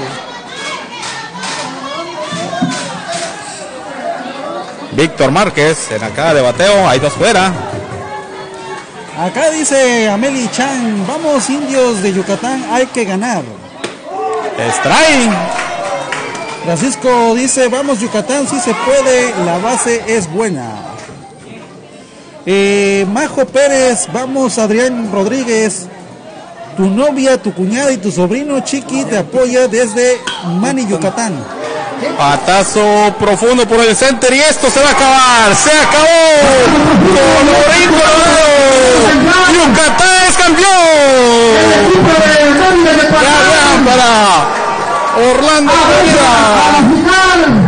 S2: Víctor Márquez en acá de bateo, hay dos fuera.
S1: Acá dice Ameli Chan, vamos indios de Yucatán, hay que ganar.
S2: Strike.
S1: Francisco dice, vamos Yucatán, si se puede, la base es buena. Eh, Majo Pérez, vamos Adrián Rodríguez, tu novia, tu cuñada y tu sobrino Chiqui te apoya desde Mani, Yucatán.
S2: Patazo profundo por el center y esto se va a acabar. Se acabó. Colorín colorado. Yucatán es campeón. Ya para Orlando Florida.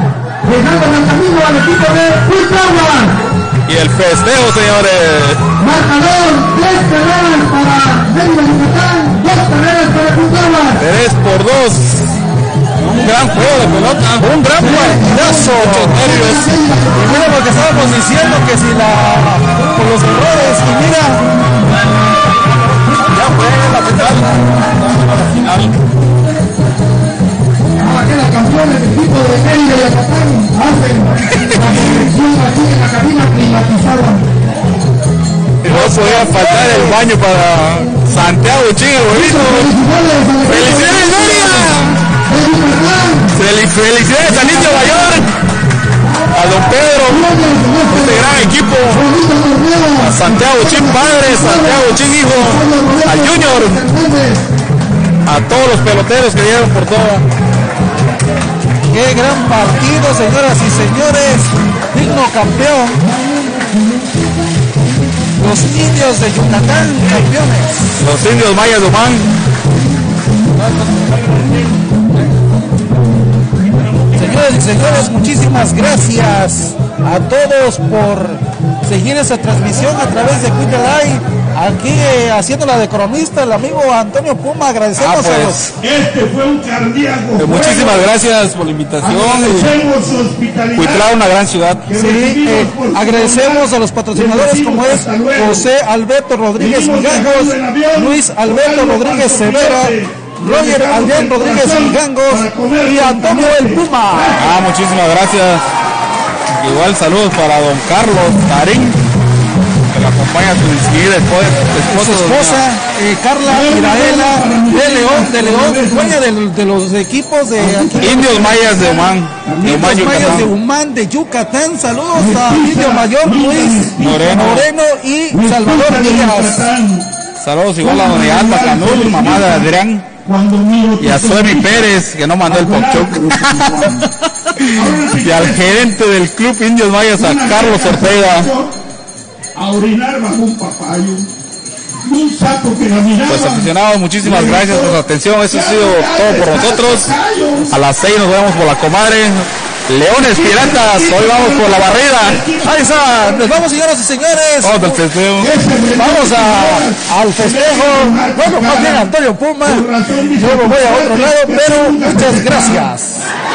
S2: Y el festejo, señores.
S3: Marcador, tres carreras para Mérida Yucatán, dos carreras para Cuitlava.
S2: Tres por dos. Un gran juego de pelota. Un gran partidazo. Muchos nervios.
S1: Y mira lo que estábamos diciendo, que si la por los errores, y mira, ya fue la final. La final.
S3: Ahora que los campeones del equipo de Mérida Yucatán hacen la selección aquí en la cabina climatizada.
S2: No podía faltar el baño para Santiago Chico, bonito. ¡Felicidades, Gloria! Felicidades al Indio Mayor, a don Pedro, este gran equipo, a Santiago Chin padre, Santiago Chin hijo, al Junior, a todos los peloteros que dieron por todo.
S1: Qué gran partido, señoras y señores, digno campeón. Los indios de Yucatán, campeones.
S2: Los indios mayas de Omán.
S1: Señoras y señores, muchísimas gracias a todos por seguir esa transmisión a través de Cuitlava Live. Aquí eh, haciéndola de cronista el amigo Antonio Puma, agradecemos
S2: Ah,
S1: a los...
S2: pues,
S9: Este fue un cardíaco.
S2: eh, muchísimas gracias por la invitación.
S9: Agradecemos su hospitalidad.
S2: Cuitlava, una gran ciudad.
S1: Sí, eh, agradecemos a los patrocinadores como es José Alberto Rodríguez Migangos, Luis Alberto Rodríguez Severa, Roger Adrián Rodríguez Migangos y Antonio El Puma.
S2: Ah, muchísimas gracias. Igual saludos para don Carlos Tarín, que lo acompaña a su distinguida esposa,
S1: Su esposa, eh, Carla Iraela de León, de León, dueña de, de los equipos de aquí.
S2: Indios Mayas de Omán, de Omán,
S1: Indios Mayas de
S2: Yucatán.
S1: Humán de Yucatán. Saludos a Indio Mayor, Luis
S2: Moreno.
S1: Moreno y Salvador Díaz.
S2: Saludos igual a doña Alba Canul, mamá de Adrián, y a Suemi Pérez, que no mandó el popchuc. Y al gerente del club Indios Mayas, a Carlos Ortega.
S9: A orinar bajo un papayo. Un saco que la miraba.
S2: Pues aficionados, muchísimas gracias por su atención. Eso ha sido todo por nosotros. A las seis nos vemos por la comadre. Leones Piratas, hoy vamos por la barrera.
S1: Ahí está, nos vamos señoras y señores.
S2: Vamos al festejo.
S1: Vamos a, al festejo. Bueno, más bien Antonio Puma. Yo me voy a otro lado, pero muchas gracias.